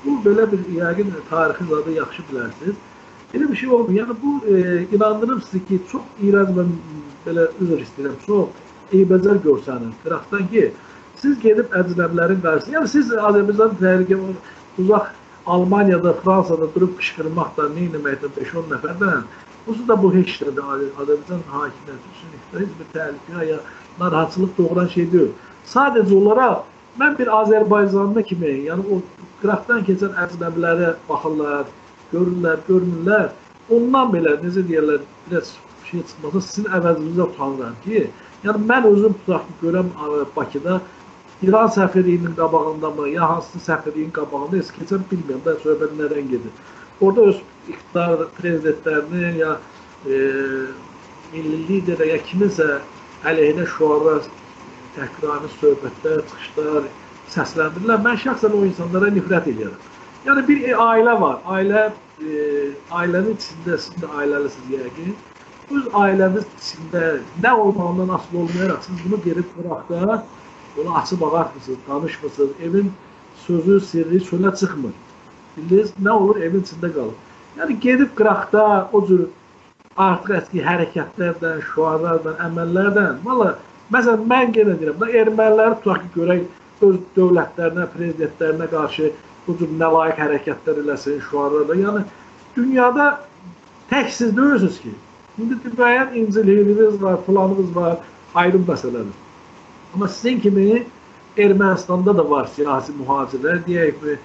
Bu belə bir yəqin tarixi zadı yaxşı bilərsiniz. Elə bir şey olmuyor. Yəni bu e, inandırım sizi ki, çox iyrənc və belə üzr istəyirəm, çox eybəcər görsənir qıraqdan ki, siz gedib əcnəbilərin qarşısında, yəni siz Azərbaycan təhlükə uzaq Almaniyada, Fransada durub qışqırmaqla, nə etməklə beş on nəfərdən, bu da bu heç də Azərbaycan hakimiyyəti üçün heç bir təhlükə ya narahatçılıq doğuran şey deyil. Sadəcə olaraq mən bir Azərbaycanlı kimi, yəni o qıraqdan keçən əcnəbilərə baxırlar, görürlər, görmürlər. Ondan belə, necə deyərlər, biraz şey çıxmasa sizin əvəzinizə utanıram ki, yəni mən özüm tutaq ki, görəm Bakıda İran səfirliyinin qabağında mı, ya hansı səfirliyin qabağında heç keçən bilmirəm, da söhbət nədən gedir. Orada öz iqtidar prezidentlərini, ya e, milli liderə, ya kiminsə əleyhinə şüarlar, təhqirami söhbətlər, çıxışlar səsləndirirlər. Mən şəxsən o insanlara nifrət edirəm. Yəni bir e, ailə var, ailə, e, ailənin içində, siz də ailəlisiniz yəqin. Öz ailəniz içində nə olmağından asılı olmayaraq, siz bunu gelib qıraqda, onu açıb ağartmısınız, danışmısınız, evin sözü, sirri çölə çıxmır. Bildiniz, nə olur, evin içində qalır. Yəni gedib qıraqda o cür artıq əski hərəkətlərdən, şüarlardan, əməllərdən, valla, məsələn, mən yenə deyirəm, da erməniləri tutaq ki, görək öz dövlətlərinə, prezidentlərinə qarşı bu cür nəlayiq hərəkətlər eləsin, şüarlarla. Yəni, dünyada tək siz deyilsiniz ki, indi müəyyən inciliyiniz var, planınız var, ayrı məsələdir. Amma sizin kimi Ermənistanda da var siyasi mühacirlər, deyək ki,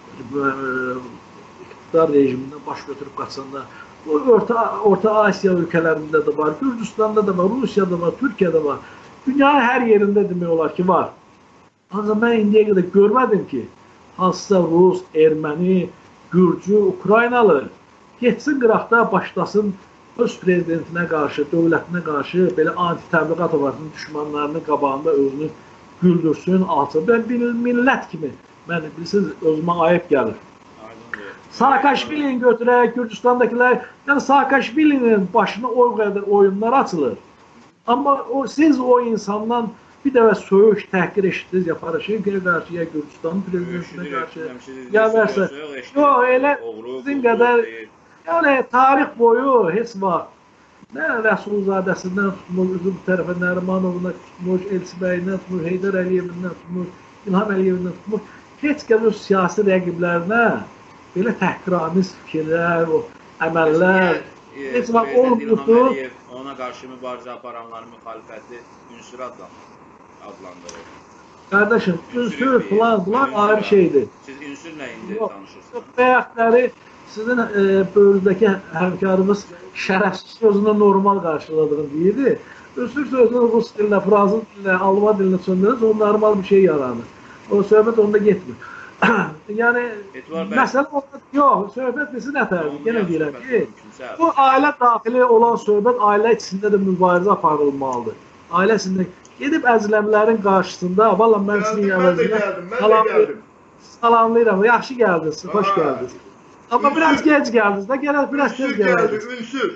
iqtidar rejimindən baş götürüb qaçanlar. Orta, Orta Asiya ölkələrində də var, Gürcüstanda da var, Rusiyada var, Türkiyədə var. Dünyanın hər yerində demək olar ki, var. Ancaq mən indiyə qədər görmədim ki, hansısa Rus, Erməni, Gürcü, Ukraynalı getsin qıraqda başlasın öz prezidentinə qarşı, dövlətinə qarşı belə anti-təbliğat olarının düşmanlarının qabağında özünü güldürsün, alsın. Ben bir millət kimi, mən bilirsiniz, özümə ayıb gəlir. Saakashvilini götürək, Gürcüstandakilər, yəni Saakashvilinin başına o qədər oyunlar açılır. Amma o, siz o insandan bir dəfə söyüş, təhqir eşitdiniz ya Paraşenkoya qarşı, ya Gürcüstanın prezidentinə qarşı, ya versə, yox, elə sizin qədər, yəni tarix boyu heç vaxt, nə Rəsulzadəsindən tutmuş, üzüm tərəfə Nərimanovuna tutmuş, Elçibəyindən tutmuş, Heydər Əliyevindən tutmuş, İlham Əliyevindən tutmuş, heç qədər siyasi rəqiblərinə belə təhqiramiz fikirlər, o əməllər, heç vaxt olmuşdur. Ona qarşı mübarizə aparanların müxalifəti ünsür adlandırır. Qardaşım, ünsür falan, bunlar ayrı şeydir. Siz ünsür nə indi tanışırsınız? Bəyəkləri sizin e, bölüdəki həmkarımız şərəfsiz sözünü normal qarşıladığını deyirdi. Ünsür sözünü Rus dilinə, Fransız dilinə, Alman dilinə çöndürürüz, o normal bir şey yaranır. O söhbət onda getmir. Yəni, məsələ orada yox, söhbət bilsin nətərdir, yenə deyirəm ki, bu ailə daxili olan söhbət ailə içində də mübarizə aparılmalıdır. Ailə içində gedib əzləmlərin qarşısında, valla mən sizin əvəzinə salamlayıram, yaxşı gəldiniz, xoş gəldiniz. Amma biraz gec gəldiniz də, gələ biraz tez gəldiniz. Ünsür.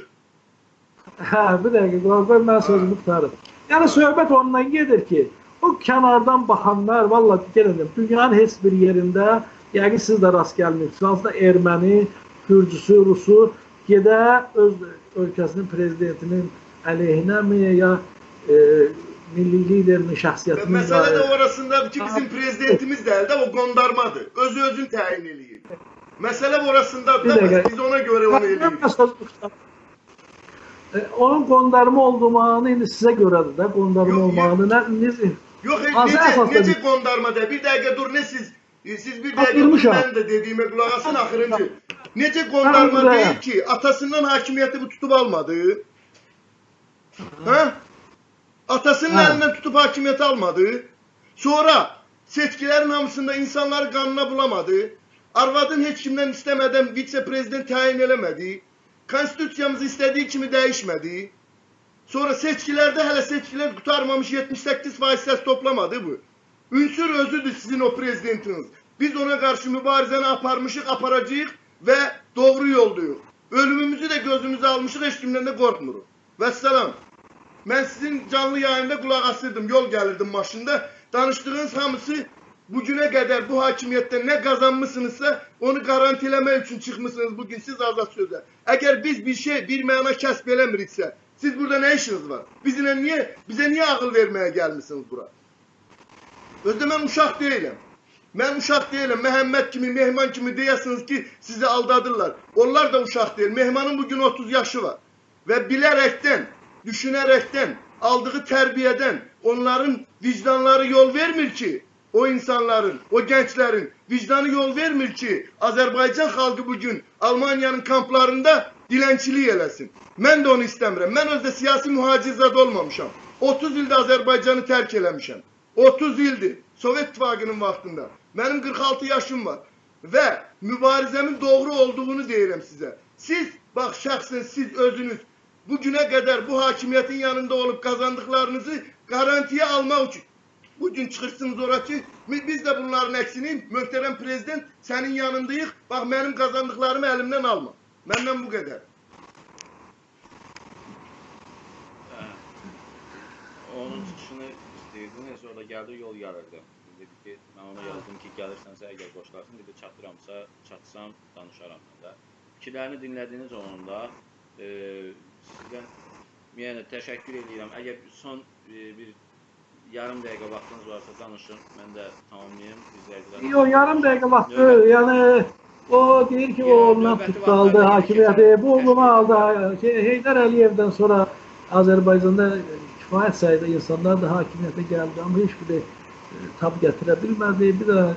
Hə, bir dəqiqə, qoy mən sözümü tutarım. Yəni, söhbət ondan gedir ki, o kənardan baxanlar, valla gələcəm, dünyanın heç bir yerində, yəqin siz də rast gəlmirsiniz, hansıda erməni, Gürcüsü, Rusu gedə öz ölkəsinin prezidentinin əleyhinə mi, ya e, milli liderinin şəxsiyyətinin... Məsələ də orasındadır ki, bizim prezidentimiz deyil də, o qondarmadır, özü özün təyin eləyir. Məsələ orasındadır da, biz ona görə onu eləyirik. Onun qondarma olduğunu indi sizə görədir də, qondarma olmağını, nə... Yox, necə, necə qondarma deyil, bir dəqiqə dur, ne siz, siz bir dəqiqə dur, mən də dediyimə qulaq asın axırıncı. Necə qondarma deyil ki, atasından hakimiyyəti bu tutub almadı? Hə? Atasının əlindən tutub hakimiyyəti almadı. Sonra seçkilərin hamısında insanları qanına bulamadı. Arvadın heç kimdən istəmədən vitse-prezident təyin eləmədi. Konstitusiyamızı istədiyi kimi dəyişmədi. Sonra seçkilərdə hələ seçkilər qutarmamış yetmiş səkkiz faiz səs toplamadı bu. Ünsür özüdür sizin o prezidentiniz. Biz ona qarşı mübarizəni aparmışıq, aparacağıq və doğru yoldayıq. Ölümümüzü də gözümüzə almışıq, heç kimdən də qorxmuruq. Vəssalam. Mən sizin canlı yayında qulaq asırdım, yol gəlirdim maşında. Danışdığınız hamısı bugüne kadar bu hakimiyetten ne kazanmışsınızsa onu garantilemek için çıkmışsınız bugün siz azad sözler. Eğer biz bir şey bir mana kəsb eləmiriksə, siz burada ne işiniz var? Bizimle niye bize niye akıl vermeye gelmişsiniz bura? Özde ben uşaq değilim. Ben uşaq değilim. Mehmet kimi, Mehman kimi deyesiniz ki sizi aldadırlar. Onlar da uşaq değil. Mehmanın bugün otuz yaşı var. Ve bilerekten, düşünerekten, aldığı terbiyeden onların vicdanları yol vermir ki, o insanların, o gençlerin vicdanı yol vermir ki Azerbaycan halkı bugün Almanya'nın kamplarında dilençiliği eləsin. Ben de onu istemiyorum. Ben özde siyasi muhacizat olmamışam. otuz ilde Azerbaycan'ı terk eləmişəm. otuz ildir. Sovet İttifakı'nın vaxtında. Benim kırk altı yaşım var. Ve mübarizemin doğru olduğunu deyirəm size. Siz, bak şəxsən siz özünüz bugüne kadar bu hakimiyetin yanında olup kazandıklarınızı garantiye almak için bugün çıkırsınız orası. Biz de bunların eksini muhterem prezident senin yanındayız. Bak benim kazandıklarımı elimden alma. Benden bu kadar. Onun çıxışını istəyirdiniz, sonra gəldi, yol gəlirdi. Dedi ki, mən ona yazdım ki, gəlirsənsə əgər qoşularsın, dedi çatdıramsa, çatsam, danışaram da. Fikirlərini dinlədiniz onun da. E, sizdən yəni, təşəkkür edirəm. Əgər son e, bir yarım dəqiqə vaxtınız varsa danışın, mən də tamamlayayım. İzləyicilərə. Yox, yarım dəqiqə vaxtı, yəni o deyir ki, o ondan tutdu aldı hakimiyyəti, bu bunu aldı. Heydər Əliyevdən sonra Azərbaycanda kifayət sayıda insanlar da hakimiyyətə gəldi, amma heç biri tab gətirə bilmədi. Bir də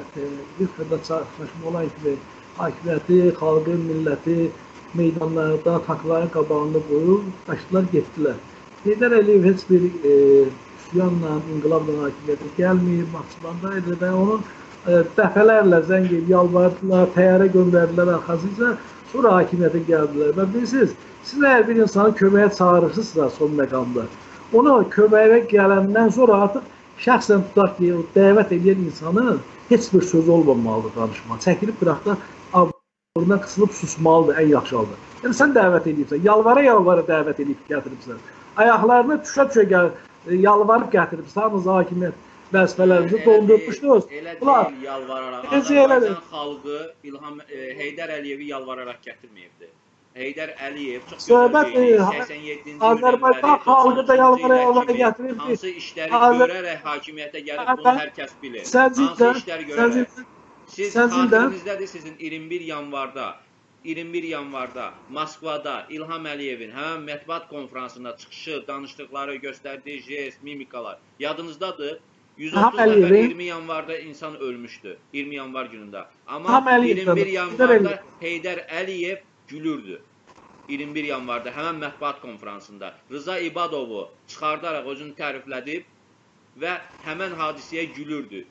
bir xırda çarpışma olan kimi hakimiyyəti, xalqı, milləti meydanlarda tankların qabağında qoyub, daşdılar, getdilər. Heydər Əliyev heç bir üsyanla, inqilabla hakimiyyətə gəlməyib, Maçılandaydı və onun dəfələrlə zəng edib, yalvardılar, təyyarə göndərdilər arxasınca, sonra hakimiyyətə gəldilər. Və bilirsiniz, siz əgər bir insanı köməyə çağırırsınızsa son məqamda, onu köməyə gələndən sonra artıq şəxsən tutaq ki, dəvət edən insanın heç bir sözü olmamalıdır danışma. Çəkilib qıraqda abından qısılıb susmalıdır, ən yaxşı halda. Yəni sən dəvət edibsən, yalvara-yalvara dəvət edib gətiribsən. Ayaqlarını tuşa-tuşa yalvarıb gətiribsən, hamınız hakimiyyət vəzifələrimizi dondurmuşdunuz. Elə deyil, yalvararaq. Azərbaycan xalqı İlham Heydər Əliyevi yalvararaq gətirməyibdir. Heydər Əliyev çox gözəl səksən yeddinci Azərbaycan xalqı da yalvara-yalvara gətirib. Hansı işləri görərək hakimiyyətə gəlib, bunu hər kəs bilir. Hansı işləri görərək. Siz xatirinizdədir, sizin iyirmi bir yanvarda, iyirmi bir yanvarda Moskvada İlham Əliyevin həmən mətbuat konferansında çıxışı, danışdıqları, göstərdiyi jest, mimikalar yadınızdadır. yüz otuz nəfər iyirmi yanvarda insan ölmüşdü, iyirmi yanvar günündə. Amma iyirmi bir yanvarda Heydər Əliyev gülürdü. iyirmi bir yanvarda həmən mətbuat konferansında Rıza İbadovu çıxardaraq özünü təriflədib və həmən hadisəyə gülürdü.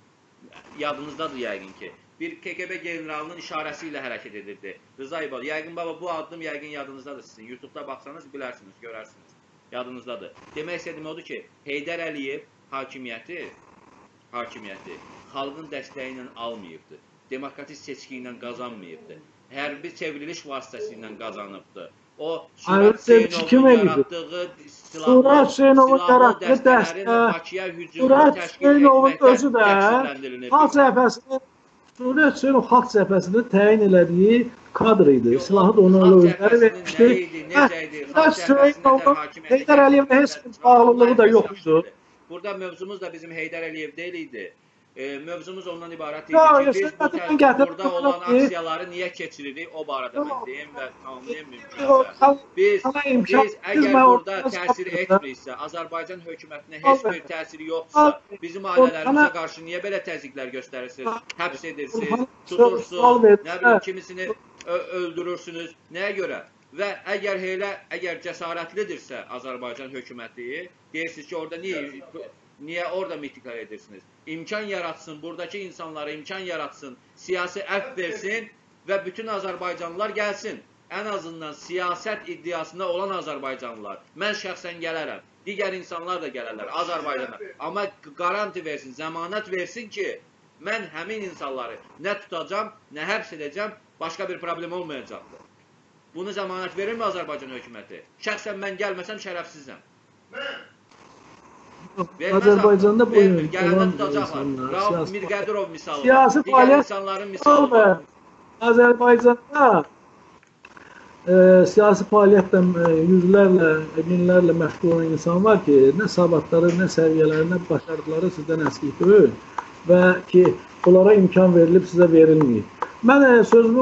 Yadınızdadır yəqin ki. Bir K G B generalının işarəsi ilə hərəkət edirdi. Rıza İbadov. Yəqin baba bu addım yəqin yadınızdadır sizin. YouTube'da baxsanız bilərsiniz, görərsiniz. Yadınızdadır. Demək istədiyim odur ki, Heydər Əliyev hakimiyyəti, hakimiyyəti xalqın dəstəyi ilə almayıbdır. Demokratik seçki ilə qazanmayıbdır. Hərbi çevriliş vasitəsilə qazanıbdır. O Surat Hüseynovun yaratdığı silahlı, silahlı dəstələrin Bakıya hücumunu təşkil etməkdə təqsirləndirilib. Xalq cəbhəsinin, Surat Hüseynov xalq cəbhəsinin təyin elədiyi kadr idi. Silahı da onu özləri vermişdi. Surat Hüseynovun Heydər Əliyevlə heç bir bağlılığı da yoxdur. Burada mövzumuz da bizim Heydər Əliyev deyil idi. E, mövzumuz ondan ibarət idi ki, biz bu burada olan aksiyaları niyə keçiririk, o barədə mən deyim və tamamlayayım mümkünsə. Biz, biz əgər burada təsir etmiriksə, Azərbaycan hökumətinə heç bir təsiri yoxdursa, bizim ailələrimizə qarşı niyə belə təzyiqlər göstərirsiniz, həbs edirsiniz, tutursunuz, nə bilim, kimisini öldürürsünüz, nəyə görə? Və əgər elə, əgər cəsarətlidirsə Azərbaycan hökuməti, deyirsiniz ki, orada niyə Niyə orada mitinglər edirsiniz? İmkan yaratsın, buradakı insanlara imkan yaratsın, siyasi əfv versin və bütün Azərbaycanlılar gəlsin. Ən azından siyasət iddiasında olan Azərbaycanlılar. Mən şəxsən gələrəm, digər insanlar da gələrlər Azərbaycana. Amma garanti versin, zəmanət versin ki, mən həmin insanları nə tutacam, nə həbs edəcəm, başqa bir problem olmayacaqdır. Bunu zəmanət verir mi Azərbaycan hökuməti? Şəxsən mən gəlməsəm şərəfsizəm. Verməz Azərbaycanda axı, bu vermir. olan Gələndə tutacaqlar. insanlar, Rauf siyasi- Mirqədirov misalı. Siyasi Digər fəaliyyət insanların misalı. olmayan Azərbaycanda e, siyasi fəaliyyətlə e, yüzlərlə, minlərlə məşğul olan insan var ki, nə savadları, nə səviyyələri, nə başarıları sizdən əskik deyil və ki, onlara imkan verilib, sizə verilməyib. Mən e, sözümü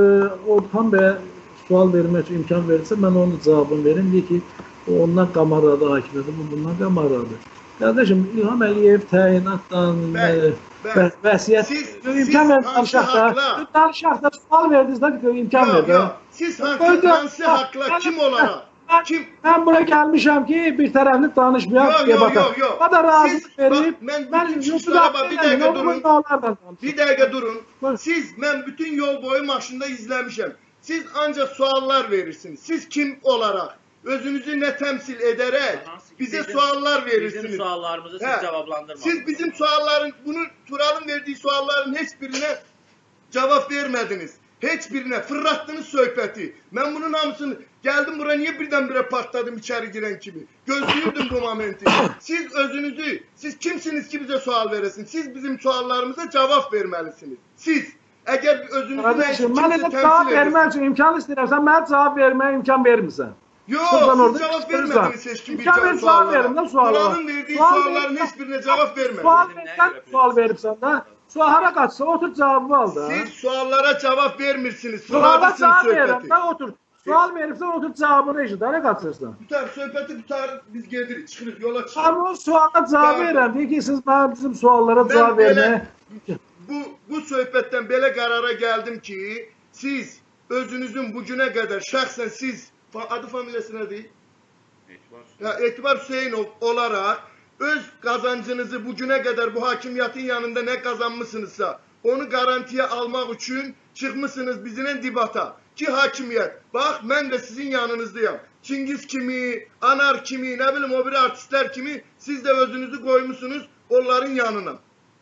Orxan bəyə sual vermək üçün imkan verirsə, mən onun cavabını verim. Deyir ki, o ondan qamarladı hakimiyyəti, bu bundan qamarladı. Qardaşım, İlham Əliyev təyinatdan, Bəli, bəli. vəsiyyət, Siz- imkan siz verdi hansı danışaq da, haqla? danışaq da, sual verdiniz də, imkan Yox, verdi. yox. Siz hansı, Qoydu. hansı haqla, kim olaraq? Mən, Kim? mən bura gəlmişəm ki, bir tərəfli danışmayaq, Yox, yox, debata. yox, yox. O da razı Siz- verib, bax, mən mən bütün yoxsa çıxışlara bax, bir da dəqiqə mən durun. onlardan danışıram. Bir dəqiqə durun. Buyurun. Siz, mən bütün yol boyu maşında izləmişəm. Siz ancaq suallar verirsiniz. Siz kim olaraq, özünüzü nə təmsil edərək Hansı ki, bizə bizim- suallar Bizim verirsiniz. suallarımızı siz Hə. cavablandırmadınız. Siz bizim sualların, bunu Tural'ın verdiği sualların heç birinə cavab vermədiniz. Heç birinə fırlatdınız söhbəti. Mən bunun hamısını gəldim bura niyə birdən-birə partladım içəri girən kimi. Gözləyirdim bu momenti. Siz özünüzü, siz kimsiniz ki bizə sual veresin? Siz bizim suallarımıza cavab verməlisiniz. Siz əgər özünüzü Qardaşım, kimsə mən elə təmsil cavab edirsən- vermək üçün imkan istəyirəm. Sən mənə cavab verməyə imkan vermirsən. Yox, Buradan siz orada cavab çıxırsan. vermədiniz heç kim bir İmkan ver, cavab verin də suala. Tural'ın verdiği Sual sualların verin. heç birine cavab vermədiniz. Sual versən, sual veribsən də. Sual hara qaçsa, otur cavabı al da. Siz suallara cevap vermirsiniz. Suala Sualcısın cavab verirəm söhbəti. də, otur. Sual veribsən, otur cavabını eşit. Hara qaçırsan? Tutar, söhbəti tutar, biz gedirik, çıxırıq, yola çıxırıq. Amma o suala cavab Ya. verirəm. Deyir ki, siz mənə bizim suallara Mən cavab belə- verməyə... Bu, bu söhbətdən belə qərara gəldim ki, siz özünüzün bugüne qədər şəxsən siz, fa- adı familiyası nədir? Etibar. Ya, Etibar Hüseynov olaraq öz qazancınızı bugüne qədər bu hakimiyyətin yanında nə qazanmışsınızsa, onu garantiyə almaq üçün çıxmışsınız bizimlə debata. Ki hakimiyyət, bax mən də sizin yanınızdayım. Çingiz kimi, Anar kimi, nə bilim o biri artistlər kimi siz də özünüzü qoymuşsunuz onların yanına.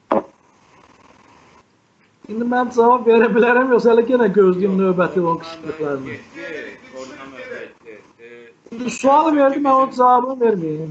İndi mən cavab verə bilərəm, yoxsa hələ yenə gözləyim növbəti olan qışqırıqlarını. İndi sual verdim, mən onun cavabını verməyim.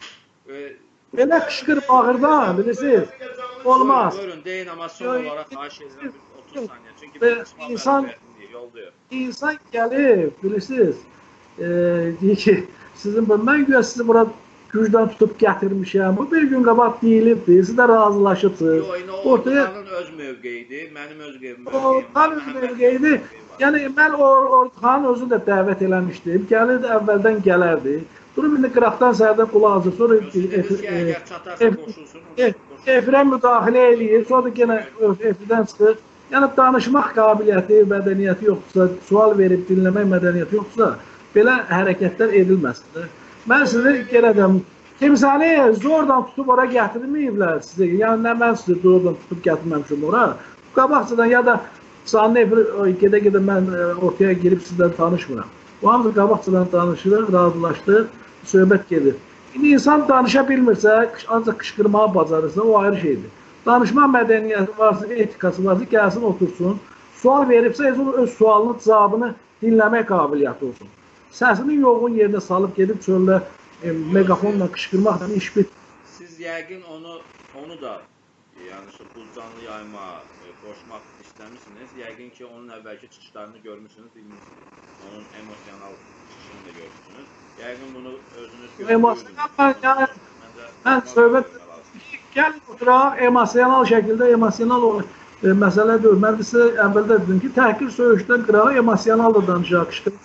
Belə qışqır bağırdan, bilirsiniz, olmaz. Buyurun, deyin amma son Yox, olaraq xahiş edirəm bir otuz saniyə. Çünki Və bu qısma insan- məlumatı yoldayıq. İnsan gəlib, bilirsiniz, e, deyir ki, sizin bu, mən güya sizi bura gücdən tutub gətirmişəm, bu bir gün qabaq deyilibdir, siz də razılaşıbsınız. Yox, indi o Ortaya Orxanın öz mövqeyidir, mənim öz mövqeyim. Orxan öz mövqeyidir. Yəni mən Orxanın özünü də dəvət eləmişdim. Gəlirdi, əvvəldən gələrdi. Durub indi qıraqdan sərdən qulaq asır, sonra Dediniz ki, əgər çatarsa qoşulsun, efirə müdaxilə eləyir, sonra da yenə efirdən çıxır. Yəni danışmaq qabiliyyəti, mədəniyyəti yoxdursa, sual verib dinləmək mədəniyyəti yoxdursa, belə hərəkətlər edilməsin. Mən sizə yenə də kimsəni zordan tutub ora gətirməyiblər sizə. Yəni nə mən sizi zordan tutub gətirməmişim ora. Qabaqcadan ya da canlı efir gedə-gedə mən ortaya girib sizdən tanışmıram. Bu hamısı qabaqcadan danışırıq, razılaşdıq, söhbət gedir. İndi insan danışa bilmirsə, ancaq qışqırmağı bacarırsa, o ayrı şeydir. Danışma mədəniyyəti varsa, etikası varsa, gəlsin, otursun. Sual veribsə, öz sualının cavabını dinləmək qabiliyyəti olsun. Səsini yoğun yerdə salıb gedib çöldə e, megafonla qışqırmaqla iş bit. Siz yəqin onu onu da yəni şu bu canlı yayıma e, qoşmaq istəmisiniz. Yəqin ki onun əvvəlki çıxışlarını görmüsünüz, bilmirsiniz. Onun emosional çıxışını da görmüsünüz. Yəqin bunu özünüz görürsünüz. Emosional mən yəni mən söhbət gəl oturaq, emosional şəkildə emosional o e, məsələ deyil. Mən sizə əvvəldə dedim ki, təhqir söyüşdən qırağa emosional da danışaq, qışqırıq.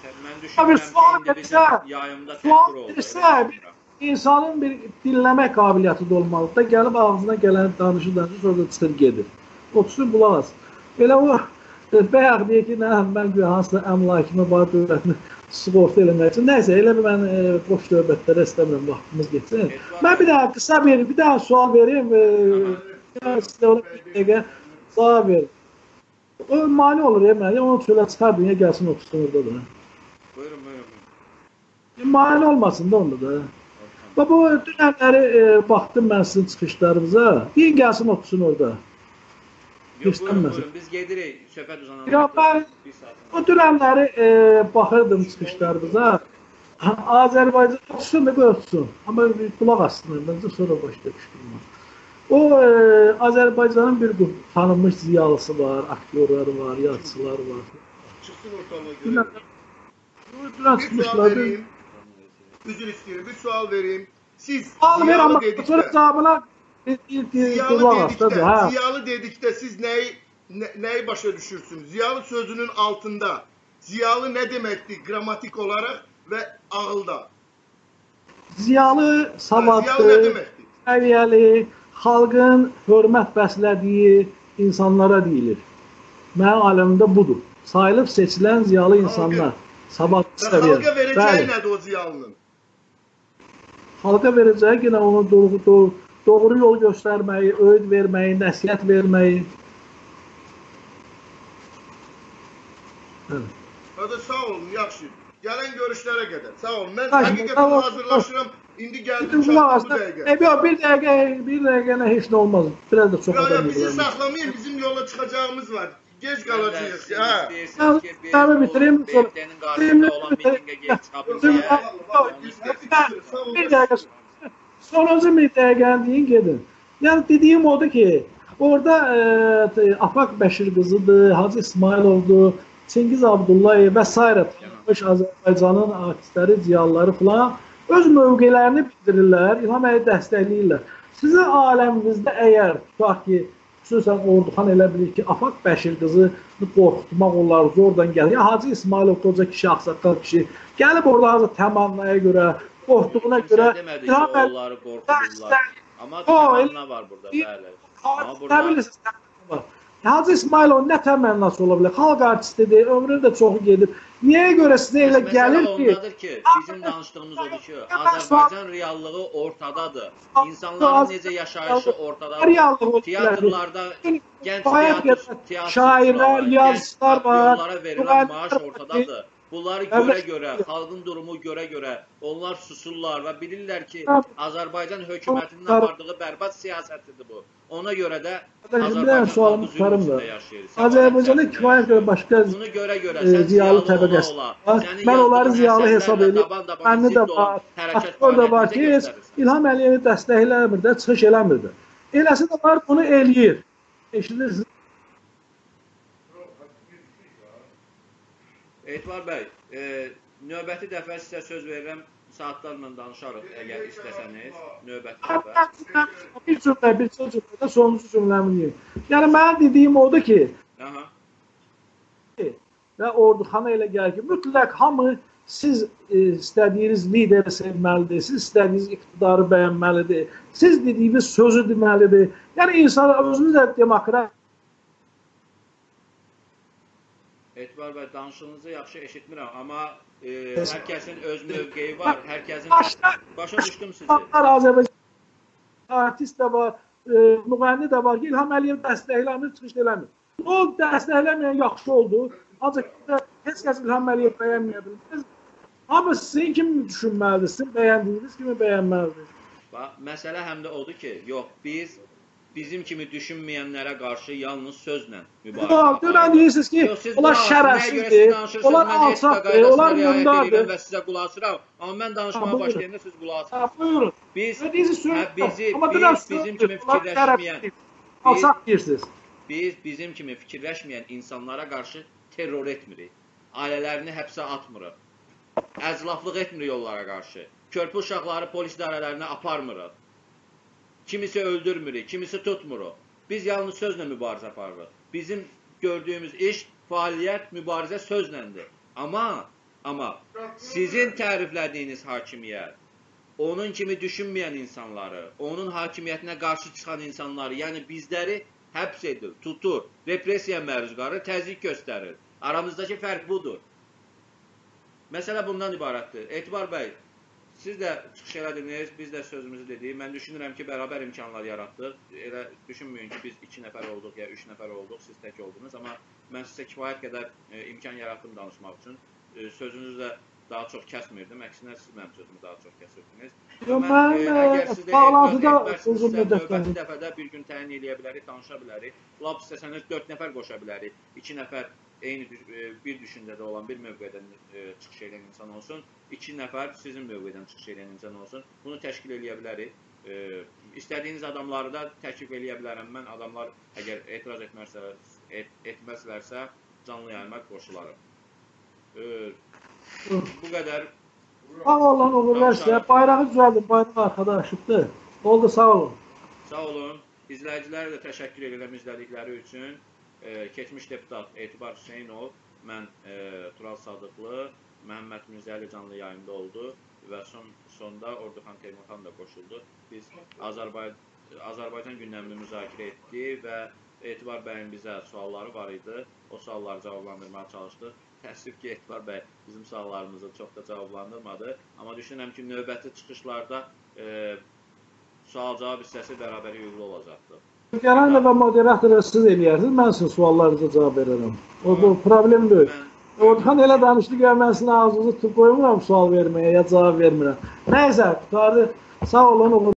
Mən Abi, düşünürəm sual ki, indi verirsə, bizim yayımda sual təhqir oldu. verirsə, insanın bir dinləmə qabiliyyəti də olmalıdır da, gəlib ağzına gələn danışır, danışır, sonra da çıxır gedir. Otursun, qulaq asın. Belə o, e, bayaq deyək ki, nə, mən güya hansısa əmlakımı, var dövlətini sığorta eləmək üçün. Nəysə, elə bir mən e, boş dövlətlərə istəmirəm, vaxtımız geçsin. Mən bir daha qısa bir, bir daha sual vereyim, e, sizə ona bir dəqiqə cavab verin. O mani olur ya mənə, onu çölə çıxardın, ya gəlsin otursun orada da. Buyurun, buyurun. Mani olmasın da onda da. Və bu dünənləri e, baxdım mən sizin çıxışlarınıza, deyin gəlsin otursun orada. Yox, buyurun, buyurun. Biz gedirik, söhbət uzanana. Ya mən bu dünənləri e, baxırdım çıxışlarınıza. Azərbaycan tutsun da qoysun. Amma bir qulaq assınlar, məncə sonra başda qışqırma. O e, Azərbaycanın bir qrup tanınmış ziyalısı var, aktyorları var, yazıçıları var. Çıxsın ortalığa görə. Dünən Bir sual çıxmışlar. vereyim. Üzr istəyirəm, bir sual vereyim. Siz Al ver ziyalı amma dedikdə, sonra cavabına ziyalı qulaq as. dedikdə, Hə. ziyalı dedikdə siz nəyi nə- nəyi başa düşürsünüz? Ziyalı sözünün altında ziyalı nə deməkdir qrammatik olaraq və ağılda? Ziyalı, Ziyalı nə savadlı, deməkdir? səviyyəli, xalqın hörmət bəslədiyi insanlara deyilir. Mənim aləmimdə budur. Sayılıb seçilən ziyalı insanlar. Savadlı, Və səviyyəli. xalqa verəcəyi Bəli. nədir o ziyalının? Xalqa verəcəyi yenə onu doğru, doğru, doğru yol göstərməyi, öğüt verməyi, nəsihət verməyi. Evet. Hadi sağ olun, yaxşı. Gələn görüşlərə qədər. Sağ olun. Mən Yaxşı, həqiqətən tamam. hazırlaşıram. İndi gəldim Bizim çatdım qulaq bu asın. dəqiqə. E, yox, bir dəqiqə, bir dəqiqə heç nə olmaz. Biraz da çox Ya, ya adam bizi yığılar. saxlamayın, bizim yola çıxacağımız var. Gec qalacağıq. Siz Hə. istəyirsiniz ki, biz Tamam, bu bitireyim, sonra- B M T'nin qarşısında olan mitingə gəlib çıxa Bizim- bilsək, onu istəyirsiniz. Bir dəqiqə. Sonuncu bir dəqiqəni deyin, gedin. Yəni dediyim odur ki, orada e, Afaq Bəşir qızıdır, Hacı İsmailovdur, Çingiz Abdullayev və s. tanınmış Azərbaycanın artistləri, ziyalıları falan öz mövqelərini bildirirlər, İlham Əliyevi dəstəkləyirlər. Sizin aləminizdə əgər tutaq ki, xüsusən Orduxan elə bilir ki, Afaq Bəşir qızını qorxutmaq olar, zordan gəlir. Ya Hacı İsmailov qoca kişi, ağsaqqal kişi gəlib orada hazır təmannaya görə, qorxduğuna görə Demədik ki, İlham Əliyev onları qorxudurlar. Amma O, təmanna var burada, bəli. Amma Nə burada bilirsiniz? təmanna var. Hacı İsmailov nə təmənnası ola bilər? Xalq artistidir, ömrünün də çoxu gedib. Niyə görə sizə elə Məsələ gəlir ki, ondadır ki, bizim danışdığımız odur ki, Azərbaycan reallığı ortadadır. İnsanların necə yaşayışı ortadadır. reallığı ola bilər. Teatrlarda gənc Bayaq teatr, gələn teatrçılar şairlər, var, yazıçılar gənc var, aktyorlara verilən müğənnilər maaş var. ortadadır. Bunları Evet. görə-görə, xalqın durumu görə-görə onlar susurlar və bilirlər ki, Evet. Azərbaycan hökumətinin Evet. apardığı bərbad siyasətidir bu. Ona görə də Bir dənə Azərbaycan sualım xalqı tutarım zülm da. içində yaşayır. Azərbaycanda səfalət kifayət qədər başqa Bunu görə-görə e, sən ziyalı ziyalı təbəqəsi ola-ola, var. sənin Mən onları yazdığın ziyalı əsərlərlə hesab edirəm. daban-daban Məndə də zidd olan var. hərəkət Aktyor da var fəaliyyətini ki, heç göstərirsən. İlham Əliyevi dəstəkləmir də, çıxış eləmir də. Eləsi də var, bunu eləyir. Eşidirsiniz? Etibar bəy, e, növbəti dəfə sizə söz verirəm, saatlarla danışarıq əgər istəsəniz, növbəti dəfə. Bir cümlə, bir cümlə də sonuncu cümləmi deyim. Yəni mənim dediyim odur ki, Aha. və Orduxana elə gəlir ki, mütləq hamı siz e, istədiyiniz lideri sevməlidir, siz istədiyiniz iqtidarı bəyənməlidir, siz dediyiniz sözü deməlidir. Yəni insan özünü də demokrat Etibar bəy, danışığınızı yaxşı eşitmirəm, amma e, hər kəsin öz mövqeyi var, hər kəsin... başda Başa düşdüm sizi. insanlar Azərbaycan artist də var, e, müğənni də var ki, İlham Əliyev dəstəkləmir, çıxış eləmir. O dəstəkləməyən yaxşı oldu. Ancaq heç kəs İlham Əliyev bəyənməyə bilmir. Amma sizin kimi düşünməlidir, sizin bəyəndiyiniz kimi bəyənməlidir. Bax, məsələ həm də odur ki, yox, biz bizim kimi düşünməyənlərə qarşı yalnız sözlə mübarizə Yox, dünən deyirsiniz ki, Yox, siz onlar qulaq asın, nəyə görə siz şərəfsizdir, danışırsınız, onlar mən etika alçaqdır, qaydasına onlar riayət edirəm mündardır. və sizə qulaq asıram, amma mən Ha, danışmağa buyurun. başlayanda siz qulaq asın. Ha, buyurun. Biz, Dediğinizi hə, söylüyorum. bizi, Ama biz biraz bizim kimi onlar fikirləşməyən, şərəfsiz, alçaq deyirsiniz. biz bizim kimi fikirləşməyən insanlara qarşı terror etmirik. Ailələrini həbsə atmırıq. Əzlaflıq etmirik onlara qarşı. Körpü uşaqları polis idarələrinə aparmırıq. Kimisi öldürmürük, kimisi tutmuruq. Biz yalnız sözlə mübarizə aparırıq. Bizim gördüyümüz iş, fəaliyyət, mübarizə sözləndir. Amma, amma sizin təriflədiyiniz hakimiyyət, onun kimi düşünməyən insanları, onun hakimiyyətinə qarşı çıxan insanları, yəni bizləri həbs edir, tutur, repressiya məruz qalır, təzyiq göstərir. Aramızdakı fərq budur. Məsələ bundan ibarətdir. Etibar bəy, siz də çıxış elədiniz, biz də sözümüzü dedik. Mən düşünürəm ki, bərabər imkanlar yaratdıq. Elə düşünməyin ki, biz iki nəfər olduq ya üç nəfər olduq, siz tək oldunuz. Amma mən sizə kifayət qədər e, imkan yaratdım danışmaq üçün. E, sözünüzü də daha çox kəsmirdim. Əksinə siz mənim sözümü daha çox kəsirdiniz. Yox, Mən, mən, e, e, əgər siz də bağlantıda etiraz uzun etmərsinizsə, müddət növbəti dəfədə bir gün təyin eləyə bilərik, danışa bilərik. Lap istəsəniz dörd nəfər qoşa bilərik. iki nəfər eyni e, bir düşüncədə olan bir mövqedən e, çıxış edən insan olsun, iki nəfər sizin mövqedən çıxış edən insan olsun. Bunu təşkil eləyə bilərik. E, istədiyiniz adamları da təklif eləyə bilərəm. Mən adamlar əgər etiraz etməzsə, et, etməzlərsə canlı yayıma qoşularım. E, bu qədər. Sağ olun, uğurlar sizə. Bayrağı düzəldin, bayraq arkada aşıbdır. Oldu, sağ olun. Sağ olun. İzləyicilərə də təşəkkür edirəm izlədikləri üçün. E, keçmiş deputat Etibar Hüseynov, mən e, Tural Sadıqlı, Məhəmməd Mirzəli canlı yayında oldu və son sonda Orduxan Teymurxan da qoşuldu. Biz Azərbaycan, Azərbaycan gündəmini müzakirə etdik və Etibar bəyin bizə sualları var idi. O sualları cavablandırmaya çalışdıq. Təəssüf ki, Etibar bəy bizim suallarımızı çox da cavablandırmadı. Amma düşünürəm ki, növbəti çıxışlarda e, sual-cavab hissəsi bərabər hüquqlu olacaqdır. Gələn dəfə moderator siz eləyərsiniz, mən sizin suallarınıza cavab verərəm. O bu problem deyil. Orduxan elə danışdı ki, mən sizin ağzınızı tutub qoymuram sual verməyə ya cavab vermirəm. Nəysə, qutardı. Sağ olun, uğurlar.